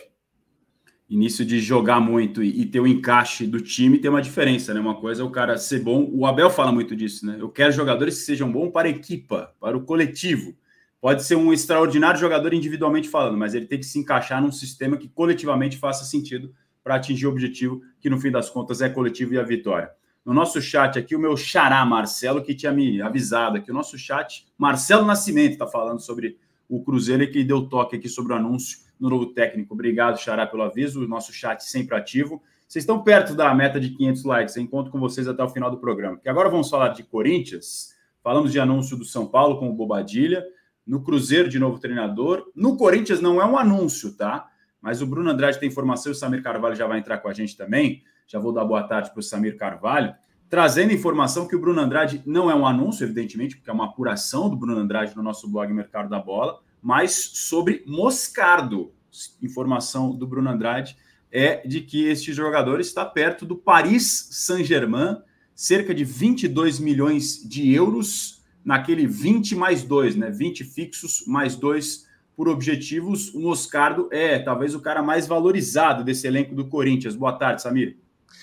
Início de jogar muito e ter o encaixe do time tem uma diferença, né? Uma coisa é o cara ser bom. O Abel fala muito disso, né? Eu quero jogadores que sejam bons para a equipa, para o coletivo. Pode ser um extraordinário jogador individualmente falando, mas ele tem que se encaixar num sistema que coletivamente faça sentido para atingir o objetivo, que no fim das contas é coletivo e a vitória. No nosso chat aqui, o meu xará Marcelo, que tinha me avisado aqui, o nosso chat, Marcelo Nascimento está falando sobre o Cruzeiro e que deu toque aqui sobre o anúncio no novo técnico. Obrigado, xará, pelo aviso, o nosso chat sempre ativo. Vocês estão perto da meta de quinhentos likes, eu encontro com vocês até o final do programa. E agora vamos falar de Corinthians, falamos de anúncio do São Paulo com o Bobadilha, no Cruzeiro de novo treinador, no Corinthians não é um anúncio, tá? Mas o Bruno Andrade tem informação, o Samir Carvalho já vai entrar com a gente também, já vou dar boa tarde para o Samir Carvalho, trazendo informação que o Bruno Andrade não é um anúncio, evidentemente, porque é uma apuração do Bruno Andrade no nosso blog Mercado da Bola, mas sobre Moscardo. Informação do Bruno Andrade é de que este jogador está perto do Paris Saint-Germain, cerca de vinte e dois milhões de euros, naquele vinte mais dois, né? vinte fixos mais dois por objetivos. O Moscardo é talvez o cara mais valorizado desse elenco do Corinthians. Boa tarde, Samir.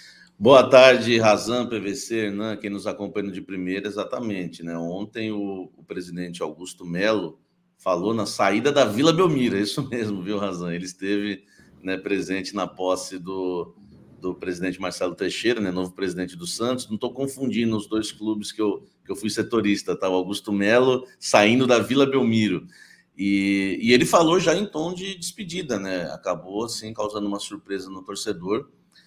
Boa tarde, Razan, P V C, Hernan, quem nos acompanha de primeira, exatamente, né? Ontem o, o presidente Augusto Melo falou na saída da Vila Belmiro, é isso mesmo, viu, Razan? Ele esteve, né, presente na posse do, do presidente Marcelo Teixeira, né, novo presidente do Santos. Não estou confundindo os dois clubes que eu, que eu fui setorista, tá? O Augusto Melo saindo da Vila Belmiro. E, e ele falou já em tom de despedida, né? Acabou, assim, causando uma surpresa no torcedor,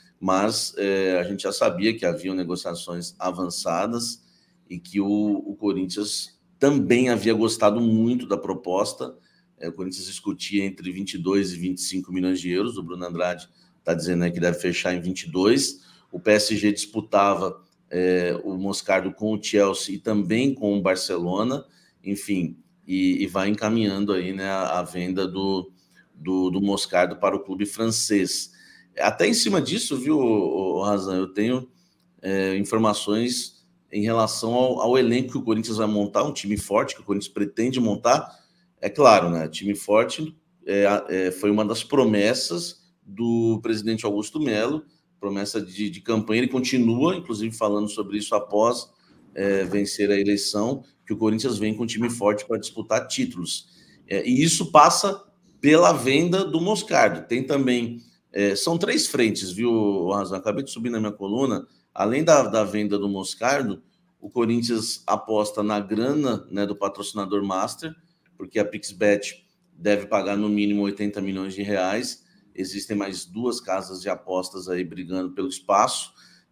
mas é, a gente já sabia que haviam negociações avançadas e que o, o Corinthians também havia gostado muito da proposta. É, o Corinthians discutia entre vinte e dois e vinte e cinco milhões de euros. O Bruno Andrade está dizendo, né, que deve fechar em vinte e dois. O P S G disputava é, o Moscardo com o Chelsea e também com o Barcelona, enfim, e, e vai encaminhando aí, né, a, a venda do, do, do Moscardo para o clube francês. Até em cima disso, viu, Razan, eu tenho é, informações em relação ao, ao elenco que o Corinthians vai montar, um time forte que o Corinthians pretende montar. É claro, né? Time forte é, é, foi uma das promessas do presidente Augusto Melo, promessa de, de campanha. Ele continua, inclusive, falando sobre isso após é, vencer a eleição, que o Corinthians vem com um time forte para disputar títulos. É, e isso passa pela venda do Moscardo. Tem também... É, são três frentes, viu, Razan? Acabei de subir na minha coluna. Além da, da venda do Moscardo, o Corinthians aposta na grana, né, do patrocinador Master, porque a Pixbet deve pagar no mínimo oitenta milhões de reais. Existem mais duas casas de apostas aí brigando pelo espaço,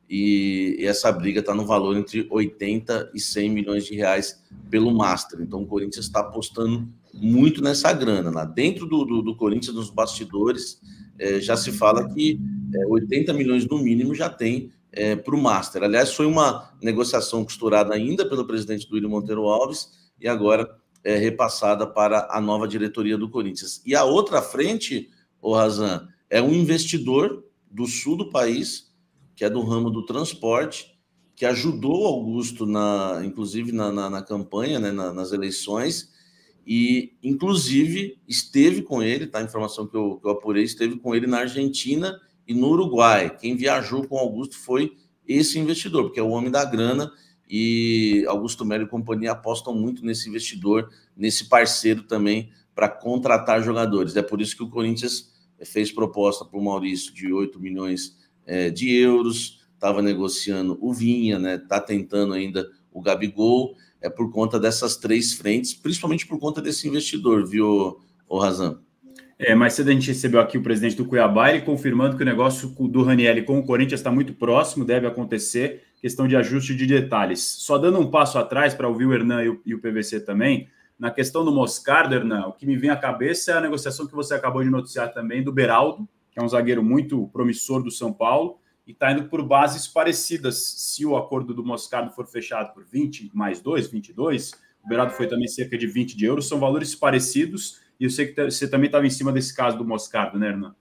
e, e essa briga está no valor entre oitenta e cem milhões de reais pelo Master. Então o Corinthians está apostando muito nessa grana. Né? Dentro do, do, do Corinthians, nos bastidores, é, já se fala que é, oitenta milhões no mínimo já tem é, para o Master. Aliás, foi uma negociação costurada ainda pelo presidente Duílio Monteiro Alves e agora é repassada para a nova diretoria do Corinthians. E a outra frente, ô Razan, é um investidor do sul do país, que é do ramo do transporte, que ajudou Augusto, na, inclusive na, na, na campanha, né, na, nas eleições, e, inclusive, esteve com ele, tá? A informação que eu, que eu apurei, esteve com ele na Argentina e no Uruguai. Quem viajou com o Augusto foi esse investidor, porque é o homem da grana, e Augusto Melo e companhia apostam muito nesse investidor, nesse parceiro também, para contratar jogadores. É por isso que o Corinthians fez proposta para o Maurício de oito milhões é, de euros, estava negociando o Vinha, né? Está tentando ainda o Gabigol, é por conta dessas três frentes, principalmente por conta desse investidor, viu, o Razan? É, mais cedo a gente recebeu aqui o presidente do Cuiabá, ele confirmando que o negócio do Ranieri com o Corinthians está muito próximo, deve acontecer, questão de ajuste de detalhes. Só dando um passo atrás para ouvir o Hernan e o, e o P V C também, na questão do Moscardo, Hernan, o que me vem à cabeça é a negociação que você acabou de noticiar também do Beraldo, que é um zagueiro muito promissor do São Paulo, e está indo por bases parecidas. Se o acordo do Moscardo for fechado por vinte mais dois, vinte e dois, o Beraldo foi também cerca de vinte de euros, são valores parecidos, e eu sei que você também estava em cima desse caso do Moscardo, né, Hernan?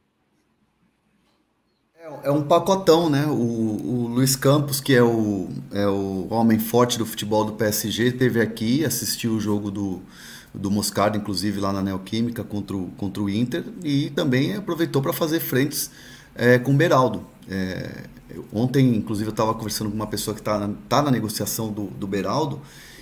É um pacotão, né? O, o Luiz Campos, que é o, é o homem forte do futebol do P S G, esteve aqui, assistiu o jogo do, do Moscardo, inclusive lá na Neoquímica contra o, contra o Inter, e também aproveitou para fazer frentes é, com o Beraldo. É, ontem, inclusive, eu estava conversando com uma pessoa que está na, tá na negociação do, do Beraldo,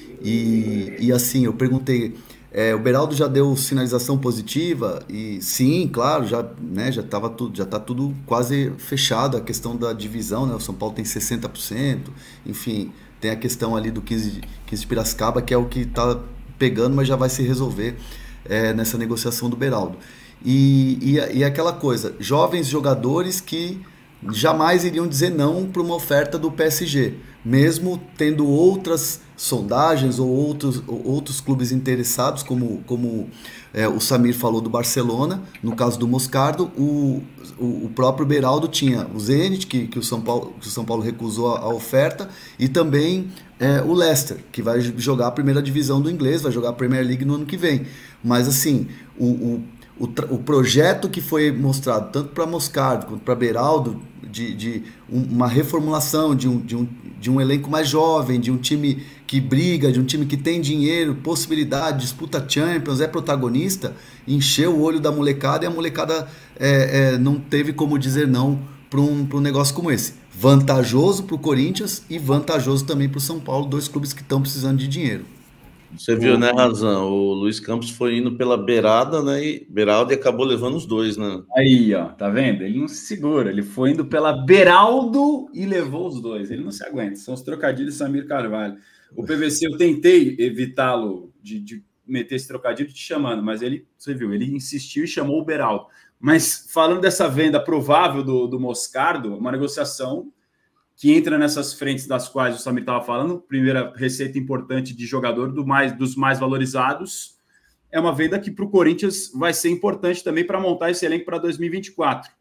e, e assim, eu perguntei... É, o Beraldo já deu sinalização positiva e sim, claro, já né, já estava tudo, já está tudo quase fechado, a questão da divisão, né? O São Paulo tem sessenta por cento, enfim, tem a questão ali do quinze de Piracicaba, que é o que está pegando, mas já vai se resolver é, nessa negociação do Beraldo. E, e, e aquela coisa, jovens jogadores que jamais iriam dizer não para uma oferta do P S G, mesmo tendo outras sondagens ou outros, ou outros clubes interessados, como, como é, o Samir falou do Barcelona, no caso do Moscardo, o, o, o próprio Beraldo tinha o Zenit, que, que, o São Paulo, que o São Paulo recusou a, a oferta, e também é, o Leicester, que vai jogar a primeira divisão do inglês, vai jogar a Premier League no ano que vem. Mas assim, o, o, o, o projeto que foi mostrado tanto para Moscardo quanto para Beraldo, de, de uma reformulação de um, de, um, de um elenco mais jovem, de um time que briga, de um time que tem dinheiro, possibilidade, disputa Champions, é protagonista, encheu o olho da molecada e a molecada é, é, não teve como dizer não para um, para um negócio como esse. Vantajoso para o Corinthians e vantajoso também para o São Paulo, dois clubes que estão precisando de dinheiro. Você viu, né, Razan? O Luiz Campos foi indo pela beirada, né? E Beraldo acabou levando os dois, né? Aí, ó, tá vendo? Ele não se segura. Ele foi indo pela Beraldo e levou os dois. Ele não se aguenta. São os trocadilhos de Samir Carvalho. O P V C, eu tentei evitá-lo de, de meter esse trocadilho te chamando, mas ele, você viu, ele insistiu e chamou o Beraldo. Mas falando dessa venda provável do, do Moscardo, uma negociação que entra nessas frentes das quais o Samir estava falando, primeira receita importante de jogador do mais, dos mais valorizados, é uma venda que para o Corinthians vai ser importante também para montar esse elenco para dois mil e vinte e quatro.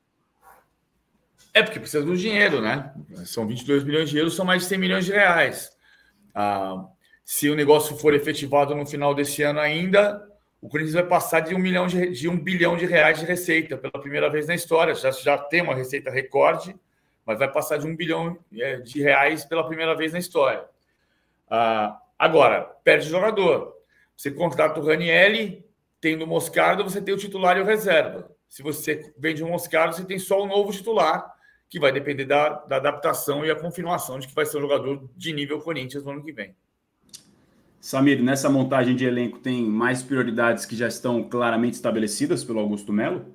É porque precisa do dinheiro, né? São vinte e dois milhões de euros, são mais de cem milhões de reais. Ah, se o negócio for efetivado no final desse ano ainda, o Corinthians vai passar de um, milhão de, de um bilhão de reais de receita pela primeira vez na história. Já, já tem uma receita recorde, mas vai passar de um bilhão de reais pela primeira vez na história. Ah, agora, perde jogador. Você contrata o Ranieri, tendo o Moscardo, você tem o titular e o reserva. Se você vende o Moscardo, você tem só o novo titular, que vai depender da, da adaptação e a confirmação de que vai ser um jogador de nível Corinthians no ano que vem. Samir, nessa montagem de elenco tem mais prioridades que já estão claramente estabelecidas pelo Augusto Melo?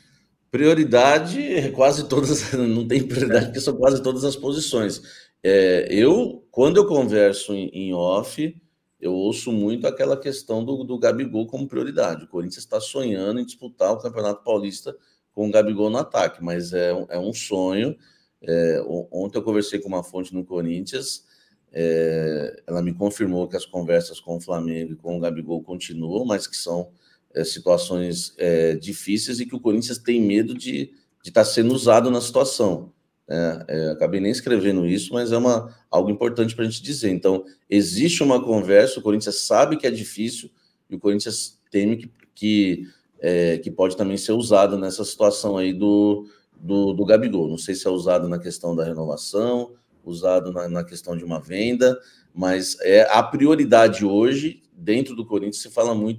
Prioridade, quase todas, não tem prioridade, porque são quase todas as posições. É, eu, quando eu converso em, em off, eu ouço muito aquela questão do, do Gabigol como prioridade. O Corinthians está sonhando em disputar o Campeonato Paulista com o Gabigol no ataque, mas é, é um sonho. É, ontem eu conversei com uma fonte no Corinthians, é, ela me confirmou que as conversas com o Flamengo e com o Gabigol continuam, mas que são É, situações é, difíceis e que o Corinthians tem medo de estar tá sendo usado na situação. É, é, acabei nem escrevendo isso, mas é uma, algo importante para a gente dizer. Então, existe uma conversa, o Corinthians sabe que é difícil e o Corinthians teme que, que, é, que pode também ser usado nessa situação aí do, do, do Gabigol. Não sei se é usado na questão da renovação, usado na, na questão de uma venda, mas é a prioridade hoje, dentro do Corinthians, se fala muito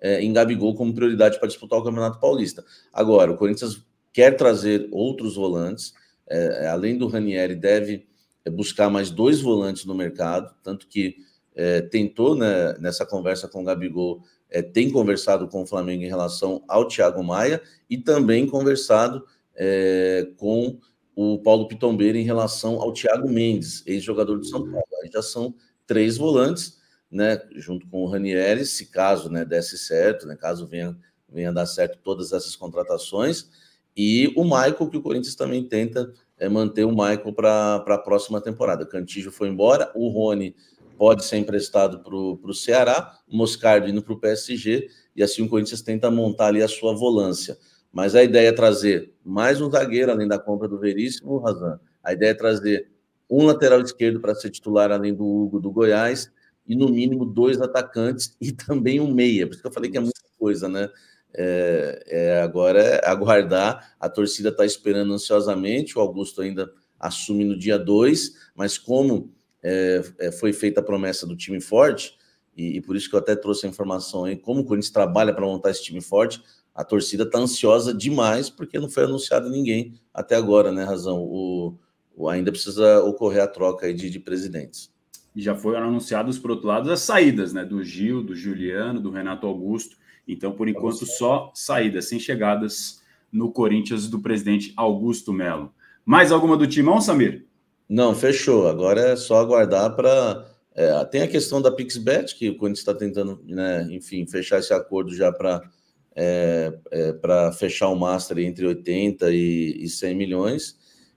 é, em Gabigol como prioridade para disputar o Campeonato Paulista. Agora, o Corinthians quer trazer outros volantes, é, além do Ranieri, deve buscar mais dois volantes no mercado, tanto que é, tentou, né, nessa conversa com o Gabigol, é, tem conversado com o Flamengo em relação ao Thiago Maia e também conversado é, com o Paulo Pitombeira em relação ao Thiago Mendes, ex-jogador do São Paulo. Aí já são três volantes, né, junto com o Ranieri, se caso, né, desse certo, né, caso venha, venha dar certo todas essas contratações, e o Michael, que o Corinthians também tenta é, manter o Michael para a próxima temporada. Cantillo foi embora, o Rony pode ser emprestado para o Ceará, o Moscardo indo para o P S G, e assim o Corinthians tenta montar ali a sua volância. Mas a ideia é trazer mais um zagueiro, além da compra do Veríssimo, Razan. A ideia é trazer um lateral esquerdo para ser titular, além do Hugo do Goiás, e no mínimo dois atacantes e também um meia. Por isso que eu falei que é muita coisa, né? É, é, agora é aguardar. A torcida está esperando ansiosamente, o Augusto ainda assume no dia dois, mas como é, é, foi feita a promessa do time forte, e, e por isso que eu até trouxe a informação aí, como o Corinthians trabalha para montar esse time forte, a torcida está ansiosa demais, porque não foi anunciado ninguém até agora, né, Razão? O, o, ainda precisa ocorrer a troca aí de, de presidentes. E já foram anunciados, por outro lado, as saídas, né, do Gil, do Juliano, do Renato Augusto. Então, por enquanto, só saídas, sem chegadas no Corinthians do presidente Augusto Melo. Mais alguma do Timão, Samir? Não, fechou. Agora é só aguardar para... É, tem a questão da PixBet, que o Corinthians está tentando, né, enfim, fechar esse acordo já para é, é, para fechar o Master entre oitenta e cem milhões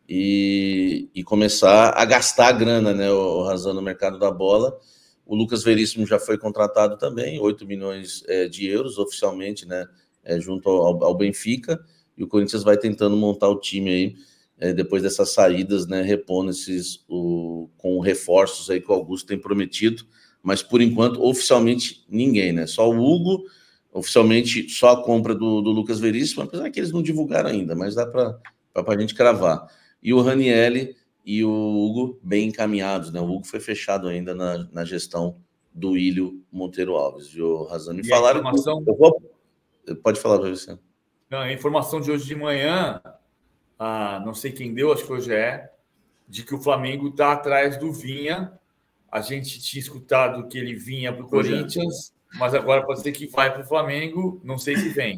e, e começar a gastar a grana, né, o, o Razão no mercado da bola. O Lucas Veríssimo já foi contratado também, oito milhões é, de euros oficialmente, né, é, junto ao, ao Benfica, e o Corinthians vai tentando montar o time aí, é, depois dessas saídas, né, repondo esses, o, com reforços aí que o Augusto tem prometido, mas por enquanto, oficialmente, ninguém, né, só o Hugo, oficialmente só a compra do, do Lucas Veríssimo, apesar que eles não divulgaram ainda, mas dá para a gente cravar. E o Ranieri e o Hugo bem encaminhados, né? O Hugo foi fechado ainda na, na gestão do Ilho Monteiro Alves, viu, Razão? Me e falaram... Informação... Que... Vou... Pode falar para você. Não, a informação de hoje de manhã, ah, não sei quem deu, acho que hoje é, de que o Flamengo está atrás do Vinha. A gente tinha escutado que ele vinha para o Corinthians, mas agora pode ser que vai para o Flamengo, não sei se vem.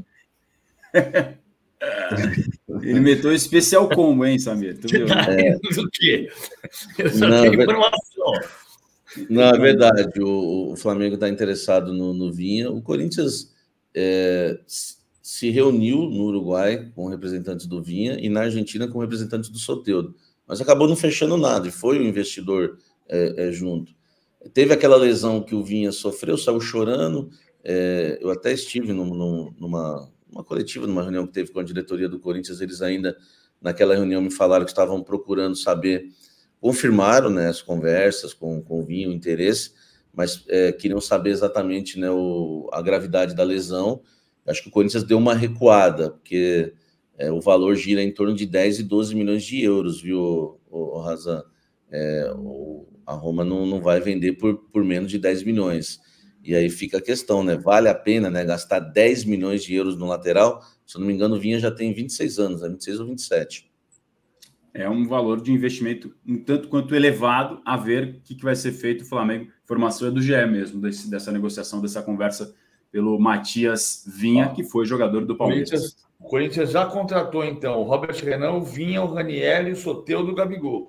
Ele meteu especial combo, hein, Samir? Tu viu? É. Do quê? Eu só não, tenho informação. Não, é verdade. O, o Flamengo está interessado no, no Vinha. O Corinthians é, se reuniu no Uruguai com representantes do Vinha e na Argentina com representantes do Soteldo, mas acabou não fechando nada e foi o investidor é, é, junto. Teve aquela lesão que o Vinha sofreu, saiu chorando. É, eu até estive num, num, numa uma coletiva, numa reunião que teve com a diretoria do Corinthians. Eles ainda, naquela reunião, me falaram que estavam procurando saber, confirmaram, né, as conversas com, com o Vinha, o interesse, mas é, queriam saber exatamente, né, o, a gravidade da lesão. Acho que o Corinthians deu uma recuada, porque é, o valor gira em torno de dez e doze milhões de euros, viu, o, o Razan? É, o, a Roma não, não vai vender por, por menos de dez milhões. E aí fica a questão, né? Vale a pena, né, gastar dez milhões de euros no lateral? Se eu não me engano, o Vinha já tem vinte e seis anos, né? vinte e seis ou vinte e sete. É um valor de investimento um tanto quanto elevado, a ver o que, que vai ser feito. O Flamengo, informação é do G E mesmo, desse, dessa negociação, dessa conversa pelo Matias Vinha, que foi jogador do Palmeiras. O Corinthians já contratou, então, o Robert Renan, o Vinha, o Ranieri, o Soteldo e o Gabigol.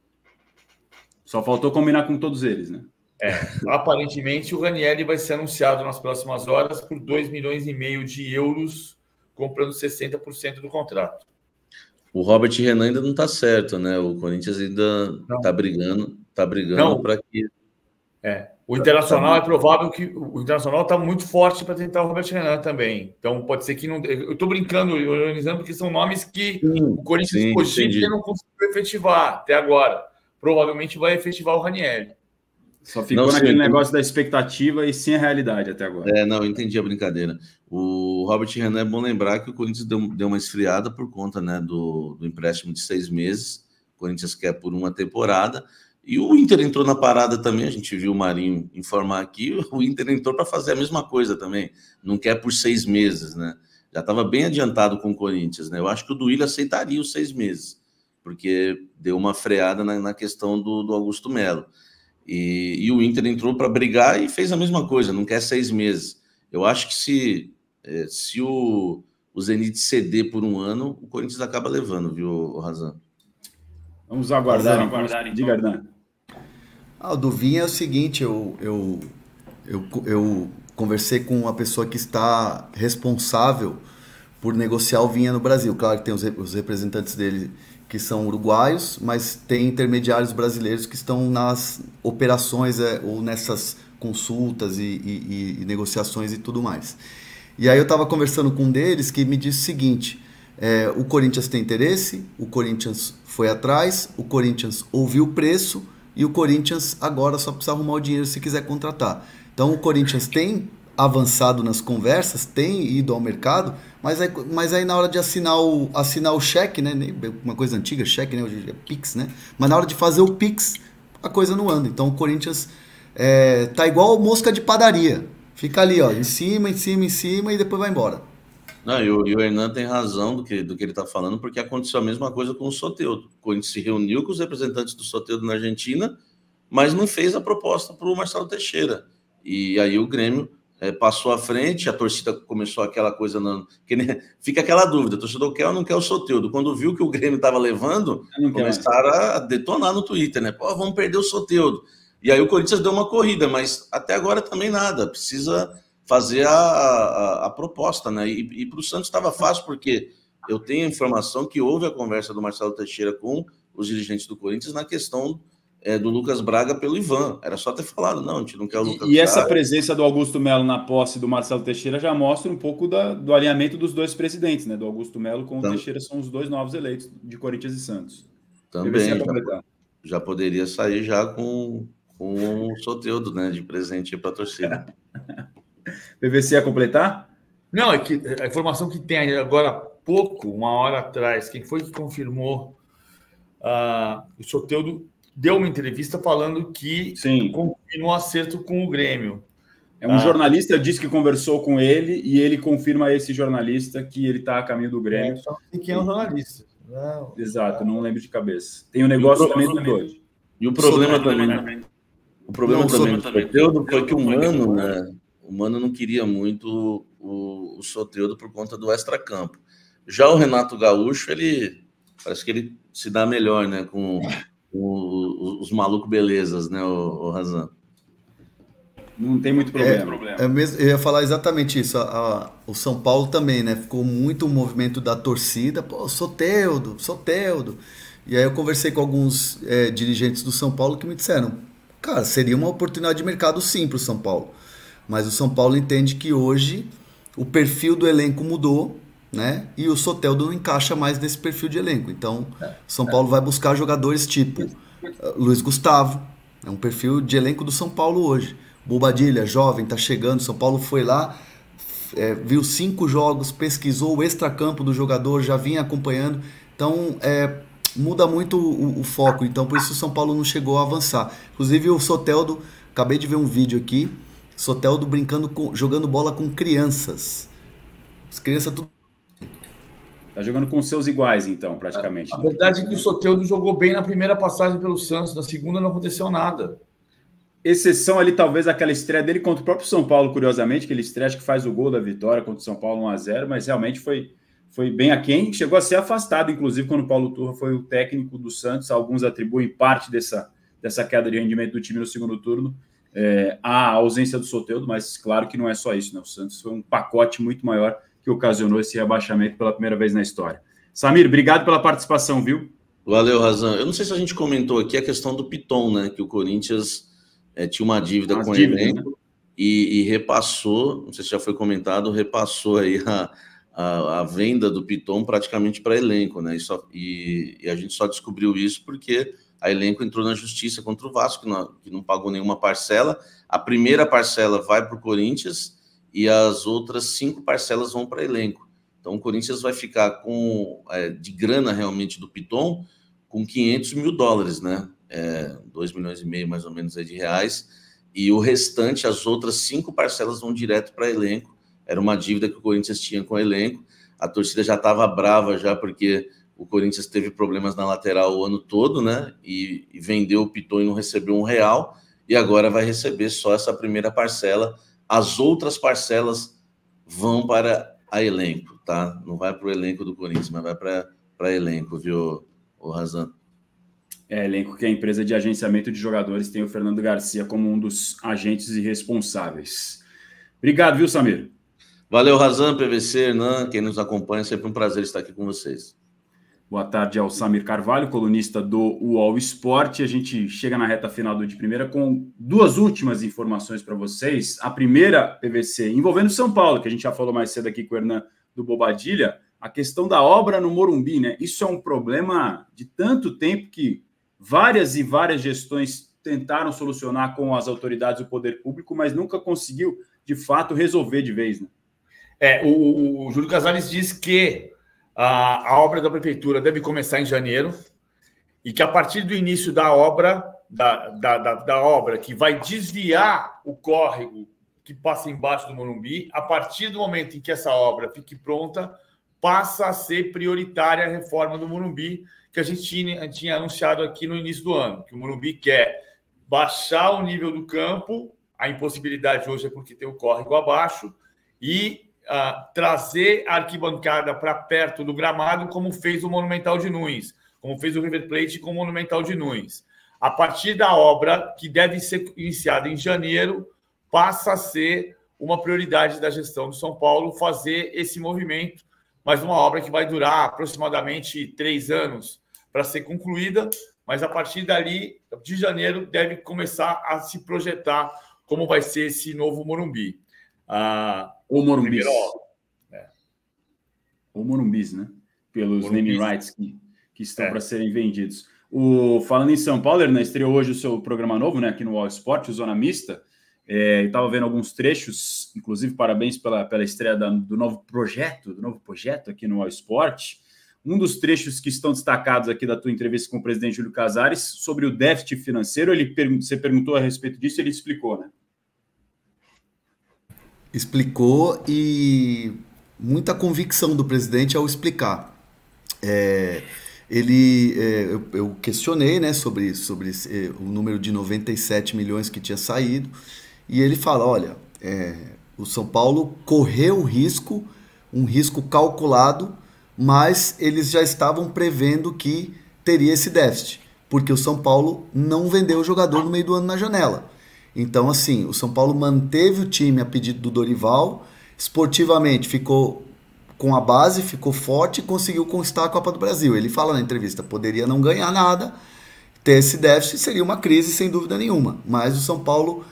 Só faltou combinar com todos eles, né? É, aparentemente o Ranieri vai ser anunciado nas próximas horas por dois milhões e meio de euros, comprando sessenta por cento do contrato. O Robert Renan ainda não está certo, né? O Corinthians ainda está brigando, tá brigando para que... É, o Internacional é provável que... O Internacional está muito forte para tentar o Robert Renan também. Então pode ser que não... Eu estou brincando, organizando, porque são nomes que sim, o Corinthians cogita e não conseguiu efetivar até agora. Provavelmente vai efetivar o Ranieri. Só ficou não, naquele sim, negócio da expectativa e sem a realidade até agora. É, não, entendi a brincadeira. O Robert Renan, é bom lembrar que o Corinthians deu, deu uma esfriada por conta, né, do, do empréstimo de seis meses. O Corinthians quer por uma temporada E o Inter entrou na parada também, a gente viu o Marinho informar aqui, o Inter entrou para fazer a mesma coisa também, não quer por seis meses, né? Já estava bem adiantado com o Corinthians, né? Eu acho que o Duílio aceitaria os seis meses, porque deu uma freada na, na questão do, do Augusto Melo. E, e o Inter entrou para brigar e fez a mesma coisa, não quer seis meses. Eu acho que se, se o, o Zenit ceder por um ano, o Corinthians acaba levando, viu, Razan? Vamos aguardar, Vamos aguardar então. Diga, Ardan. Ah, o do Vinha é o seguinte, eu, eu, eu, eu conversei com uma pessoa que está responsável por negociar o Vinha no Brasil. Claro que tem os, os representantes dele que são uruguaios, mas tem intermediários brasileiros que estão nas operações é, ou nessas consultas e, e, e negociações e tudo mais. E aí eu estava conversando com um deles que me disse o seguinte, é, o Corinthians tem interesse, o Corinthians foi atrás, o Corinthians ouviu o preço, e o Corinthians agora só precisa arrumar o dinheiro se quiser contratar. Então o Corinthians tem avançado nas conversas, tem ido ao mercado, mas aí, mas aí na hora de assinar o, assinar o cheque, né? Uma coisa antiga, cheque, né? Hoje é Pix, né? Mas na hora de fazer o Pix, a coisa não anda. Então o Corinthians é, tá igual mosca de padaria. Fica ali, ó, em cima, em cima, em cima e depois vai embora. Não, e o, e o Hernan tem razão do que, do que ele está falando, porque aconteceu a mesma coisa com o Soteldo. O Corinthians se reuniu com os representantes do Soteldo na Argentina, mas não fez a proposta para o Marcelo Teixeira. E aí o Grêmio é, passou à frente, a torcida começou aquela coisa... Não, que nem, fica aquela dúvida, o torcedor quer ou não quer o Soteldo? Quando viu que o Grêmio estava levando, começaram a detonar no Twitter, né? Pô, vamos perder o Soteldo. E aí o Corinthians deu uma corrida, mas até agora também nada. Precisa... fazer a, a, a proposta, né? E, e para o Santos estava fácil, porque eu tenho a informação que houve a conversa do Marcelo Teixeira com os dirigentes do Corinthians na questão é, do Lucas Braga pelo Ivan. Era só ter falado, não, a gente não quer o Lucas E, e Braga. essa presença do Augusto Melo na posse do Marcelo Teixeira já mostra um pouco da, do alinhamento dos dois presidentes, né? Do Augusto Melo com o então, Teixeira, são os dois novos eleitos de Corinthians e Santos. Também, já, já poderia sair já com, com o Soteldo, né? De presente para a torcida. P V C a completar? Não, é que a informação que tem agora há pouco, uma hora atrás, quem foi que confirmou? Uh, o Soteldo deu uma entrevista falando que Sim. continua o acerto com o Grêmio. É um ah. jornalista disse que conversou com ele e ele confirma a esse jornalista que ele está a caminho do Grêmio. É, e quem é o jornalista? Não, Exato, não lembro de cabeça. Tem um negócio também do dois. E o problema também, o problema também do Soteldo foi que o Mano, né? O Mano não queria muito o, o Soteldo por conta do extracampo. Já o Renato Gaúcho, ele parece que ele se dá melhor, né? Com, com os, os malucos belezas, né, o, o Razan? Não tem muito problema. É, é mesmo, eu ia falar exatamente isso. A, a, o São Paulo também, né? Ficou muito o movimento da torcida. Pô, Soteldo, Soteldo. E aí eu conversei com alguns é, dirigentes do São Paulo que me disseram, cara, seria uma oportunidade de mercado sim para o São Paulo. Mas o São Paulo entende que hoje o perfil do elenco mudou, né? E o Soteldo não encaixa mais nesse perfil de elenco. Então, o São Paulo vai buscar jogadores tipo uh, Luiz Gustavo, é um perfil de elenco do São Paulo hoje. Bobadilha, jovem, tá chegando. São Paulo foi lá, é, viu cinco jogos, pesquisou o extracampo do jogador, já vinha acompanhando. Então, é, muda muito o, o foco. Então, por isso o São Paulo não chegou a avançar. Inclusive, o Soteldo, acabei de ver um vídeo aqui, Soteldo brincando com, jogando bola com crianças. As crianças tudo. Tá jogando com seus iguais, então, praticamente. A, a verdade é que o Soteldo jogou bem na primeira passagem pelo Santos, na segunda não aconteceu nada. Exceção ali, talvez, aquela estreia dele contra o próprio São Paulo, curiosamente, que ele estreia, acho que faz o gol da vitória contra o São Paulo um a zero, mas realmente foi, foi bem aquém. Chegou a ser afastado, inclusive, quando o Paulo Turra foi o técnico do Santos. Alguns atribuem parte dessa, dessa queda de rendimento do time no segundo turno. É, a ausência do Soteldo, mas claro que não é só isso, né? O Santos foi um pacote muito maior que ocasionou esse rebaixamento pela primeira vez na história. Samir, obrigado pela participação, viu? Valeu, Razan. Eu não sei se a gente comentou aqui a questão do Piton, né? Que o Corinthians é, tinha uma dívida As com dívidas, ele, né? e, e repassou, não sei se já foi comentado, repassou aí a, a, a venda do Piton praticamente para elenco, né? E, só, e, e a gente só descobriu isso porque a elenco entrou na justiça contra o Vasco, que não, que não pagou nenhuma parcela. A primeira parcela vai para o Corinthians e as outras cinco parcelas vão para elenco. Então o Corinthians vai ficar com, é, de grana realmente do Piton, com quinhentos mil dólares, né? é, dois milhões e meio mais ou menos aí de reais, e o restante, as outras cinco parcelas vão direto para elenco. Era uma dívida que o Corinthians tinha com o elenco, a torcida já estava brava já porque o Corinthians teve problemas na lateral o ano todo, né, e, e vendeu o Piton e não recebeu um real, e agora vai receber só essa primeira parcela. As outras parcelas vão para a elenco, tá? Não vai para o elenco do Corinthians, mas vai para elenco, viu, o Razan? É, elenco que é a empresa de agenciamento de jogadores tem o Fernando Garcia como um dos agentes e responsáveis. Obrigado, viu, Samir? Valeu, Razan, P V C, Hernan, quem nos acompanha, sempre um prazer estar aqui com vocês. Boa tarde ao Samir Carvalho, colunista do U O L Sport. A gente chega na reta final do De Primeira com duas últimas informações para vocês. A primeira, P V C, envolvendo São Paulo, que a gente já falou mais cedo aqui com o Hernan do Bobadilha, a questão da obra no Morumbi, né? Isso é um problema de tanto tempo que várias e várias gestões tentaram solucionar com as autoridades do poder público, mas nunca conseguiu, de fato, resolver de vez, né? É, o, o Júlio Casares diz que A, a obra da prefeitura deve começar em janeiro e que a partir do início da obra, da, da, da, da obra que vai desviar o córrego que passa embaixo do Morumbi, a partir do momento em que essa obra fique pronta, passa a ser prioritária a reforma do Morumbi, que a gente tinha, tinha anunciado aqui no início do ano, que o Morumbi quer baixar o nível do campo, a impossibilidade hoje é porque tem o córrego abaixo, e Uh, trazer a arquibancada para perto do gramado, como fez o Monumental de Nunes, como fez o River Plate com o Monumental de Nunes. A partir da obra, que deve ser iniciada em janeiro, passa a ser uma prioridade da gestão do São Paulo fazer esse movimento, mas uma obra que vai durar aproximadamente três anos para ser concluída, mas a partir dali, de janeiro, deve começar a se projetar como vai ser esse novo Morumbi. Uh, Ou Morumbis. É. Ou Morumbis, né? Pelos naming rights que, que estão é. para serem vendidos. O, falando em São Paulo, Hernan, estreou hoje o seu programa novo, né? Aqui no U O L Sport, o Zona Mista. É, estava vendo alguns trechos, inclusive parabéns pela, pela estreia da, do novo projeto, do novo projeto aqui no U O L Sport. Um dos trechos que estão destacados aqui da tua entrevista com o presidente Júlio Casares sobre o déficit financeiro, ele per, você perguntou a respeito disso, ele explicou, né? Explicou, e muita convicção do presidente ao explicar. É, ele, é, eu, eu questionei, né, sobre, sobre esse, o número de noventa e sete milhões que tinha saído, e ele fala, olha, é, o São Paulo correu o risco, um risco calculado, mas eles já estavam prevendo que teria esse déficit, porque o São Paulo não vendeu o jogador no meio do ano na janela. Então, assim, o São Paulo manteve o time a pedido do Dorival, esportivamente ficou com a base, ficou forte e conseguiu conquistar a Copa do Brasil. Ele fala na entrevista, poderia não ganhar nada, ter esse déficit seria uma crise sem dúvida nenhuma, mas o São Paulo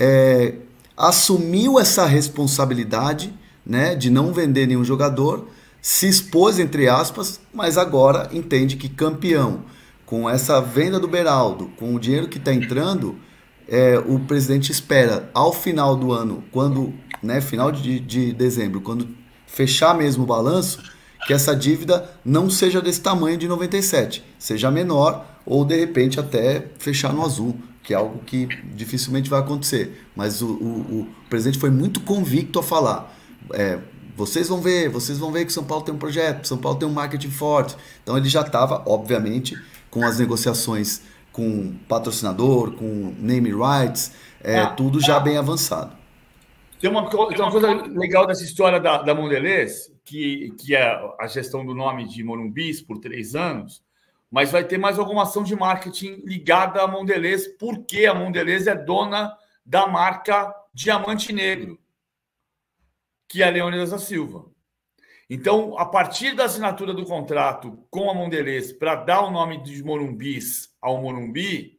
é, assumiu essa responsabilidade, né, de não vender nenhum jogador, se expôs, entre aspas, mas agora entende que campeão, com essa venda do Beraldo, com o dinheiro que está entrando... É, o presidente espera, ao final do ano, quando, né, final de, de dezembro, quando fechar mesmo o balanço, que essa dívida não seja desse tamanho de noventa e sete, seja menor ou, de repente, até fechar no azul, que é algo que dificilmente vai acontecer. Mas o, o, o presidente foi muito convicto a falar, é, vocês vão ver, vocês vão ver que São Paulo tem um projeto, São Paulo tem um marketing forte. Então ele já estava, obviamente, com as negociações com patrocinador, com name rights, é, ah, tudo já ah, bem avançado. Tem uma, tem uma coisa legal dessa história da, da Mondelez, que, que é a gestão do nome de Morumbis por três anos, mas vai ter mais alguma ação de marketing ligada à Mondelez, porque a Mondelez é dona da marca Diamante Negro, que é a Leônidas da Silva. Então, a partir da assinatura do contrato com a Mondelez para dar o nome de Morumbis ao Morumbi,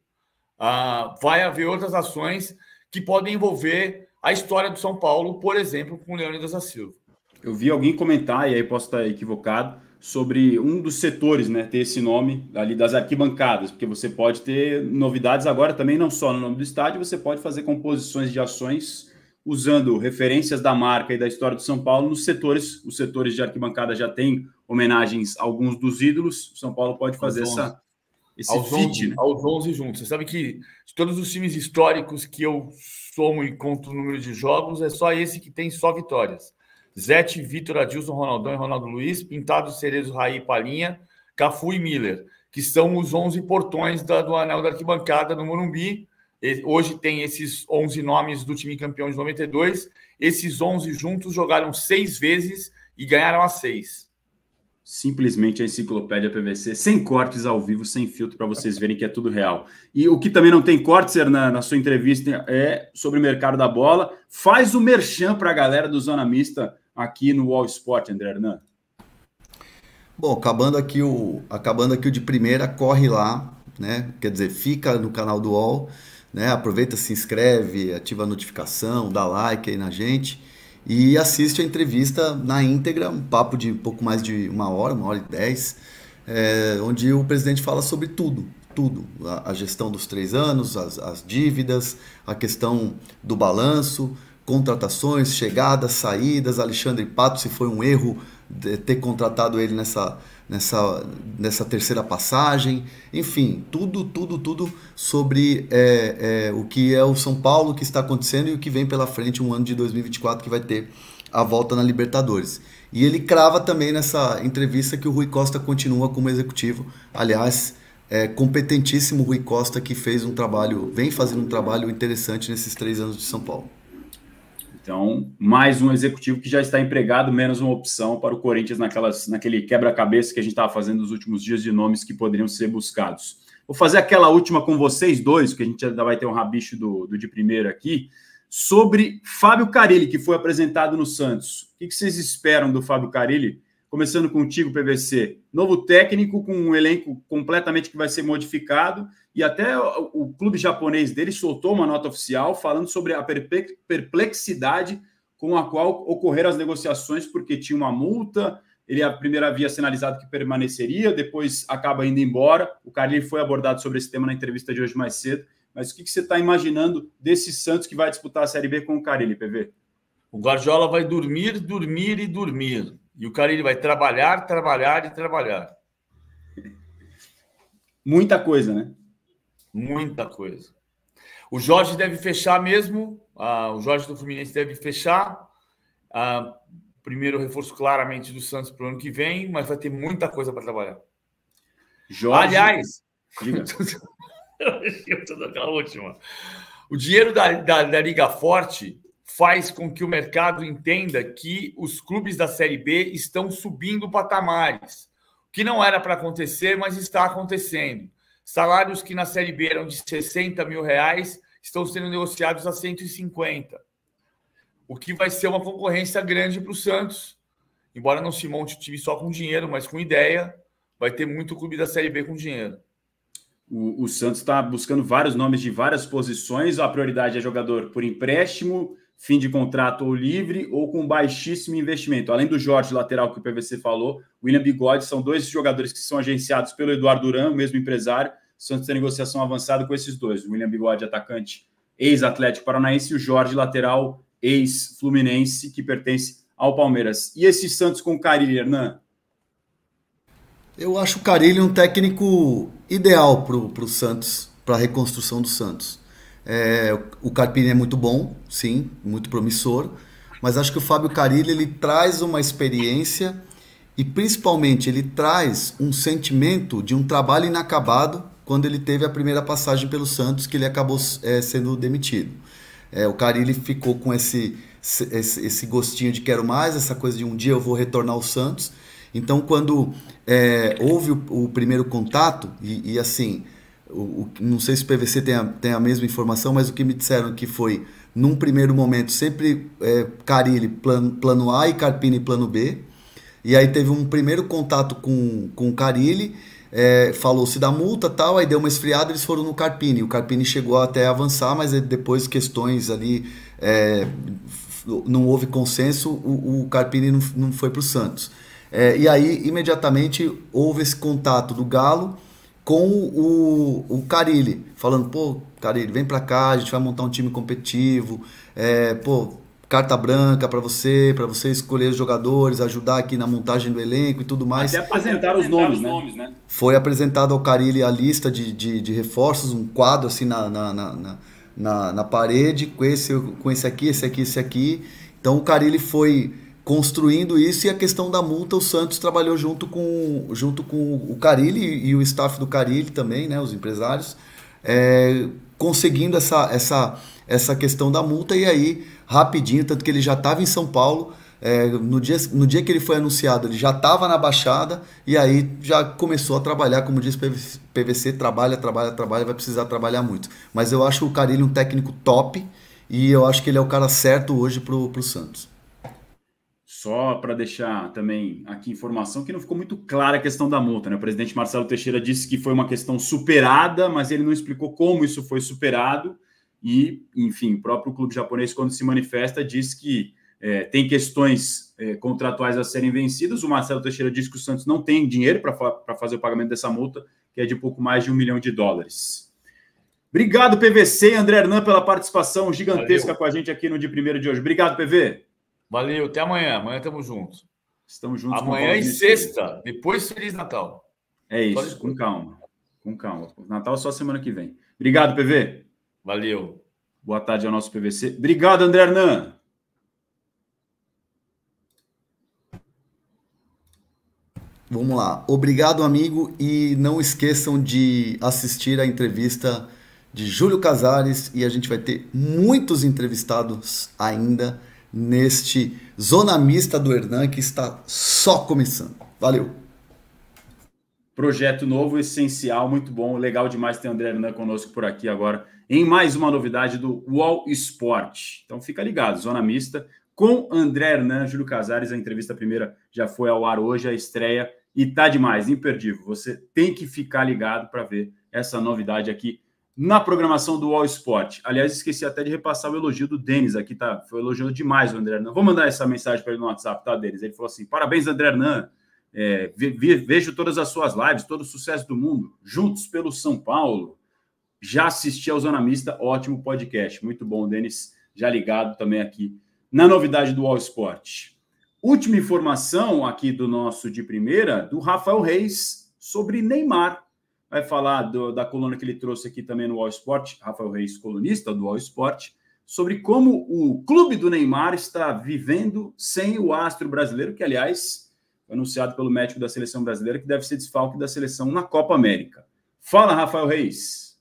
uh, vai haver outras ações que podem envolver a história do São Paulo, por exemplo, com o Leônidas da Silva. Eu vi alguém comentar, e aí posso estar equivocado, sobre um dos setores, né, ter esse nome ali das arquibancadas, porque você pode ter novidades agora também, não só no nome do estádio, você pode fazer composições de ações usando referências da marca e da história do São Paulo nos setores. Os setores de arquibancada já têm homenagens a alguns dos ídolos. O São Paulo pode fazer essa, esse aos fit, onze, né? aos onze juntos. Você sabe que de todos os times históricos que eu somo e conto o número de jogos, é só esse que tem só vitórias. Zete, Vitor, Adilson, Ronaldão e Ronaldo Luiz, Pintado, Cerezo, Raí e Palinha, Cafu e Miller, que são os onze portões da, do anel da arquibancada no Morumbi. E, hoje tem esses onze nomes do time campeão de noventa e dois. Esses onze juntos jogaram seis vezes e ganharam as seis. Simplesmente a enciclopédia P V C, sem cortes ao vivo, sem filtro, para vocês verem que é tudo real. E o que também não tem cortes, Hernan, na sua entrevista, é sobre o mercado da bola. Faz o merchan para a galera do Zona Mista aqui no All Sport, André Hernan. Bom, acabando aqui o, acabando aqui o de primeira, corre lá, né? Quer dizer, fica no canal do All, né? Aproveita, se inscreve, ativa a notificação, dá like aí na gente. E assiste a entrevista na íntegra, um papo de um pouco mais de uma hora, uma hora e dez, é, onde o presidente fala sobre tudo, tudo. A, a gestão dos três anos, as, as dívidas, a questão do balanço, contratações, chegadas, saídas, Alexandre Pato, se foi um erro de ter contratado ele nessa, nessa, nessa terceira passagem, enfim, tudo, tudo, tudo sobre é, é, o que é o São Paulo, o que está acontecendo e o que vem pela frente, um ano de dois mil e vinte e quatro que vai ter a volta na Libertadores. E ele crava também nessa entrevista que o Rui Costa continua como executivo, aliás, é competentíssimo Rui Costa, que fez um trabalho, vem fazendo um trabalho interessante nesses três anos de São Paulo. Então, mais um executivo que já está empregado, menos uma opção para o Corinthians naquelas, naquele quebra-cabeça que a gente estava fazendo nos últimos dias de nomes que poderiam ser buscados. Vou fazer aquela última com vocês dois, que a gente ainda vai ter um rabicho do, do de primeiro aqui, sobre Fábio Carille, que foi apresentado no Santos. O que vocês esperam do Fábio Carille? Começando contigo, P V C. Novo técnico com um elenco completamente que vai ser modificado, e até o, o clube japonês dele soltou uma nota oficial falando sobre a perplexidade com a qual ocorreram as negociações, porque tinha uma multa, ele a primeira havia sinalizado que permaneceria, depois acaba indo embora. O Carille foi abordado sobre esse tema na entrevista de hoje mais cedo, mas o que, que você está imaginando desse Santos que vai disputar a Série B com o Carille, P V? O Guardiola vai dormir, dormir e dormir. E o Carille vai trabalhar, trabalhar e trabalhar. Muita coisa, né? Muita coisa. O Jorge deve fechar mesmo. Ah, o Jorge do Fluminense deve fechar. Ah, primeiro reforço claramente do Santos para o ano que vem, mas vai ter muita coisa para trabalhar. Jorge... Aliás, diga. Eu tô naquela última. O dinheiro da, da, da Liga Forte faz com que o mercado entenda que os clubes da Série B estão subindo patamares, o que não era para acontecer, mas está acontecendo. Salários que na Série B eram de sessenta mil reais estão sendo negociados a cento e cinquenta, o que vai ser uma concorrência grande para o Santos. Embora não se monte o time só com dinheiro, mas com ideia, vai ter muito clube da Série B com dinheiro. O, o Santos está buscando vários nomes de várias posições, a prioridade é jogador por empréstimo, fim de contrato ou livre, ou com baixíssimo investimento. Além do Jorge, lateral que o P V C falou, o William Bigode, são dois jogadores que são agenciados pelo Eduardo Duran, o mesmo empresário. O Santos tem negociação avançada com esses dois. O William Bigode, atacante, ex-Atlético Paranaense, e o Jorge, lateral, ex-Fluminense, que pertence ao Palmeiras. E esse Santos com o Carille, Hernan? Eu acho o Carille um técnico ideal para o Santos, para a reconstrução do Santos. É, o Carpini é muito bom, sim, muito promissor, mas acho que o Fábio Carille ele traz uma experiência e principalmente ele traz um sentimento de um trabalho inacabado quando ele teve a primeira passagem pelo Santos, que ele acabou é, sendo demitido. É, o Carille ficou com esse, esse, esse gostinho de quero mais, essa coisa de um dia eu vou retornar ao Santos. Então quando é, houve o, o primeiro contato e, e assim... O, o, não sei se o P V C tem a, tem a mesma informação, mas o que me disseram que foi, num primeiro momento, sempre é, Carille plano, plano A e Carpini plano B. E aí teve um primeiro contato com, com o Carille, é, falou-se da multa e tal, aí deu uma esfriada, eles foram no Carpini. O Carpini chegou até a avançar, mas depois questões ali, é, não houve consenso, o, o Carpini não, não foi para o Santos. É, e aí, imediatamente, houve esse contato do Galo com o, o Carille, falando, pô, Carille, vem pra cá, a gente vai montar um time competitivo, é, pô, carta branca para você, para você escolher os jogadores, ajudar aqui na montagem do elenco e tudo mais. Até apresentar os nomes, nomes, né? Foi apresentado ao Carille a lista de, de, de reforços, um quadro assim na, na, na, na, na parede, com esse, com esse aqui, esse aqui, esse aqui. Então o Carille foi construindo isso, e a questão da multa o Santos trabalhou junto com, junto com o Carille e, e o staff do Carille também, né, os empresários, é, conseguindo essa, essa, essa questão da multa, e aí rapidinho, tanto que ele já estava em São Paulo, é, no, dia, no dia que ele foi anunciado ele já estava na Baixada, e aí já começou a trabalhar, como diz P V C, trabalha, trabalha, trabalha, vai precisar trabalhar muito. Mas eu acho o Carille um técnico top, e eu acho que ele é o cara certo hoje para o Santos. Só para deixar também aqui informação que não ficou muito clara a questão da multa, né? O presidente Marcelo Teixeira disse que foi uma questão superada, mas ele não explicou como isso foi superado. E, enfim, o próprio clube japonês, quando se manifesta, diz que é, tem questões é, contratuais a serem vencidas. O Marcelo Teixeira disse que o Santos não tem dinheiro para fa fazer o pagamento dessa multa, que é de pouco mais de um milhão de dólares. Obrigado, P V C e André Hernan, pela participação gigantesca Valeu. Com a gente aqui no de primeiro de hoje. Obrigado, P V. Valeu, até amanhã. Amanhã estamos juntos. Estamos juntos. Amanhã e sexta. Depois, Feliz Natal. É isso, com calma. Com calma. Natal só semana que vem. Obrigado, P V. Valeu. Boa tarde ao nosso P V C. Obrigado, André Hernan. Vamos lá. Obrigado, amigo. E não esqueçam de assistir a entrevista de Júlio Casares. E a gente vai ter muitos entrevistados ainda neste Zona Mista do Hernan, que está só começando. Valeu! Projeto novo, essencial, muito bom. Legal demais ter o André Hernan conosco por aqui agora, em mais uma novidade do Wall Sport. Então fica ligado, Zona Mista, com André Hernan, Júlio Casares. A entrevista primeira já foi ao ar hoje, a estreia, e tá demais, imperdível. Você tem que ficar ligado para ver essa novidade aqui na programação do Wall Sport. Aliás, esqueci até de repassar o elogio do Denis aqui, tá? Foi elogiando demais o André Hernan. Vou mandar essa mensagem para ele no WhatsApp, tá, Denis? Ele falou assim: parabéns, André Hernan. É, ve vejo todas as suas lives, todo o sucesso do mundo, juntos pelo São Paulo. Já assisti ao Zona Mista, ótimo podcast. Muito bom, Denis, já ligado também aqui na novidade do Wall Sport. Última informação aqui do nosso de primeira, do Rafael Reis, sobre Neymar. Vai falar do, da coluna que ele trouxe aqui também no Wall Sport, Rafael Reis, colunista do Wall Sport, sobre como o clube do Neymar está vivendo sem o astro brasileiro, que, aliás, foi anunciado pelo médico da seleção brasileira, que deve ser desfalque da seleção na Copa América. Fala, Rafael Reis.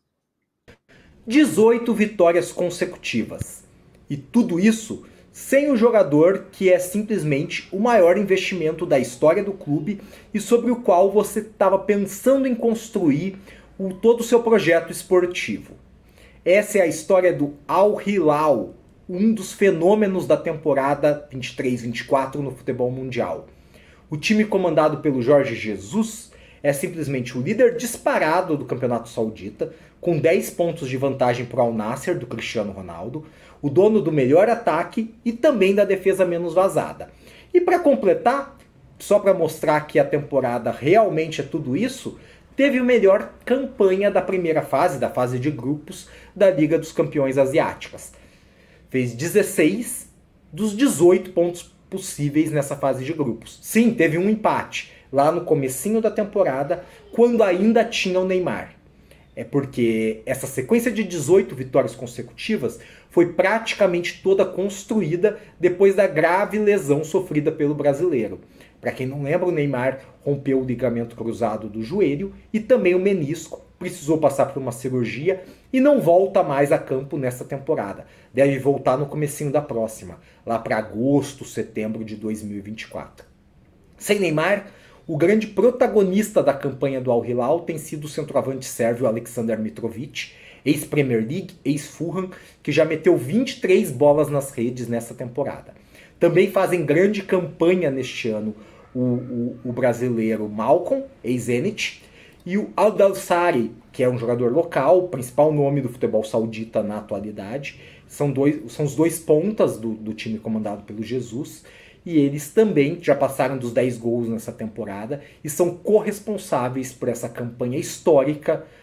dezoito vitórias consecutivas. E tudo isso sem o jogador que é simplesmente o maior investimento da história do clube e sobre o qual você estava pensando em construir o, todo o seu projeto esportivo. Essa é a história do Al Hilal, um dos fenômenos da temporada vinte e três vinte e quatro no futebol mundial. O time comandado pelo Jorge Jesus é simplesmente o líder disparado do campeonato saudita, com dez pontos de vantagem para o Al Nassr do Cristiano Ronaldo, o dono do melhor ataque e também da defesa menos vazada. E para completar, só para mostrar que a temporada realmente é tudo isso, teve a melhor campanha da primeira fase, da fase de grupos, da Liga dos Campeões Asiáticas. Fez dezesseis dos dezoito pontos possíveis nessa fase de grupos. Sim, teve um empate lá no comecinho da temporada, quando ainda tinha o Neymar. É porque essa sequência de dezoito vitórias consecutivas foi praticamente toda construída depois da grave lesão sofrida pelo brasileiro. Para quem não lembra, o Neymar rompeu o ligamento cruzado do joelho e também o menisco, precisou passar por uma cirurgia e não volta mais a campo nessa temporada. Deve voltar no comecinho da próxima, lá para agosto, setembro de dois mil e vinte e quatro. Sem Neymar, o grande protagonista da campanha do Al Hilal tem sido o centroavante sérvio Aleksandar Mitrovic, ex-Premier League, ex-Fulham, que já meteu vinte e três bolas nas redes nessa temporada. Também fazem grande campanha neste ano o, o, o brasileiro Malcolm, ex-Zenit, e o Al-Dawsari, que é um jogador local, o principal nome do futebol saudita na atualidade. São, dois, são os dois pontas do, do time comandado pelo Jesus, e eles também já passaram dos dez gols nessa temporada e são corresponsáveis por essa campanha histórica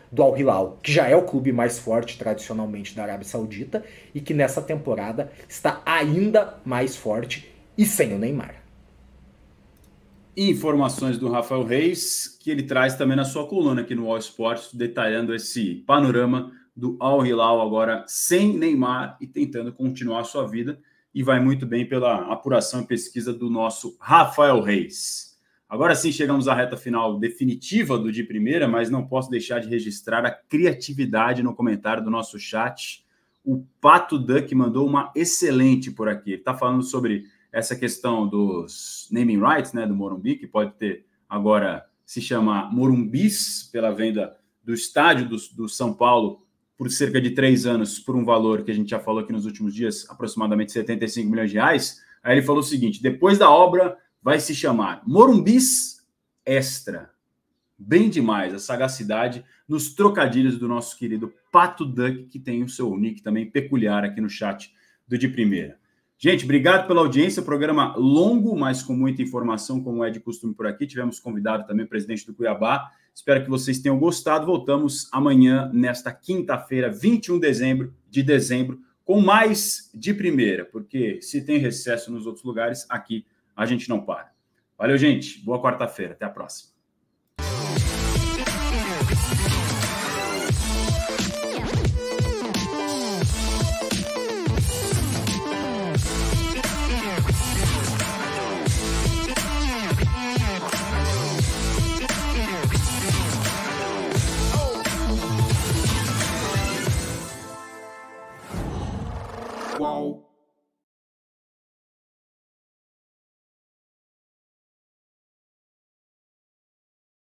do Al Hilal, que já é o clube mais forte tradicionalmente da Arábia Saudita e que nessa temporada está ainda mais forte e sem o Neymar. Informações do Rafael Reis, que ele traz também na sua coluna aqui no All Sports, detalhando esse panorama do Al Hilal agora sem Neymar e tentando continuar a sua vida, e vai muito bem pela apuração e pesquisa do nosso Rafael Reis. Agora sim chegamos à reta final definitiva do De Primeira, mas não posso deixar de registrar a criatividade no comentário do nosso chat. O Pato Duck mandou uma excelente por aqui. Ele está falando sobre essa questão dos naming rights, né, do Morumbi, que pode ter agora, se chama Morumbis, pela venda do estádio do, do São Paulo por cerca de três anos, por um valor que a gente já falou aqui nos últimos dias, aproximadamente setenta e cinco milhões de reais. Aí ele falou o seguinte: depois da obra vai se chamar Morumbis Extra. Bem demais a sagacidade nos trocadilhos do nosso querido Pato Duck, que tem o seu nick também peculiar aqui no chat do De Primeira. Gente, obrigado pela audiência. Programa longo, mas com muita informação, como é de costume por aqui. Tivemos convidado também o presidente do Cuiabá. Espero que vocês tenham gostado. Voltamos amanhã, nesta quinta-feira, vinte e um de dezembro, de dezembro, com mais De Primeira, porque se tem recesso nos outros lugares, aqui a gente não para. Valeu, gente. Boa quarta-feira. Até a próxima. Wow.